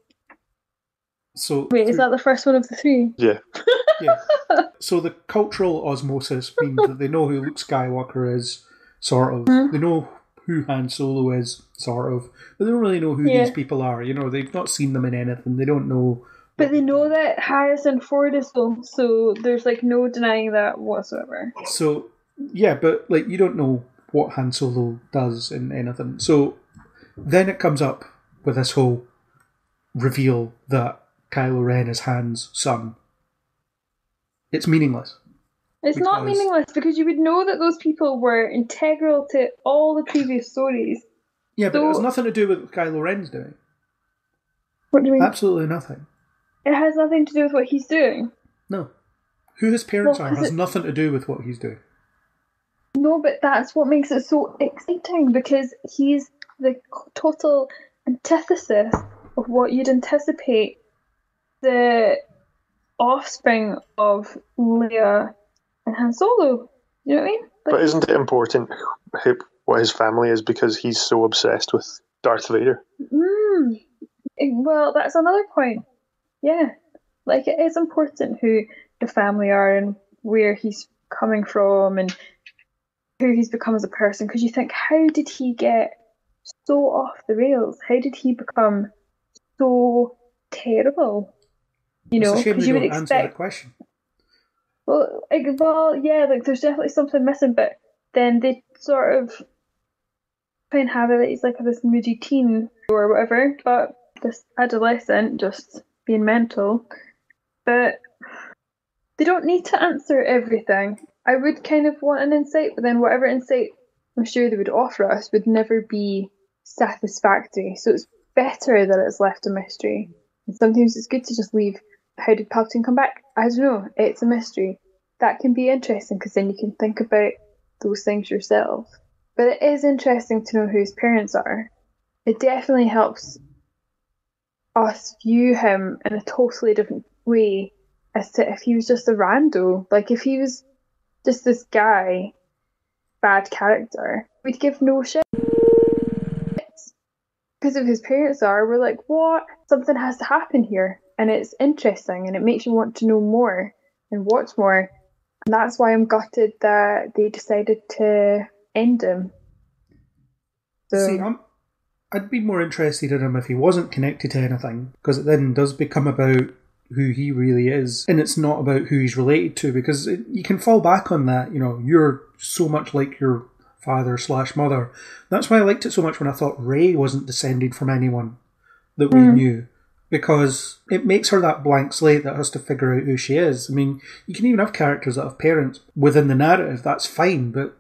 So wait, is that the first one of the three? Yeah. Yeah. So the cultural osmosis means that they know who Luke Skywalker is, sort of. They know who Han Solo is, sort of. But they don't really know who these people are. They've not seen them in anything. They don't know. But they know that Harrison Ford is so there's no denying that whatsoever. So, yeah, but you don't know what Han Solo does in anything. So then it comes up with this whole reveal that Kylo Ren is Han's son. It's meaningless. It's not meaningless because you would know that those people were integral to all the previous stories. Yeah, but it has nothing to do with what Kylo Ren's doing. What do you mean? Absolutely nothing. It has nothing to do with what he's doing. No. Who his parents are has nothing to do with what he's doing. No, but that's what makes it so exciting because he's the total antithesis of what you'd anticipate the offspring of Leia and Han Solo. You know what I mean? But isn't it important what his family is because he's so obsessed with Darth Vader? Well, that's another point. Yeah. It is important who the family are and where he's coming from and who he's become as a person. Because you think, how did he get so off the rails? How did he become so terrible? It's a shame they don't answer that question. Well, yeah, there's definitely something missing, but then they sort of try and have it that he's this moody teen or whatever, but this adolescent just being mental. But they don't need to answer everything. I would kind of want an insight, but then whatever insight I'm sure they would offer us would never be satisfactory. So it's better that it's left a mystery. And sometimes it's good to just leave. How did Palpatine come back? I don't know. It's a mystery. That can be interesting because then you can think about those things yourself. But it is interesting to know who his parents are. It definitely helps us view him in a totally different way as to if he was just a rando. If he was just this guy, bad character, we'd give no shit. Because if his parents are, we're like, what? Something has to happen here. And it's interesting and it makes you want to know more and watch more. And that's why I'm gutted that they decided to end him. So, see, I'd be more interested in him if he wasn't connected to anything, because it then does become about who he really is, and it's not about who he's related to, because you can fall back on that, you're so much like your father/mother. That's why I liked it so much when I thought Rey wasn't descended from anyone that we knew, because it makes her that blank slate that has to figure out who she is. I mean, you can even have characters that have parents within the narrative, that's fine, but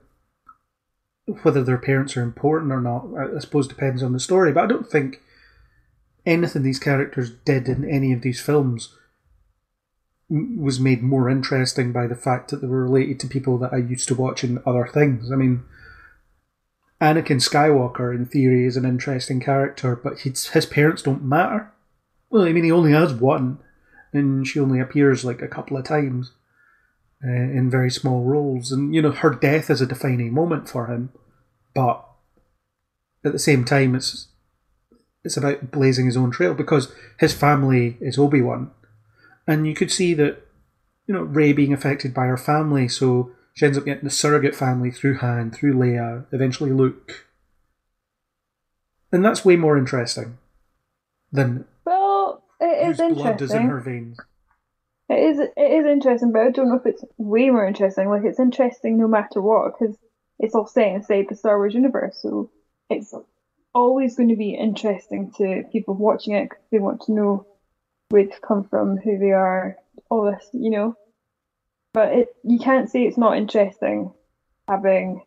whether their parents are important or not, I suppose depends on the story. But I don't think anything these characters did in any of these films was made more interesting by the fact that they were related to people that I used to watch in other things. I mean, Anakin Skywalker, in theory, is an interesting character, but his parents don't matter. Well, I mean, he only has one, and she only appears like a couple of times in very small roles. And, you know, her death is a defining moment for him, but at the same time, it's about blazing his own trail, because his family is Obi-Wan. And you could see that, you know, Rey being affected by her family, so she ends up getting the surrogate family through Han, through Leia, eventually Luke. And that's way more interesting than it is whose blood is in interesting. her veins. It is interesting, but I don't know if it's way more interesting. Like, it's interesting no matter what, because it's all set inside the Star Wars universe, so it's always going to be interesting to people watching it, because they want to know where they've come from, who they are, all this, you know. But you can't say it's not interesting having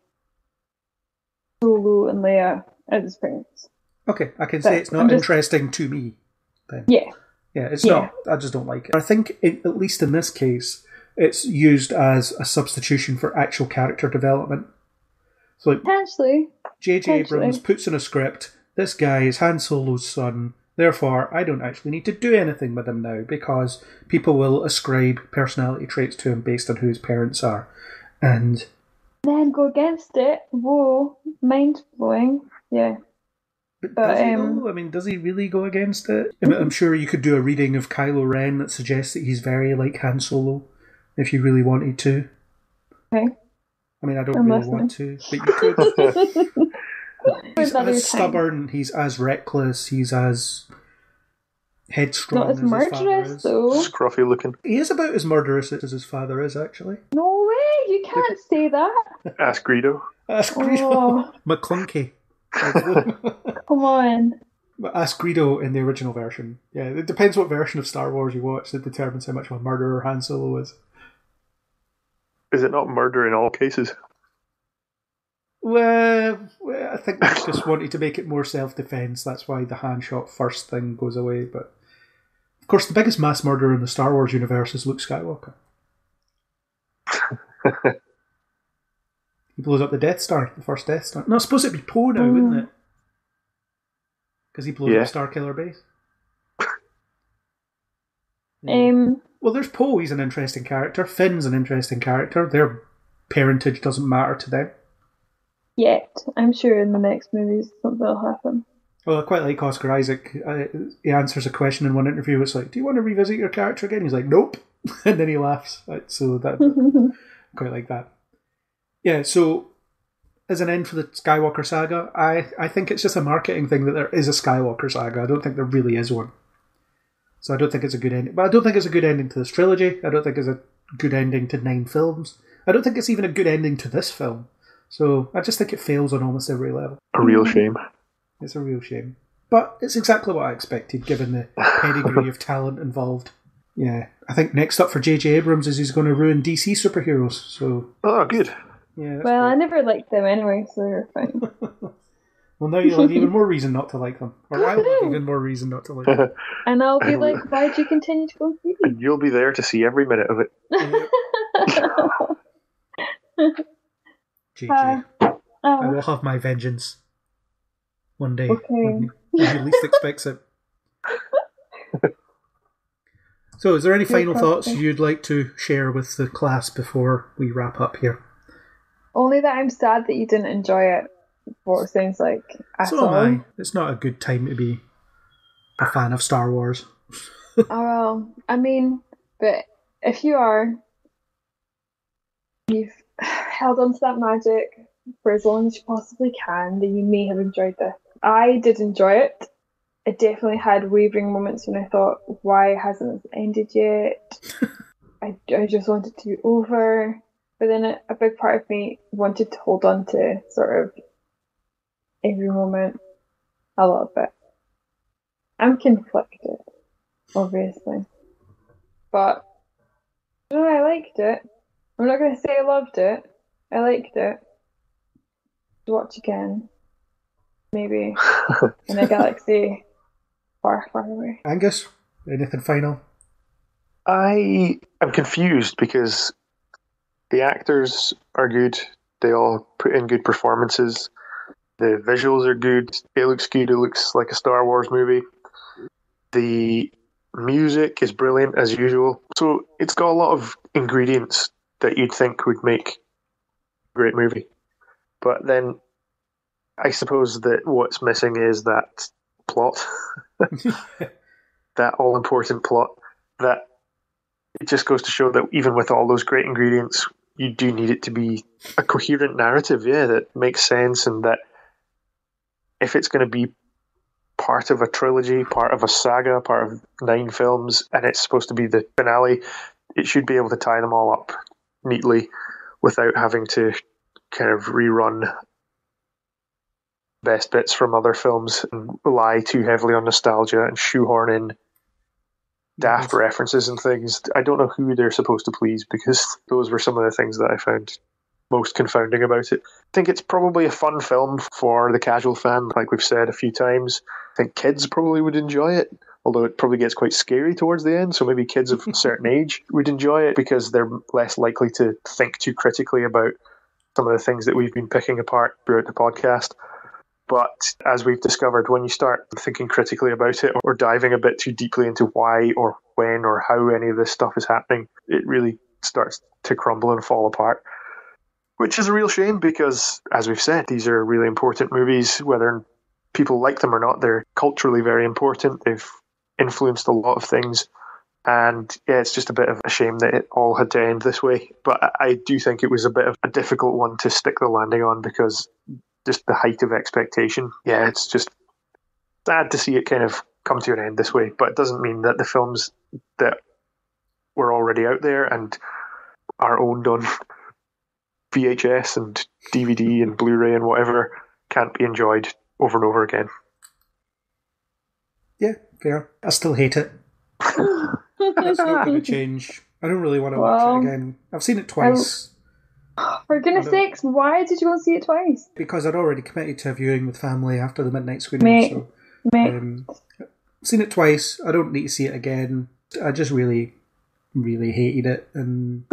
Solo and Leia as his parents. Okay, I can say it's not interesting to me, then. Yeah. Yeah, it's not. I just don't like it. I think, at least in this case, it's used as a substitution for actual character development. So, like, potentially. J.J. Abrams puts in a script, this guy is Han Solo's son, therefore I don't actually need to do anything with him now, because people will ascribe personality traits to him based on who his parents are. And then go against it. Whoa, mind-blowing. Yeah. But does he though? I mean, does he really go against it? I'm sure you could do a reading of Kylo Ren that suggests that he's very like Han Solo, if you really wanted to. Okay. I mean, I don't really want to, but you could. He's as stubborn, he's as reckless, he's as headstrong as his father is. Though. Scruffy looking. He is about as murderous as his father is, actually. No way, you can't say that. Ask Greedo. Ask Greedo. McClunky. Come on. Ask Greedo in the original version. Yeah, it depends what version of Star Wars you watch that determines how much of a murderer Han Solo is. Is it not murder in all cases? Well, I think they just wanted to make it more self-defense. That's why the hand shot first thing goes away. But of course, the biggest mass murderer in the Star Wars universe is Luke Skywalker. He blows up the Death Star, the first Death Star. No, I suppose it'd be Poe now, wouldn't it? Because he blows up Star Killer Base. Well, there's Poe, he's an interesting character. Finn's an interesting character. Their parentage doesn't matter to them. Yet. I'm sure in the next movies something will happen. Well, I quite like Oscar Isaac. He answers a question in one interview. It's like, do you want to revisit your character again? He's like, nope. And then he laughs. So that quite like that. Yeah, so as an end for the Skywalker saga, I think it's just a marketing thing that there is a Skywalker saga. I don't think there really is one. So I don't think it's a good ending. But I don't think it's a good ending to this trilogy. I don't think it's a good ending to 9 films. I don't think it's even a good ending to this film. So I just think it fails on almost every level. A real shame. It's a real shame. But it's exactly what I expected, given the pedigree of talent involved. Yeah. I think next up for J.J. Abrams is he's going to ruin DC superheroes. So. Oh, good. Yeah. Well, great. I never liked them anyway, so you're fine. Well, now you'll have even more reason not to like them. Or I'll have even more reason not to like them. And I'll be like, why do you continue to go on TV? And you'll be there to see every minute of it. JJ, I will have my vengeance one day when he least expects it. So, is there any final thoughts you'd like to share with the class before we wrap up here? Only that I'm sad that you didn't enjoy it, what it sounds like. So am I. It's not a good time to be a fan of Star Wars. Oh, well, I mean, but if you are, you've held on to that magic for as long as you possibly can, then you may have enjoyed this. I did enjoy it. It definitely had wavering moments when I thought, why hasn't this ended yet? I just wanted to be over. But then a big part of me wanted to hold on to sort of every moment a little bit. I'm conflicted, obviously. But I don't know, I liked it. I'm not going to say I loved it. I liked it. Watch again. Maybe in a galaxy far, far away. Angus, anything final? I am confused because the actors are good. They all put in good performances. The visuals are good. It looks good. It looks like a Star Wars movie. The music is brilliant as usual. So it's got a lot of ingredients that you'd think would make a great movie. But then I suppose that what's missing is that plot. That all-important plot. That it just goes to show that even with all those great ingredients, you do need it to be a coherent narrative, that makes sense, and that if it's going to be part of a trilogy, part of a saga, part of 9 films, and it's supposed to be the finale, it should be able to tie them all up neatly without having to kind of rerun best bits from other films and rely too heavily on nostalgia and shoehorn in daft references and things. I don't know who they're supposed to please, because those were some of the things that I found most confounding about it. I think it's probably a fun film for the casual fan, like we've said a few times. I think kids probably would enjoy it, although it probably gets quite scary towards the end, so maybe kids of a certain age would enjoy it because they're less likely to think too critically about some of the things that we've been picking apart throughout the podcast. But as we've discovered, when you start thinking critically about it or diving a bit too deeply into why or when or how any of this stuff is happening, it really starts to crumble and fall apart. Which is a real shame because, as we've said, these are really important movies. Whether people like them or not, they're culturally very important. They've influenced a lot of things. And yeah, it's just a bit of a shame that it all had to end this way. But I do think it was a bit of a difficult one to stick the landing on because just the height of expectation. Yeah, it's just sad to see it kind of come to an end this way, but it doesn't mean that the films that were already out there and are owned on VHS and DVD and Blu-ray and whatever can't be enjoyed over and over again. Yeah, fair. I still hate it. It's not going to change. I don't really want to watch it again. I've seen it twice. For goodness sakes, why did you want to see it twice? Because I'd already committed to a viewing with family after the midnight screening. I've seen it twice. I don't need to see it again. I just really, really hated it. And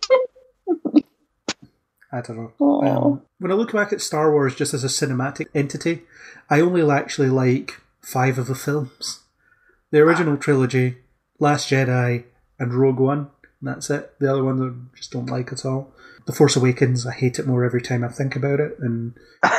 I don't know. When I look back at Star Wars just as a cinematic entity, I only actually like 5 of the films. The original trilogy, Last Jedi, and Rogue One. And that's it. The other ones I just don't like at all. The Force Awakens, I hate it more every time I think about it. And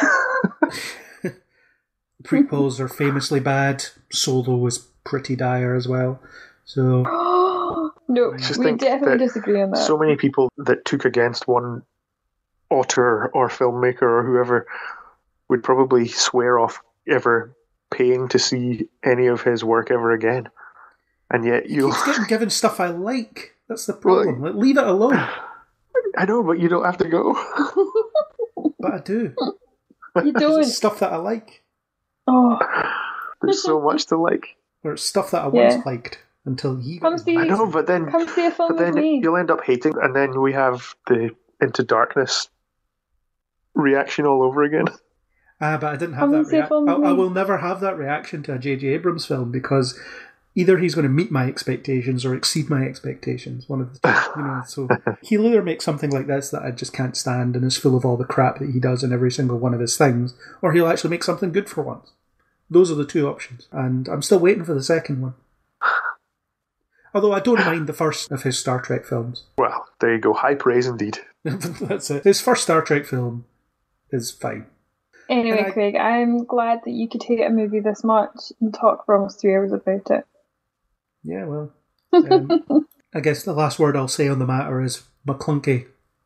prequels are famously bad. Solo was pretty dire as well. So no, we definitely disagree on that. So many people that took against one author or filmmaker or whoever would probably swear off ever paying to see any of his work ever again. And yet you'll getting given stuff I like. That's the problem. Well, leave it alone. I know, but you don't have to go. But I do. You don't. It's stuff that I like. Oh, there's so much to like. Or it's stuff that I once liked until you. I know, but then come see a film with me. You'll end up hating, and then we have the Into Darkness reaction all over again. But I didn't have that reaction. I will never have that reaction to a J.J. Abrams film because either he's going to meet my expectations or exceed my expectations. One of the two, So he'll either make something like this that I just can't stand and is full of all the crap that he does in every single one of his things, or he'll actually make something good for once. Those are the two options, and I'm still waiting for the second one. Although I don't mind the first of his Star Trek films. Well, there you go. High praise indeed. That's it. His first Star Trek film is fine. Anyway, Craig, I'm glad that you could hate a movie this much and talk for almost 3 hours about it. Yeah, well, I guess the last word I'll say on the matter is McClunky.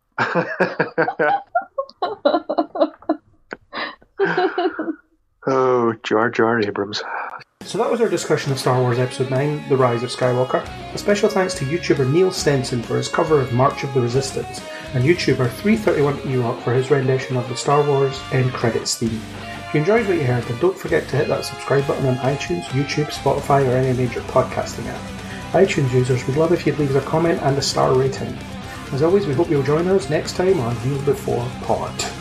Oh, Jar Jar Abrams. So that was our discussion of Star Wars Episode 9, The Rise of Skywalker. A special thanks to YouTuber Neil Stenson for his cover of March of the Resistance, and YouTuber 331 Ewok for his rendition of the Star Wars end credits theme. If you enjoyed what you heard, then don't forget to hit that subscribe button on iTunes, YouTube, Spotify, or any major podcasting app. iTunes users, we'd love if you'd leave us a comment and a star rating. As always, we hope you'll join us next time on Kneel Before Pod.